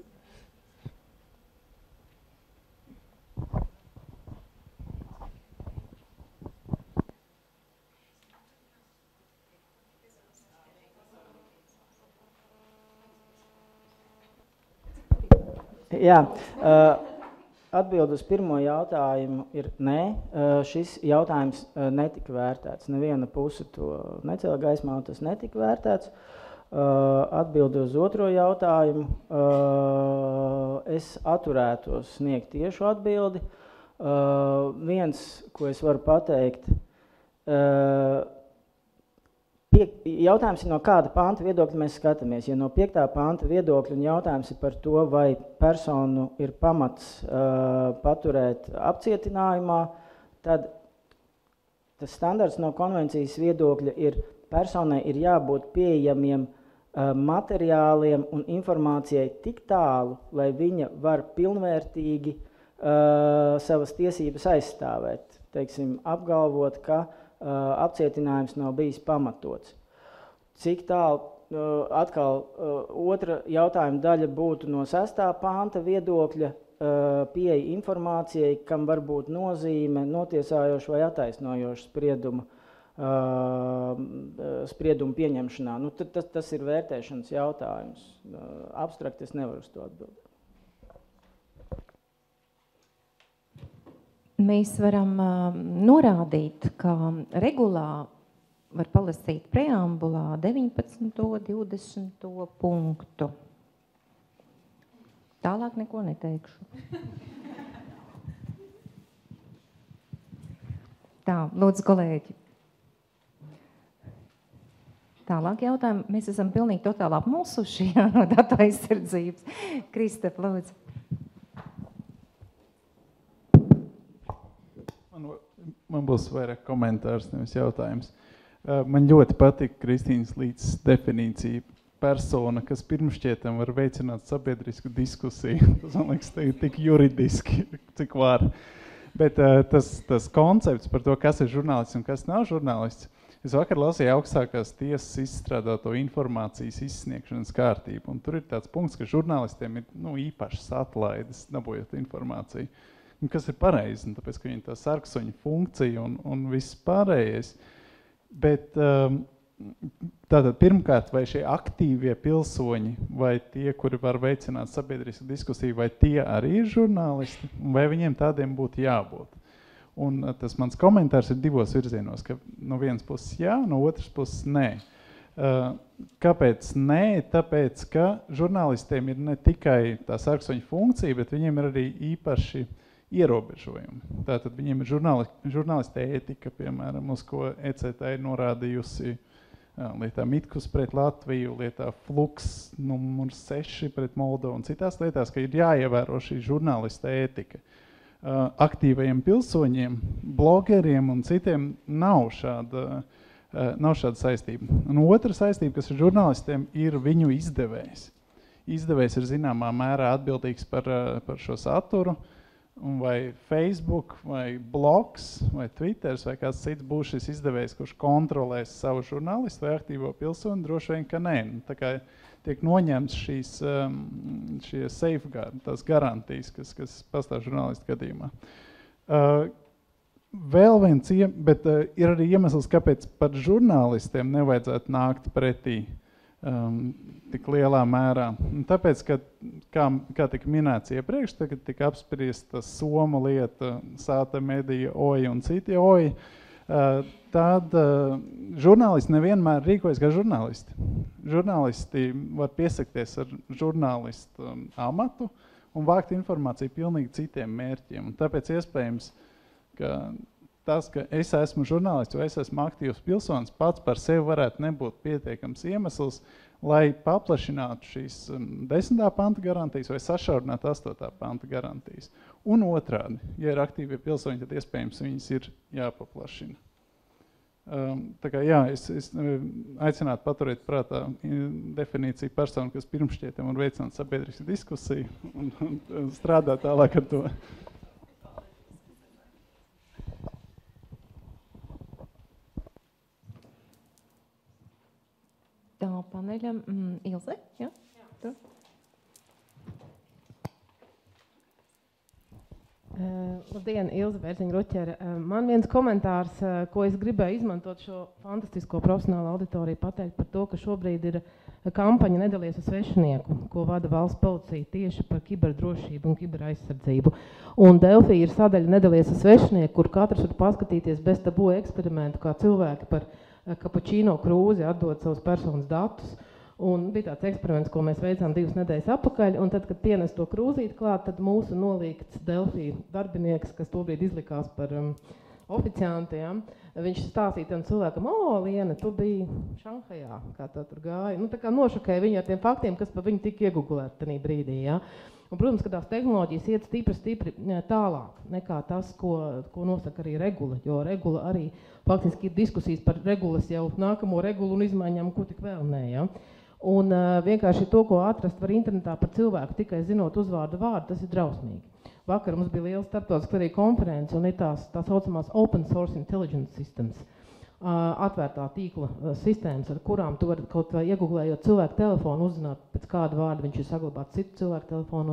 Jā, atbild uz pirmo jautājumu ir nē, šis jautājums netika vērtēts. Neviena puse to necēla gaismā, tas netika vērtēts. Atbild uz otro jautājumu, es atturētos sniegt tiešu atbildi. Viens, ko es varu pateikt, jautājums ir, no kāda panta viedokļa mēs skatāmies. Ja no 5. panta viedokļa un jautājums ir par to, vai personu ir pamats paturēt apcietinājumā, tad tas standarts no konvencijas viedokļa ir, personai ir jābūt pieejamiem materiāliem un informācijai tik tālu, lai viņa var pilnvērtīgi savas tiesības aizstāvēt. Teiksim, apgalvot, ka apcietinājums nav bijis pamatots. Cik tālu, atkal otra jautājuma daļa būtu no 6. panta viedokļa, pieeja informācijai, kam var būt nozīme notiesājoša vai attaisnojoša spriedumu pieņemšanā. Nu, tas ir vērtēšanas jautājums. Abstrakt es nevaru uz to atbildēt. Mēs varam norādīt, ka regulā var palasīt preambulā 19. 20. punktu. Tālāk neko neteikšu. Tā, lūdzu, kolēģi. Tālāk jautājumi. Mēs esam pilnīgi totāli apmulsuši no datu aizsardzības. Kristap, lūdzu. Man būs vairāk komentārs, nevis jautājums. Man ļoti patika Kristīnes Līces definīcija persona, kas pirmšķietam var veicināt sabiedrisku diskusiju. Tas, man liekas, tik juridiski, cik var. Bet tas koncepts par to, kas ir žurnālists un kas nav žurnālists, es vakar lasīju augstākās tiesas izstrādāto informācijas izsniegšanas kārtību. Un tur ir tāds punkts, ka žurnālistiem ir īpašas atlaides, dabūjot informāciju. Un kas ir pareizi, tāpēc, ka viņi tā sarksuņa funkcija un viss pārējais. Bet tātad pirmkārt, vai šie aktīvie pilsoņi, vai tie, kuri var veicināt sabiedrisku diskusiju, vai tie arī ir žurnālisti, vai viņiem tādiem būtu jābūt. Un tas mans komentārs ir divos virzienos, ka no vienas puses jā, no otras puses nē. Kāpēc nē? Tāpēc, ka žurnālistiem ir ne tikai tā sarksuņa funkcija, bet viņiem ir arī īpaši ierobežojumi. Tātad viņiem ir žurnālista ētika, piemēram, uz ko ECT ir norādījusi lietā Mitkus pret Latviju, lietā Fluks numur 6 pret Moldovu un citās lietās, ka ir jāievēro šī žurnālista ētika. Aktīvajiem pilsoņiem, blogeriem un citiem nav šāda saistība. Un otra saistība, kas ir žurnālistiem, ir viņu izdevējs. Izdevējs ir zināmā mērā atbildīgs par šo saturu, un vai Facebook, vai blogs, vai Twitters, vai kāds cits būs šis izdevējs, kurš kontrolēs savu žurnālistu vai aktīvo pilsoni, droši vien, ka nē. Tā kā tiek noņemts šie safeguard, tās garantijas, kas pastāv žurnālistu gadījumā. Vēl viens, bet ir arī iemesls, kāpēc par žurnālistiem nevajadzētu nākt pretī tik lielā mērā. Tāpēc, ka, kā tika minēts iepriekš, tagad tika apspriesta Somu lieta, Sāta medija, Oja un citi Oja, tad žurnālisti nevienmēr rīkojas kā žurnālisti. Žurnālisti var piesakties ar žurnālistu amatu un vākt informāciju pilnīgi citiem mērķiem. Un tāpēc iespējams, ka tas, ka es esmu žurnālists vai es esmu aktīvs pilsonis, pats par sevi varētu nebūt pietiekams iemesls, lai paplašinātu šīs 10. panta garantijas vai sašaurinātu 8. panta garantijas. Un otrādi, ja ir aktīvie pilsoņi, tad iespējams viņas ir jāpaplašina. Tā kā jā, es aicinātu paturēt prātā definīciju personu, kas pirmšķietam un veicināt sabiedrisku diskusiju un strādāt tālāk ar to. Tā paneļam Ilze, jā? Jā. Labdien, Ilze Bērziņa-Ruķere. Man viens komentārs, ko es gribēju izmantot šo fantastisko profesionālu auditoriju, pateikt par to, ka šobrīd ir kampaņa Nedalies ar svešinieku, ko vada valsts policija tieši par kiberdrošību un kiberaizsardzību. Un Delfī ir sadaļa Nedalies ar svešinieku, kur katrs var paskatīties bez tabū eksperimentu, kā cilvēki par kapučīno krūzi atdod savus personas datus. Un bija tāds eksperiments, ko mēs veicām 2 nedēļas atpakaļ, un tad, kad pienes to krūzīti klāt, tad mūsu nolikts Delfī darbinieks, kas tobrīd izlikās par oficianti, ja, viņš stāstīja tam cilvēkam, Liena, tu biji Šanhajā, kā tā tur gāja. Nu, tā kā nošokēja viņu ar tiem faktiem, kas par viņu tika iegooglēti tanī brīdī, ja. Un, protams, ka tās tehnoloģijas iet stipri tālāk nekā tas, ko nosaka arī regula, jo regula arī faktiski ir diskusijas par regulas jau nākamo regulu un izmaiņām, ko tik vēl nē, ja. Un vienkārši to, ko atrast var internetā par cilvēku, tikai zinot uzvārdu vārdu, tas ir drausmīgi. Vakar mums bija liela starptautiska arī konference un ir tās saucamās Open Source Intelligence Systems, atvērtā tīkla sistēmas, ar kurām tu vari kaut vai iegooglējot cilvēku telefonu uzzināt, pēc kāda vārda viņš ir saglabāts citu cilvēku telefonos.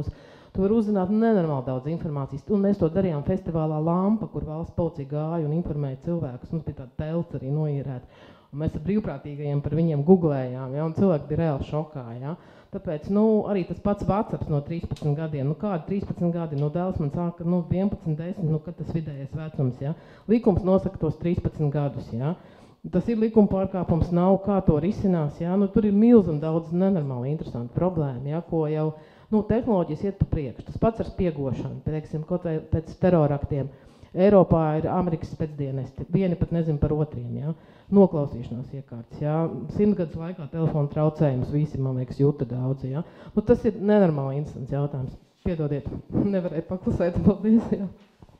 Tu vari uzzināt nenormāli daudz informācijas. Un mēs to darījām festivālā Lampa, kur valsts policija gāja un informēja cilvēkus. Mums bija tāda telts arī noīrēta. Un mēs ar brīvprātīgajiem par viņiem googlējām, ja, un cilvēki bija reāli šokā. Ja. Tāpēc, arī tas pats WhatsApps no 13 gadiem, kādi 13 gadi, dēls man sāka, 11, 10, kad tas vidējais vecums, ja. Likums nosaka tos 13 gadus, ja. Tas ir likuma pārkāpums, nav kā to risinās, ja. Tur ir milzīgi daudz nenormāli interesanti problēma, ja, ko jau, tehnoloģijas iet pa priekšu. Tas pats ar spiegošanu, teiksim, kaut vai pēc teroraktiem. Eiropā ir Amerikas spēcdienesti, vieni pat nezin par otriem, ja. Noklausīšanās iekārtas, ja. 100 gadus laikā telefonu traucējumus visi, man liekas, jūta daudzi, ja. Tas ir nenormāli interesants jautājums. Piedodiet, nevarēju paklusēt, paldies, ja.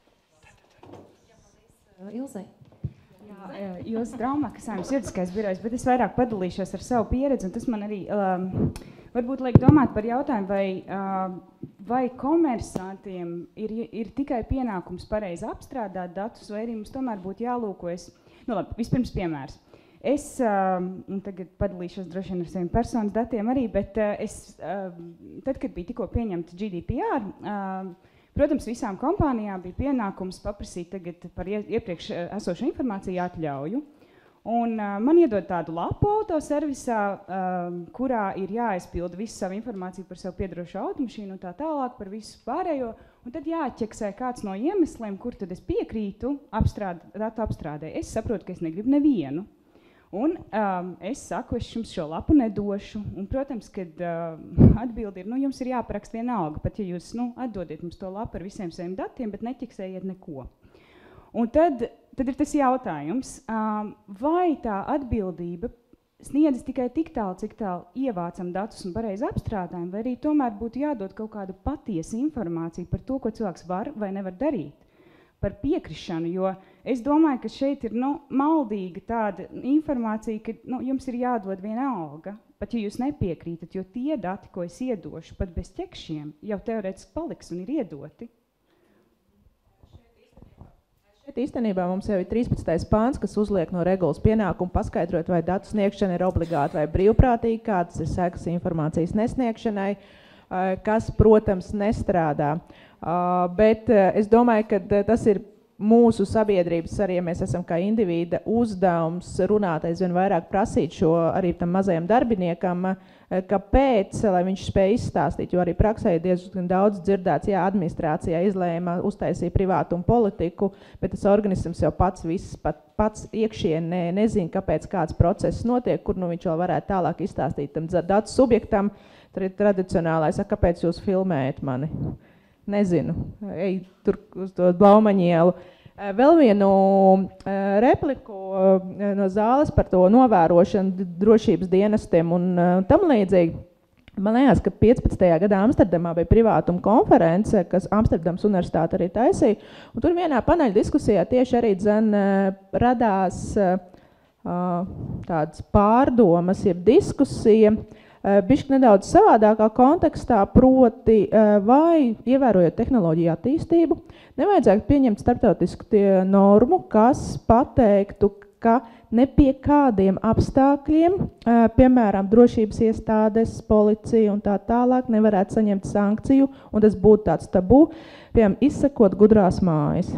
Ilzei. Jūs Traumaka Saeimas juridiskais birojs, bet es vairāk padalīšos ar savu pieredzi, un tas man arī varbūt liek domāt par jautājumu, vai komersantiem ir tikai pienākums pareizi apstrādāt datus, vai arī mums tomēr būtu jālūkojas. Labi, vispirms piemērs. Es tagad padalīšos droši vien ar saviem personas datiem arī, bet tad, kad bija tikko pieņemta GDPR, protams, visām kompānijām bija pienākums paprasīt tagad par iepriekš esošu informāciju atļauju. Un man iedod tādu lapu autoservisā, kurā ir jāaizpilda visu savu informāciju par sev piedarošo automašīnu un tā tālāk par visu pārējo. Un tad jāatķeksē kāds no iemesliem, kur tad es piekrītu datu apstrādē. Es saprotu, ka es negribu nevienu. Un es saku, es jums šo lapu nedošu. Un, protams, kad atbildi ir, jums ir jāparaksta vienalga, pat ja jūs atdodiet mums to lapu ar visiem saviem datiem, bet neķeksējiet neko. Un tad ir tas jautājums, vai tā atbildība sniedz tikai tik tālu, cik tālu ievācam datus un pareizi apstrādājam, vai arī tomēr būtu jādod kaut kāda patiesa informācija par to, ko cilvēks var vai nevar darīt, par piekrišanu, jo es domāju, ka šeit ir maldīga tāda informācija, ka jums ir jādod vienalga, pat ja jūs nepiekrītat, jo tie dati, ko es iedošu, pat bez ķekšiem, jau teorētiski paliks un ir iedoti. Īstenībā mums jau ir 13. pāns, kas uzliek no regulas pienākumu paskaidrot, vai datu sniegšana ir obligāta vai brīvprātīga, kādas ir sekas informācijas nesniegšanai, kas, protams, nestrādā. Bet es domāju, ka tas ir mūsu sabiedrības, arī ja mēs esam kā individa uzdevums runāt aizvien vairāk prasīt šo arī tam mazajam darbiniekam, kāpēc, lai viņš spēj izstāstīt, jo arī praksē ir diezgan daudz dzirdēts, jā, administrācijā izlēma uztaisīja privātumu politiku, bet tas organisms jau pats iekšienē nezina, kāpēc kāds process notiek, kur viņš vēl varētu tālāk izstāstīt tam datu subjektam, tradicionālais, kāpēc jūs filmējat mani? Nezinu, ej tur uz to Blaumaņielu. Vēl vienu repliku no zāles par to novērošanu drošības dienestiem un tam līdzīgi. Man liekas, ka 15. gadā Amsterdamā bija privātuma konference, kas Amsterdams universitāte arī taisīja. Un tur vienā paneļa diskusijā tieši arī radās tādas pārdomas, jeb diskusija, bišķi nedaudz savādākā kontekstā, proti, vai ievērojot tehnoloģiju attīstību, nevajadzētu pieņemt starptautisku normu, kas pateiktu, ka ne pie kādiem apstākļiem, piemēram, drošības iestādes, policija un tā tālāk, nevarētu saņemt sankciju, un tas būtu tāds tabū, piemēram, izsakot gudrās mājas.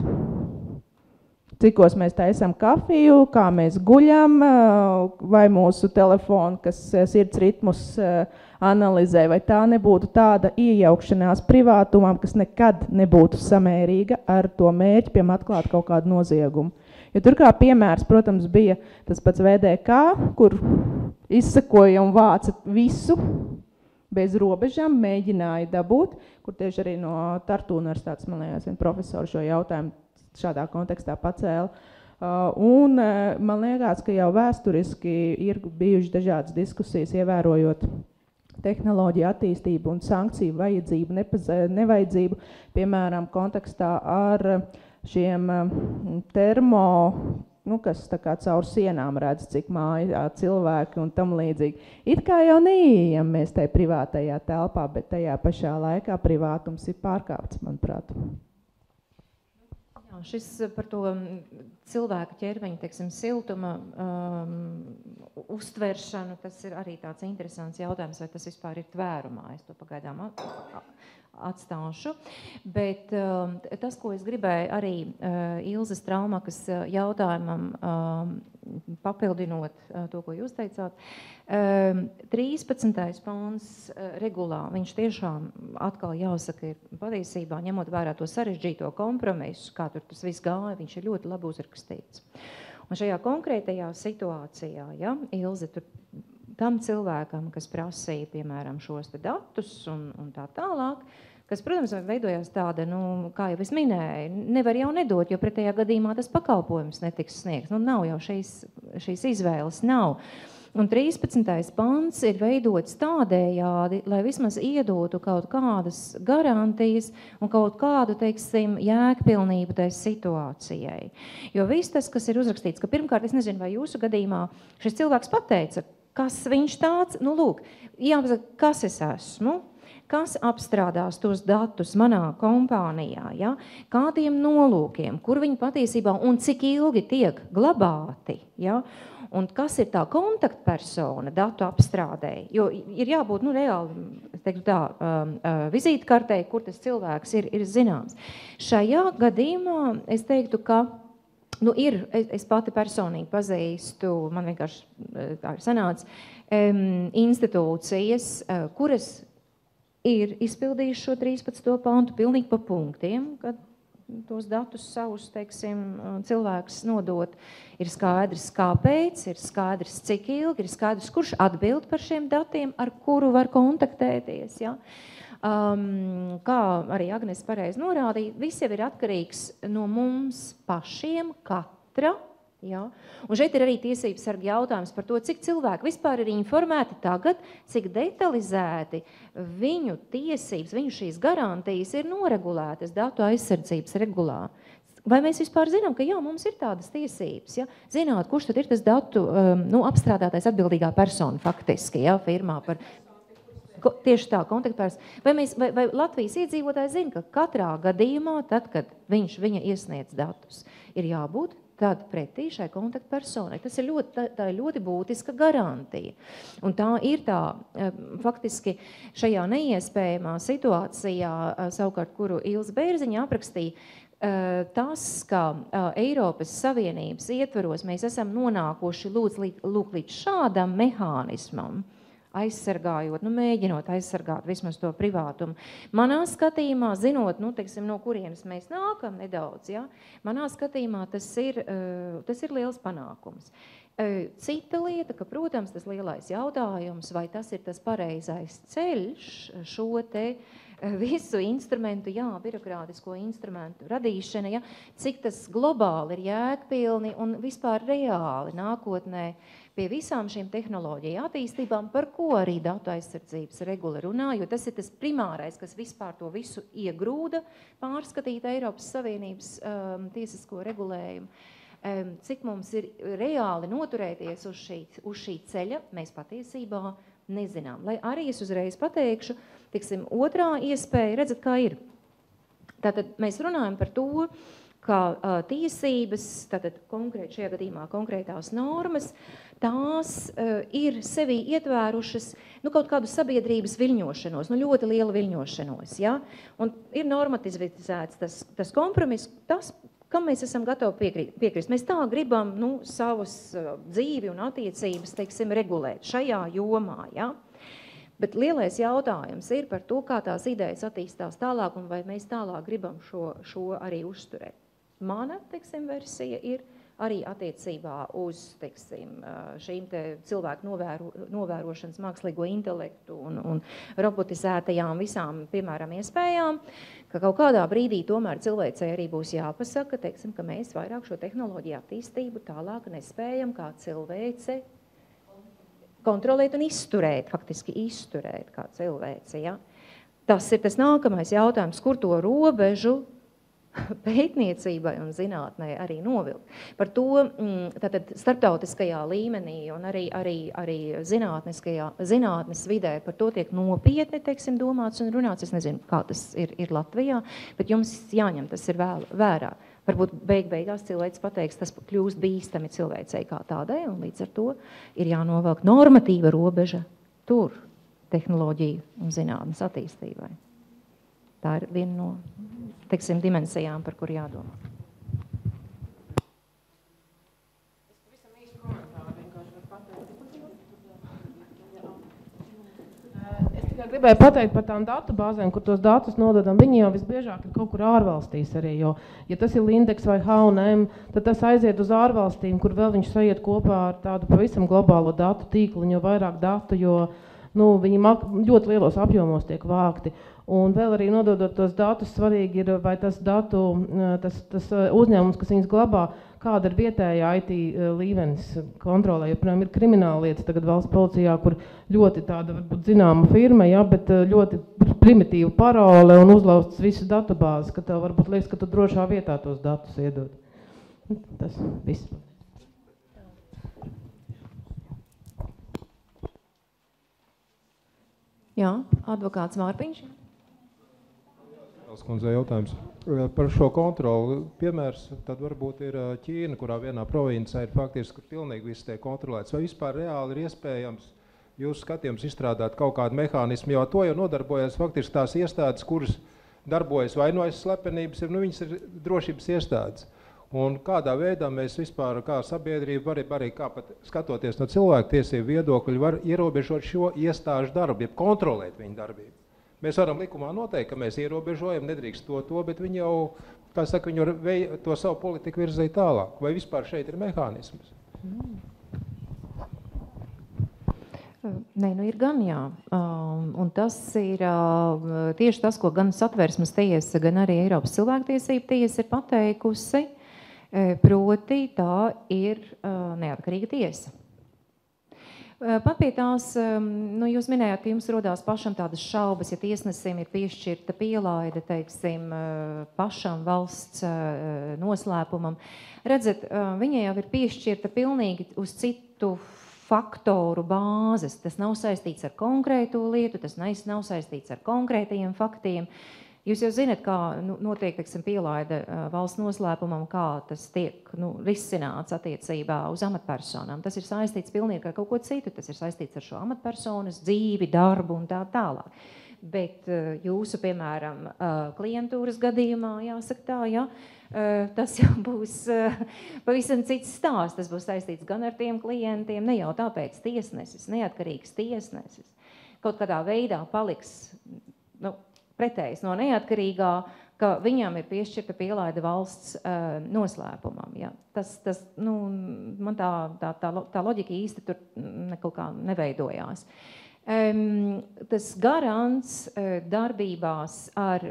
Cikos mēs taisam kafiju, kā mēs guļam, vai mūsu telefonu, kas sirds ritmus analizē, vai tā nebūtu tāda iejaukšanās privātumam, kas nekad nebūtu samērīga ar to mērķi, piemēram, atklāt kaut kādu noziegumu. Jo tur kā piemērs, protams, bija tas pats VDK, kur izsakoja un vāca visu bez robežām, mēģināja dabūt, kur tieši arī no Tartu universitātes, man liekas, vien profesori šo jautājumu šādā kontekstā pacēla. Un man liekas, ka jau vēsturiski ir bijuši dažādas diskusijas, ievērojot tehnoloģiju attīstību un sankciju vajadzību, nevajadzību, piemēram, kontekstā ar šiem termo, kas tā kā caur sienām redz, cik māja cilvēki un tam līdzīgi. It kā jau neieejam mēs tai privātajā telpā, bet tajā pašā laikā privātums ir pārkāpts, manuprāt. Šis par to cilvēku ķermeņa, teiksim, siltuma uztveršanu, tas ir arī tāds interesants jautājums, vai tas vispār ir tvērumā. Es to pagaidām atstāšu. Bet tas, ko es gribēju arī Ilzes Traumakas jautājumam papildinot to, ko jūs teicāt, 13. pāns regulā, viņš tiešām atkal jāsaka ir patiesībā, ņemot vērā to sarežģīto kompromisu, kā tur tas viss gāja, viņš ir ļoti labi uzrakstīts. Un šajā konkrētajā situācijā, ja, Ilze, tur tam cilvēkam, kas prasīja, piemēram, šos te datus un tā tālāk, kas, protams, veidojās tāda, nu, kā jau es minēju, nevar jau nedot, jo pretējā gadījumā tas pakalpojums netiks sniegts. Nu, nav jau šīs izvēles nav. Un 13. pants ir veidots tādējādi, lai vismaz iedotu kaut kādas garantijas un kaut kādu, teiksim, jēgpilnību tai situācijai. Jo viss tas, kas ir uzrakstīts, ka pirmkārt, es nezinu, vai jūsu gadījumā šis cilvēks pateica, kas viņš tāds, nu, lūk, jāpasaka, kas es esmu, kas apstrādās tos datus manā kompānijā, ja? Kādiem nolūkiem, kur viņi patiesībā un cik ilgi tiek glabāti, ja? Un kas ir tā kontaktpersona datu apstrādēji, jo ir jābūt, nu, reāli, es teiktu tā, vizītkartei, kur tas cilvēks ir zināms. Šajā gadījumā es teiktu, ka nu, es pati personīgi pazīstu, man vienkārši tā ir sanācis, institūcijas, kuras ir izpildījuši šo 13. pantu pilnīgi pa punktiem, kad tos datus savus, teiksim, cilvēks nodot, ir skaidrs, kāpēc, ir skaidrs, cik ilgi, ir skaidrs, kurš atbild par šiem datiem, ar kuru var kontaktēties, ja? Kā arī Agnese pareizi norādīja, viss jau ir atkarīgs no mums pašiem, katra, ja? Un šeit ir arī tiesības sarga jautājums par to, cik cilvēki vispār ir informēti tagad, cik detalizēti viņu tiesības, viņu šīs garantijas ir noregulētas datu aizsardzības regulā. Vai mēs vispār zinām, ka jā, mums ir tādas tiesības, ja? Zināt, kurš tad ir tas datu apstrādātais atbildīgā persona faktiski, ja, firmā par tieši tā, kontaktpersona. Vai Latvijas iedzīvotāji zina, ka katrā gadījumā, tad, kad viņa iesniedz datus, ir jābūt tad pretī šai kontaktpersonai. Tas ir ļoti būtiska garantija. Un tā ir tā, faktiski šajā neiespējamā situācijā, savukārt, kuru Ilze Bērziņa aprakstīja, tas, ka Eiropas Savienības ietveros mēs esam nonākuši līdz šādam mehānismam, aizsargājot, mēģinot aizsargāt vismaz to privātumu. Manā skatījumā, zinot, teiksim, no kurienes mēs nākam nedaudz, ja, manā skatījumā tas ir liels panākums. Cita lieta, ka, protams, tas lielais jautājums, vai tas ir tas pareizais ceļš šo te visu instrumentu, birokrātisko instrumentu radīšana, ja, cik tas globāli ir jēgpilni un vispār reāli nākotnē pie visām šīm tehnoloģiju attīstībām, par ko arī datu aizsardzības regula runā, jo tas ir tas primārais, kas vispār to visu iegrūda, pārskatīt Eiropas Savienības tiesisko regulējumu. Cik mums ir reāli noturēties uz šī ceļa, mēs patiesībā nezinām. Lai arī es uzreiz pateikšu, tiksim, otrā iespēja, redzat, kā ir. Tātad mēs runājam par to, ka tiesības, tātad šajā gadījumā konkrētās normas, tās ir sevī ietvērušas kaut kādu sabiedrības viļņošanos, ļoti lielu viļņošanos. Ja? Un ir normativizēts tas kompromiss, tas, kam mēs esam gatavi piekrist. Mēs tā gribam savus dzīvi un attiecības, teiksim, regulēt šajā jomā. Ja? Bet lielais jautājums ir par to, kā tās idejas attīstās tālāk un vai mēs tālāk gribam šo arī uzturēt. Mana, teiksim, versija ir arī attiecībā uz, teiksim, šīm te cilvēku novērošanas mākslīgo intelektu un robotizētajām visām, piemēram, iespējām, ka kaut kādā brīdī tomēr cilvēcei arī būs jāpasaka, teiksim, ka mēs vairāk šo tehnoloģiju attīstību tālāk nespējam kā cilvēce kontrolēt un izturēt, faktiski izturēt kā cilvēce. Ja? Tas ir tas nākamais jautājums, kur to robežu pētniecībai un zinātnē arī novilkt. Par to tātad starptautiskajā līmenī un arī zinātnes vidē par to tiek nopietni, teiksim, domāts un runāts. Es nezinu, kā tas ir Latvijā, bet jums jāņem tas ir vērā. Varbūt beigās cilvēks pateiks, tas kļūst bīstami cilvēcei kā tādai, un līdz ar to ir jānovelk normatīva robeža tur tehnoloģiju un zinātnes attīstībai. Tā ir viena no, teiksim, dimensijām, par kuru jādomā. Gribēju pateikt par tām datu bāzēm, kur tos datus nododam. Viņi jau visbiežāk ir kaut kur ārvalstīs arī, jo, ja tas ir Lindex vai H&M, tad tas aiziet uz ārvalstīm, kur vēl viņš sajiet kopā ar tādu pavisam globālo datu tīklu, jo vairāk datu, jo viņi ļoti lielos apjomos tiek vākti. Un vēl arī nododot tos datus, svarīgi ir, vai tas uzņēmums, kas viņus glabā, kāda ir vietējā IT līmenis kontrolē. Jo, piemēram, ir krimināla lietas tagad valsts policijā, kur ļoti tāda, varbūt zināma firma, bet ļoti primitīva parole un uzlaustas visas datubāzes, ka tev varbūt liekas, ka tu drošā vietā tos datus iedod. Tas viss. Jā, advokāts Mārtiņš. Kundzei jautājums. Par šo kontroli piemērs tad varbūt ir Ķīna, kurā vienā provincē ir faktiski pilnīgi viss tiek kontrolēts. Vai vispār reāli ir iespējams jūsu skatījums izstrādāt kaut kādu mehānismu, jo to jau nodarbojas faktiski tās iestādes, kuras darbojas vai no slepenības, viņas ir drošības iestādes. Un kādā veidā mēs vispār kā sabiedrība arī kā pat skatoties no cilvēktiesību viedokļu var ierobežot šo iestāžu darbu, jeb kontrolēt viņu darbību. Mēs varam likumā noteikt, ka mēs ierobežojam, nedrīkst to, bet viņi jau, kā saka, viņi var to savu politiku virzīt tālāk. Vai vispār šeit ir mehānisms? Nē, ir gan jā. Un tas ir tieši tas, ko gan Satversmes tiesa, gan arī Eiropas cilvēktiesība tiesa ir pateikusi, proti tā ir neatkarīga tiesa. Pat pie tās, jūs minējāt, ka jums rodās pašam tādas šaubas, ja tiesnesim ir piešķirta pielaide, teiksim, pašam valsts noslēpumam. Redzat, viņai jau ir piešķirta pilnīgi uz citu faktoru bāzes. Tas nav saistīts ar konkrēto lietu, tas nav saistīts ar konkrētajiem faktiem. Jūs jau zināt, kā notiek, teiksim, pielaide valsts noslēpumam, kā tas tiek risināts attiecībā uz amatpersonām. Tas ir saistīts pilnīgi ar kaut ko citu, tas ir saistīts ar šo amatpersonas dzīvi, darbu un tā tālāk. Bet jūsu, piemēram, klientūras gadījumā, jāsaka tā, tas jau būs pavisam cits stāsts. Tas būs saistīts gan ar tiem klientiem, ne jau tāpēc tiesnesis, neatkarīgs tiesnesis. Kaut kādā veidā paliks, pretējs no neatkarīgā, ka viņam ir piešķirta pielaide valsts noslēpumam. Ja. Man tā loģika īsti tur kaut kā neveidojās. Tas garants darbībās ar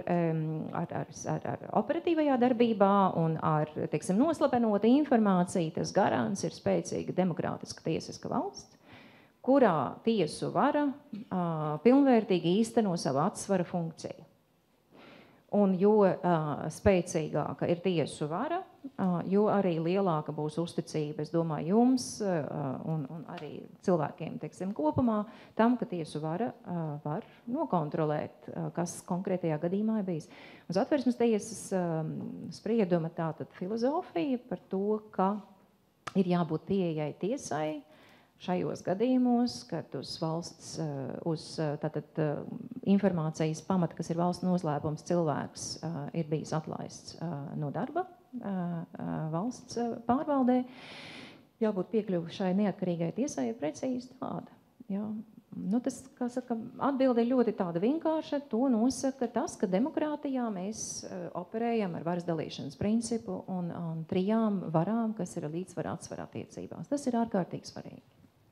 operatīvajā darbībā un ar, teiksim, noslapenotu informāciju, tas garants ir spēcīga demokrātiska tiesiska valsts, kurā tiesu vara pilnvērtīgi īsteno savu atsvara funkciju. Un jo spēcīgāka ir tiesu vara, jo arī lielāka būs uzticība, es domāju, jums un arī cilvēkiem, teiksim, kopumā, tam, ka tiesu vara var nokontrolēt, kas konkrētajā gadījumā ir bijis. Un Satversmes tiesas sprieduma tātad filozofija par to, ka ir jābūt pieejai tiesai, šajos gadījumos, kad uz valsts, tātad informācijas pamata, kas ir valsts noslēpums, cilvēks ir bijis atlaists no darba valsts pārvaldē, jābūt piekļuvi šai neatkarīgai tiesai ir precīzi tāda. Jā. Tas, kā saka, atbilde ir ļoti tāda vienkārša, to nosaka tas, ka demokrātijā mēs operējam ar varas dalīšanas principu un 3 varām, kas ir līdzsvara atsvara attiecībās. Tas ir ārkārtīgi svarīgi.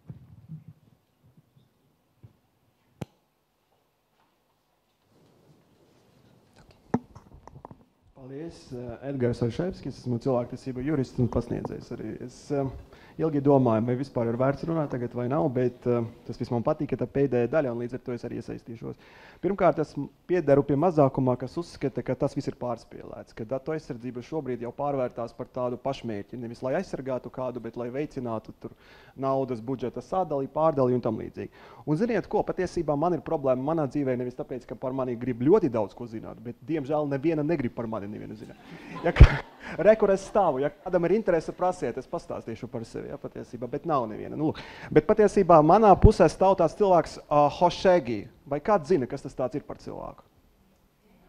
Paldies, Edgars Olševskis, esmu cilvēktiesība jurists un pasniedzējs arī. Es ilgi domāju, vai vispār ir vērts runāt tagad vai nav, bet tas viss man patīk, ka tā pēdējā daļa, un līdz ar to es arī iesaistīšos. Pirmkārt, es piederu pie mazākumā, kas uzskata, ka tas viss ir pārspēlēts, ka datu aizsardzība šobrīd jau pārvērtās par tādu pašmērķi, nevis lai aizsargātu kādu, bet lai veicinātu tur naudas budžeta sadali, pārdali un tam līdzīgi. Un ziniet ko, patiesībā man ir problēma manā dzīvē nevis tāpēc, ka par mani grib ļoti daudz ko zināt, bet diemžēl neviena negrib par mani nevienu zināt. Kur es stāvu, ja kādam ir interese prasiet, es pastāstīšu par sevi, ja, patiesībā, bet nav neviena. Bet patiesībā manā pusē stāv tāds cilvēks Hošegi. Vai kāds zina, kas tas tāds ir par cilvēku?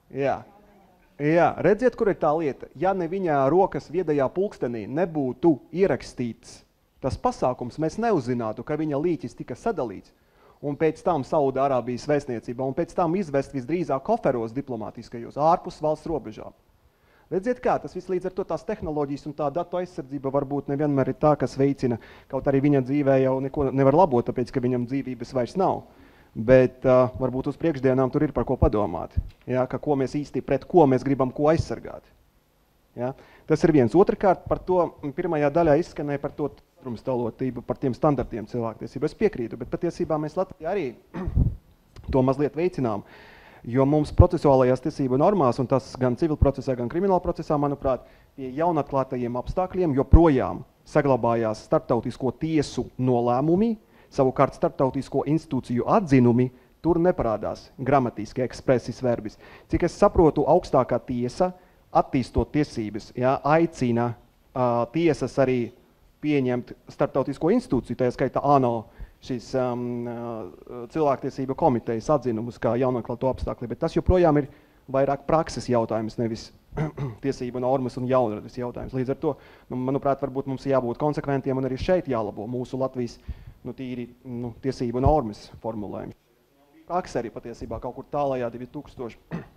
Jā, redziet, kur ir tā lieta. Ja ne viņa rokas viedajā pulkstenī nebūtu ierakstīts tas pasākums, mēs neuzzinātu, ka viņa līķis tika sadalīts, un pēc tam Saudārābijas vēstniecībā, un pēc tam izvest visdrīzāk koferos diplomātiskajos ārpus valsts robežām. Redziet kā, tas viss līdz ar to tās tehnoloģijas un tā datu aizsardzība varbūt nevienmēr ir tā, kas veicina, kaut arī viņa dzīvē jau neko nevar labot, tāpēc, ka viņam dzīvības vairs nav. Bet varbūt uz priekšdienām tur ir par ko padomāt, ja, ka ko mēs īsti pret ko mēs gribam ko aizsargāt. Ja. Tas ir viens. Otrakārt, par to pirmajā daļā izskanēja par to trumstalotību, par tiem standartiem cilvēktiesību. Es piekrītu, bet patiesībā mēs Latvijā arī to mazliet veicinām, jo mums procesuālajās tiesību normās, un tas gan civil procesā, gan krimināla procesā, manuprāt, pie jaunatklātajiem apstākļiem joprojām saglabājās starptautisko tiesu nolēmumi. Savukārt starptautisko institūciju atzinumi tur neparādās gramatiski expressis verbis. Cik es saprotu, augstākā tiesa, attīstot tiesības, ja, aicina tiesas arī pieņemt starptautisko institūciju, tā skaitā ANO šīs cilvēktiesību komitejas atzinumus kā jaunatklāto apstākļi, bet tas joprojām ir vairāk prakses jautājums, nevis tiesību normas un jaunradas jautājums. Līdz ar to, manuprāt, varbūt mums jābūt konsekventiem un arī šeit jālabo mūsu Latvijas tīri tiesību normas formulējumi. Prakse arī patiesībā kaut kur tālajā 2006.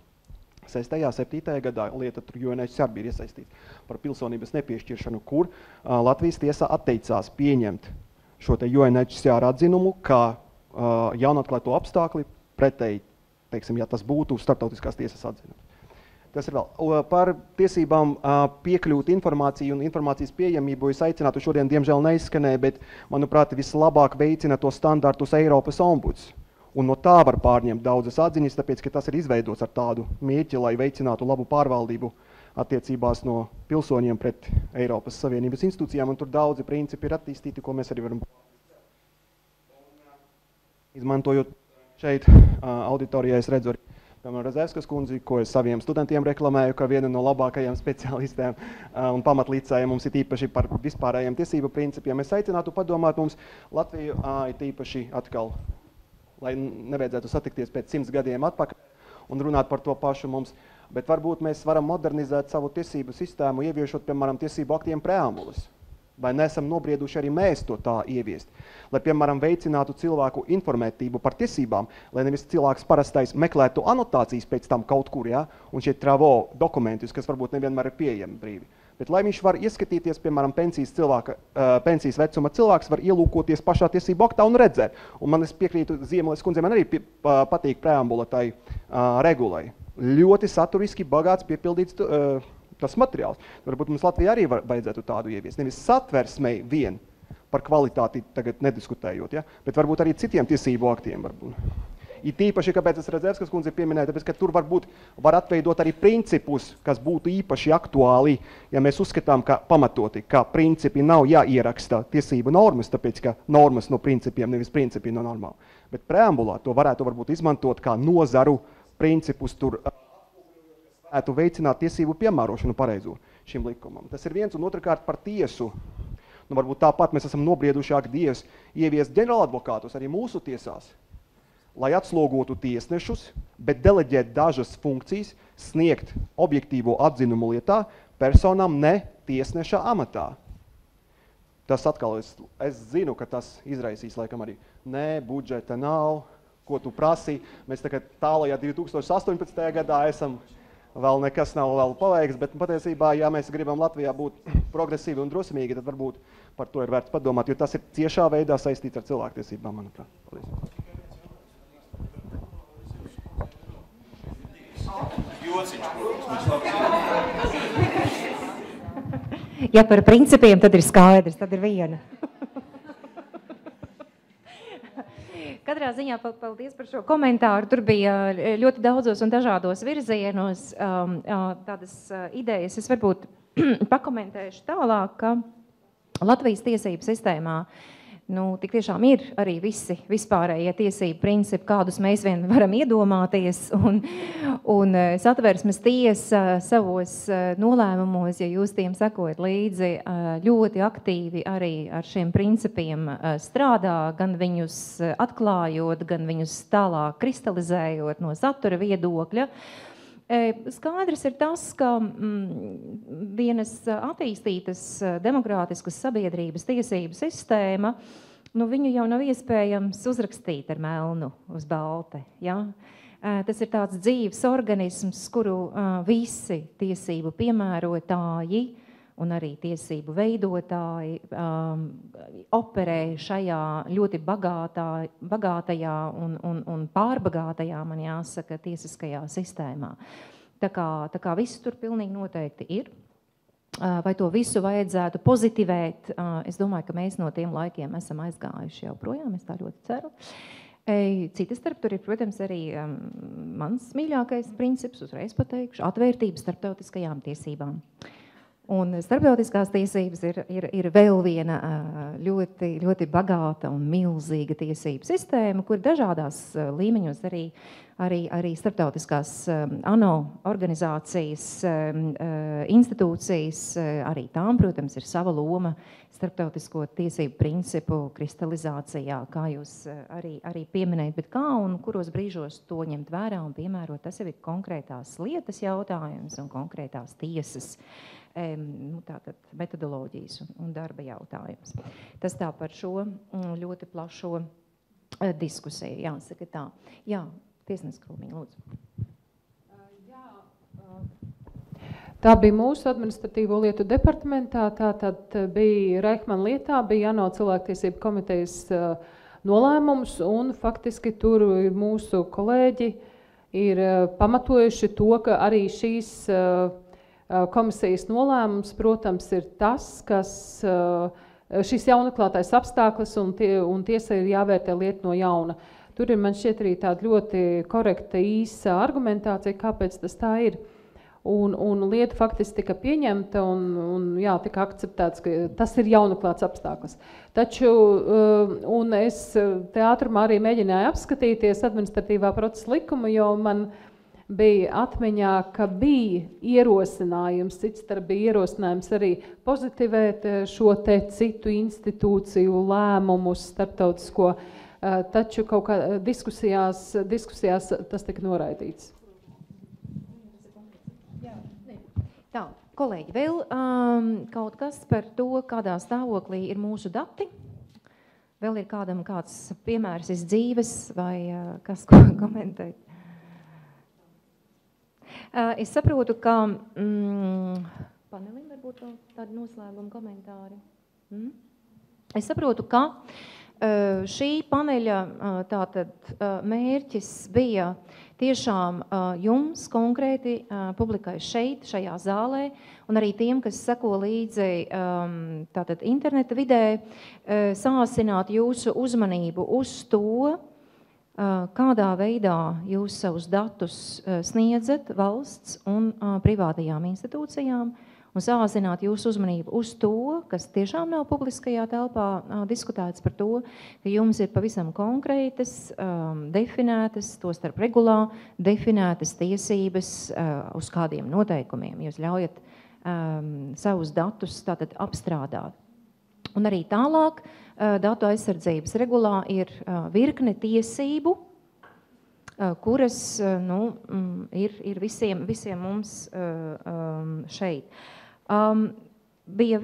7. gadā lieta tur UNHCR bija iesaistīta par pilsonības nepiešķiršanu, kur Latvijas tiesa atteicās pieņemt šo te UNHCR atzinumu, kā jaunatklāto apstākļi pretēji, teiksim, ja tas būtu starptautiskās tiesas atzinums. Tas ir vēl. Par tiesībām piekļūt informāciju un informācijas pieejamību es aicinātu šodien, diemžēl neizskanēja, bet, manuprāt, vislabāk veicina to standartus Eiropas ombuds. Un no tā var pārņemt daudzas atziņas, tāpēc, ka tas ir izveidots ar tādu mērķi, lai veicinātu labu pārvaldību attiecībās no pilsoņiem pret Eiropas Savienības institūcijām, un tur daudzi principi ir attīstīti, ko mēs arī varam izmantojot šeit auditorijā, es redzu arī Razēvskas kundzi, ko es saviem studentiem reklamēju, ka viena no labākajiem speciālistēm un pamatlīdzējiem mums ir īpaši par vispārējiem tiesību principiem. Es aicinātu padomāt mums Latviju ir īpaši atkal, lai nevajadzētu satikties pēc 100 gadiem atpakaļ un runāt par to pašu mums, bet varbūt mēs varam modernizēt savu tiesību sistēmu, ieviešot, piemēram, tiesību aktiem preambulas. Vai nesam nobrieduši arī mēs to tā ieviest, lai, piemēram, veicinātu cilvēku informētību par tiesībām, lai nevis cilvēks parastais meklētu anotācijas pēc tam kaut kur, ja, un šie travo dokumentus, kas varbūt nevienmēr ir pieejami brīvi. Bet lai viņš var ieskatīties, piemēram, pensijas vecuma cilvēks var ielūkoties pašā tiesību aktā un redzēt. Un man es piekrītu Ziemeles kundzei, man arī patīk preambula tai regulai. Ļoti saturiski bagāts piepildīts tas materiāls. Varbūt mums Latvijā arī vajadzētu tādu ieviest. Nevis satversmei vien par kvalitāti tagad nediskutējot, ja? Bet varbūt arī citiem tiesību aktiem. Ir tīpaši, kāpēc es Razēvskas kundzi pieminēju, tāpēc, ka tur var atveidot arī principus, kas būtu īpaši aktuāli, ja mēs uzskatām, ka pamatoti, ka principi nav jāieraksta tiesību normas, tāpēc, ka normas no principiem, nevis principi no normām. Bet preambulā to varētu varbūt izmantot kā nozaru principus tur veicināt tiesību piemērošanu pareizo šim likumam. Tas ir viens, un otrkārt par tiesu. Varbūt tāpat mēs esam nobriedušāk Dievs ieviest ģenerāladvokātus arī mūsu tiesās, lai atslogotu tiesnešus, bet deleģēt dažas funkcijas, sniegt objektīvo atzinumu lietā personām ne tiesneša amatā. Tas atkal, es zinu, ka tas izraisīs laikam arī, budžeta nav, ko tu prasī. Mēs tagad tālajā 2018. gadā esam, vēl nekas nav vēl paveikts, bet patiesībā, ja mēs gribam Latvijā būt progresīvi un drosmīgi, tad varbūt par to ir vērts padomāt, jo tas ir ciešā veidā saistīts ar cilvēktiesībām, manuprāt. Ja par principiem, tad ir skaidrs, tad ir viena. Katrā ziņā paldies par šo komentāru. Tur bija ļoti daudzos un dažādos virzienos tādas idejas. Es varbūt pakomentēšu tālāk, ka Latvijas tiesību sistēmā tik tiešām ir arī visi vispārējie tiesību principi, kādus mēs vien varam iedomāties, un Satversmes tiesa savos nolēmumos, ja jūs tiem sekojat līdzi, ļoti aktīvi arī ar šiem principiem strādā, gan viņus atklājot, gan viņus tālāk kristalizējot no satura viedokļa. Skaidrs ir tas, ka vienas attīstītas demokrātiskas sabiedrības tiesību sistēma, viņu jau nav iespējams uzrakstīt ar melnu uz balti. Ja? Tas ir tāds dzīves organisms, kuru visi tiesību piemērotāji un arī tiesību veidotāji operē šajā ļoti bagātajā un pārbagātajā, man jāsaka, tiesiskajā sistēmā. Tā kā viss tur pilnīgi noteikti ir. Vai to visu vajadzētu pozitivēt? Es domāju, ka mēs no tiem laikiem esam aizgājuši jau projām, es tā ļoti ceru. Citi starp tur ir, protams, arī mans mīļākais princips, uzreiz pateikšu, atvērtība starptautiskajām tiesībām. Un starptautiskās tiesības ir vēl viena ļoti, ļoti bagāta un milzīga tiesību sistēma, kur dažādās līmeņos arī starptautiskās ANO organizācijas, institūcijas, arī tām, protams, ir sava loma starptautisko tiesību principu kristalizācijā, kā jūs arī pieminējat, bet kā un kuros brīžos to ņemt vērā un piemērot, tas jau ir konkrētās lietas jautājums un konkrētās tiesas. Tātad metodoloģijas un darba jautājums. Tas tā par šo ļoti plašo diskusiju, jāsaka tā. Jā, tiesnes Krūmiņa, lūdzu. Tā bija mūsu administratīvo lietu departamentā, tātad bija Reichmann lietā, bija ANO cilvēktiesību komitejas nolēmums, un faktiski tur mūsu kolēģi ir pamatojuši to, ka arī šīs komisijas nolēmums, protams, ir tas, kas šis jaunatklātais apstākļus un tiesa ir jāvērtē lietu no jauna. Tur ir, man šķiet, arī tāda ļoti korekta īsa argumentācija, kāpēc tas tā ir. Un lieta faktiski tika pieņemta un jā, tika akceptēts, ka tas ir jaunatklāts apstākļus. Taču, un es te ātrumā arī mēģināju apskatīties administratīvā procesa likumu, jo man bija atmiņā, ka bija ierosinājums, cits starp bija ierosinājums arī pozitivēt šo te citu institūciju lēmumus starptautisko, taču kaut kā diskusijās tas tika noraidīts. Tā, kolēģi, vēl kaut kas par to, kādā stāvoklī ir mūsu dati? Vēl ir kādam kāds piemērs iz dzīves vai kas ko komentēt? Es saprotu, ka panelim varbūt tādi noslēguma komentāri. Es saprotu, ka šī paneļa tātad mērķis bija tiešām jums konkrēti publikai šeit, šajā zālē, un arī tiem, kas seko līdzi tātad interneta vidē, sāsināt jūsu uzmanību uz to, kādā veidā jūs savus datus sniedzat valsts un privātajām institūcijām un sāzināt jūsu uzmanību uz to, kas tiešām nav publiskajā telpā diskutēts par to, ka jums ir pavisam konkrētas, definētas, tostarp regulā, definētas tiesības uz kādiem noteikumiem. Jūs ļaujat savus datus tātad apstrādāt. Un arī tālāk datu aizsardzības regulā ir virkne tiesību, kuras ir visiem mums šeit. Bija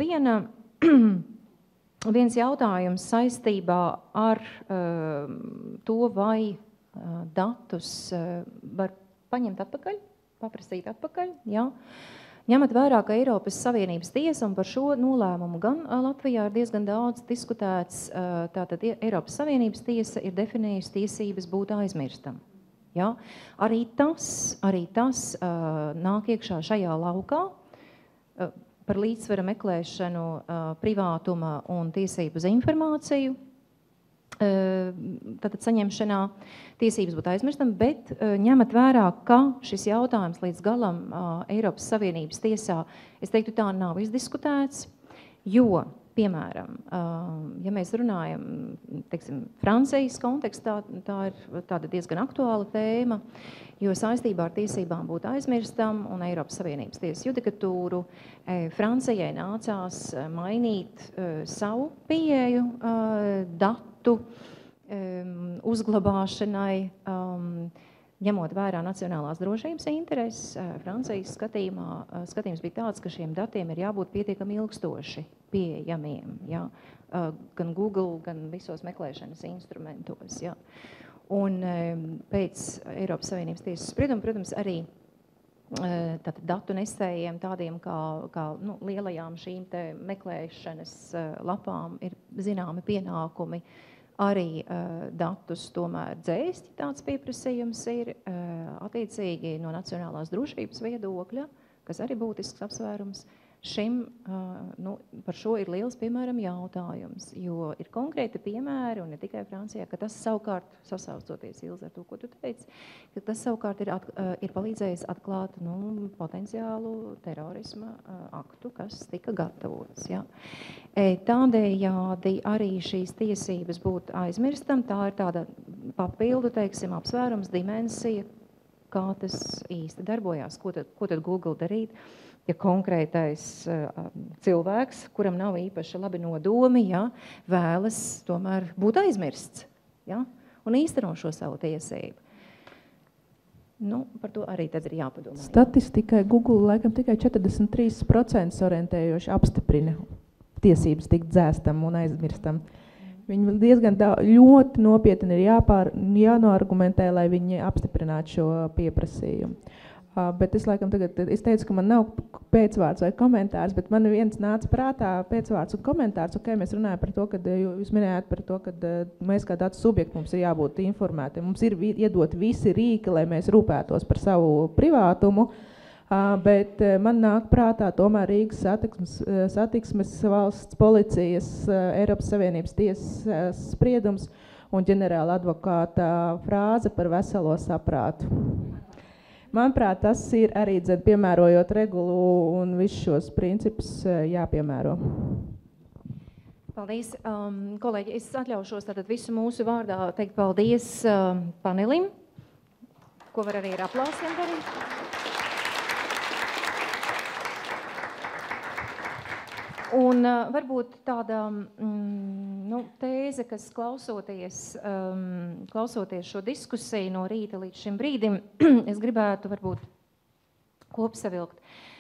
viens jautājums saistībā ar to, vai datus var paņemt atpakaļ, paprasīt atpakaļ, jā. Ņemot vērā, ka Eiropas Savienības tiesa, un par šo nolēmumu gan Latvijā ir diezgan daudz diskutēts, tātad Eiropas Savienības tiesa ir definējusi tiesības būt aizmirstam. Ja? Arī tas nāk iekšā šajā laukā par līdzsvara meklēšanu, privātuma un tiesību uz informāciju. Tātad saņemšanā tiesības būt aizmirstam, bet ņemat vērā, ka šis jautājums līdz galam Eiropas Savienības tiesā, es teiktu, tā nav izdiskutēts, jo, piemēram, ja mēs runājam, teiksim, Francijas kontekstā, tā ir tāda diezgan aktuāla tēma, jo saistībā ar tiesībām būt aizmirstam un Eiropas Savienības tiesas judikatūru Francijai nācās mainīt savu pieeju datu uzglabāšanai, ņemot vērā nacionālās drošības intereses, Francijas skatījums bija tāds, ka šiem datiem ir jābūt pietiekami ilgstoši pieejamiem, ja? Gan Google, gan visos meklēšanas instrumentos. Ja? Un pēc Eiropas Savienības tiesas sprieduma, protams, arī tātad datu nesējiem, tādiem kā lielajām šīm te meklēšanas lapām ir zināmi pienākumi arī datus tomēr dzēst, ja tāds pieprasījums ir attiecīgi no nacionālās drošības viedokļa, kas arī būtisks apsvērums. Par šo ir liels, piemēram, jautājums, jo ir konkrēti piemēri, un ne tikai Francijā, ka tas savukārt, sasaucoties Ilze ar to, ko tu teici, ka tas savukārt ir palīdzējis atklāt potenciālu terorisma aktu, kas tika gatavots. Ja. Tādējādi arī šīs tiesības būtu aizmirstam, tā ir tāda papildu, teiksim, apsvērums dimensija, kā tas īsti darbojās, ko tad Google darīt. Ja konkrētais cilvēks, kuram nav īpaši labi nodomi, ja, vēlas tomēr būt aizmirsts, ja, un īsteno šo savu tiesību. Par to arī tad ir jāpadomā. Statistikai Google laikam tikai 43% orientējoši apstiprina tiesības tikt dzēstam un aizmirstam. Viņi diezgan ļoti nopietni ir jānoargumentē, lai viņi apstiprinātu šo pieprasījumu. Bet es laikam tagad, es teicu, ka man nav pēcvārds vai komentārs, bet man viens nāca prātā pēcvārds un komentārs, mēs runājam par to, kad jūs minējāt par to, ka mēs kā datu subjekti mums ir jābūt informēti. Mums ir iedot visi rīki, lai mēs rūpētos par savu privātumu, bet man nāk prātā tomēr Rīgas satiksmes valsts policijas, Eiropas Savienības tiesas spriedums un ģenerāla advokāta frāze par veselo saprātu. Manuprāt, tas ir arī, piemērojot regulu un visus šos principus jāpiemēro. Paldies, kolēģi. Es atļaušos tātad visu mūsu vārdā teikt paldies panelim, ko var arī ar aplausiem darīt. Un varbūt tāda tēze, kas klausoties šo diskusiju no rīta līdz šim brīdim, es gribētu varbūt kopsavilkt.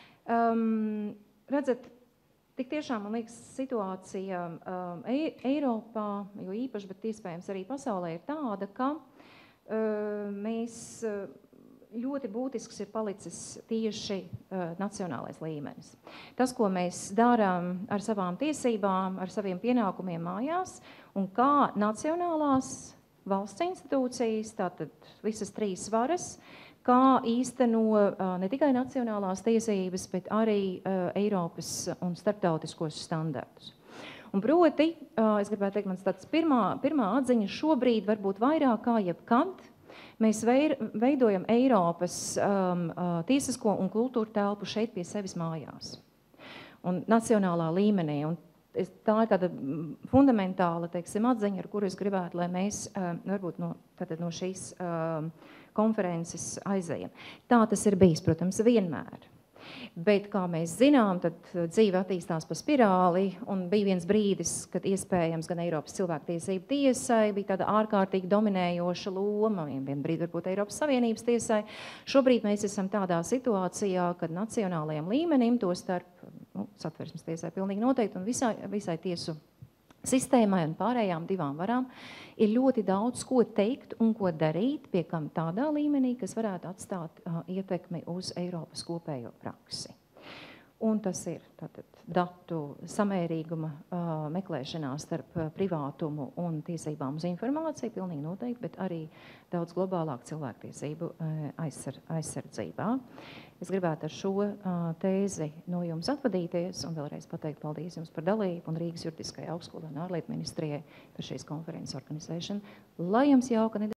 Redzat, tik tiešām, man liekas, situācija Eiropā, jo īpaši, bet iespējams arī pasaulē ir tāda, ka mēs ļoti būtisks ir palicis tieši nacionālais līmenis. Tas, ko mēs darām ar savām tiesībām, ar saviem pienākumiem mājās, un kā nacionālās valsts institūcijas, tātad visas trīs varas, kā īsteno ne tikai nacionālās tiesības, bet arī Eiropas un starptautiskos standartus. Un proti, es gribētu teikt, mans tāds pirmā atziņa šobrīd varbūt vairāk kā jebkad, mēs veidojam Eiropas tiesisko un kultūru telpu šeit pie sevis mājās un nacionālā līmenī. Un tā ir tāda fundamentāla, teiksim, atziņa, ar kuru es gribētu, lai mēs varbūt no šīs konferences aizejam. Tā tas ir bijis, protams, vienmēr. Bet, kā mēs zinām, tad dzīve attīstās pa spirāli, un bija viens brīdis, kad iespējams gan Eiropas cilvēktiesību tiesai bija tāda ārkārtīgi dominējoša loma, vien brīdi varbūt Eiropas Savienības tiesai. Šobrīd mēs esam tādā situācijā, kad nacionālajiem līmenim, to starp satversmes tiesai pilnīgi noteikti, un visai tiesu sistēmai un pārējām divām varām ir ļoti daudz ko teikt un ko darīt, pie kam tādā līmenī, kas varētu atstāt ietekmi uz Eiropas kopējo praksi. Un tas ir tātad datu samērīguma meklēšanā starp privātumu un tiesībām uz informāciju, pilnīgi noteikti, bet arī daudz globālāk cilvēktiesību aizsardzībā. Es gribētu ar šo tēzi no jums atvadīties un vēlreiz pateikt paldies jums par dalību un Rīgas juridiskajai augstskolai un ārlietu ministrijai par šīs konferences organizēšanu. Lai jums jauka nedēļa!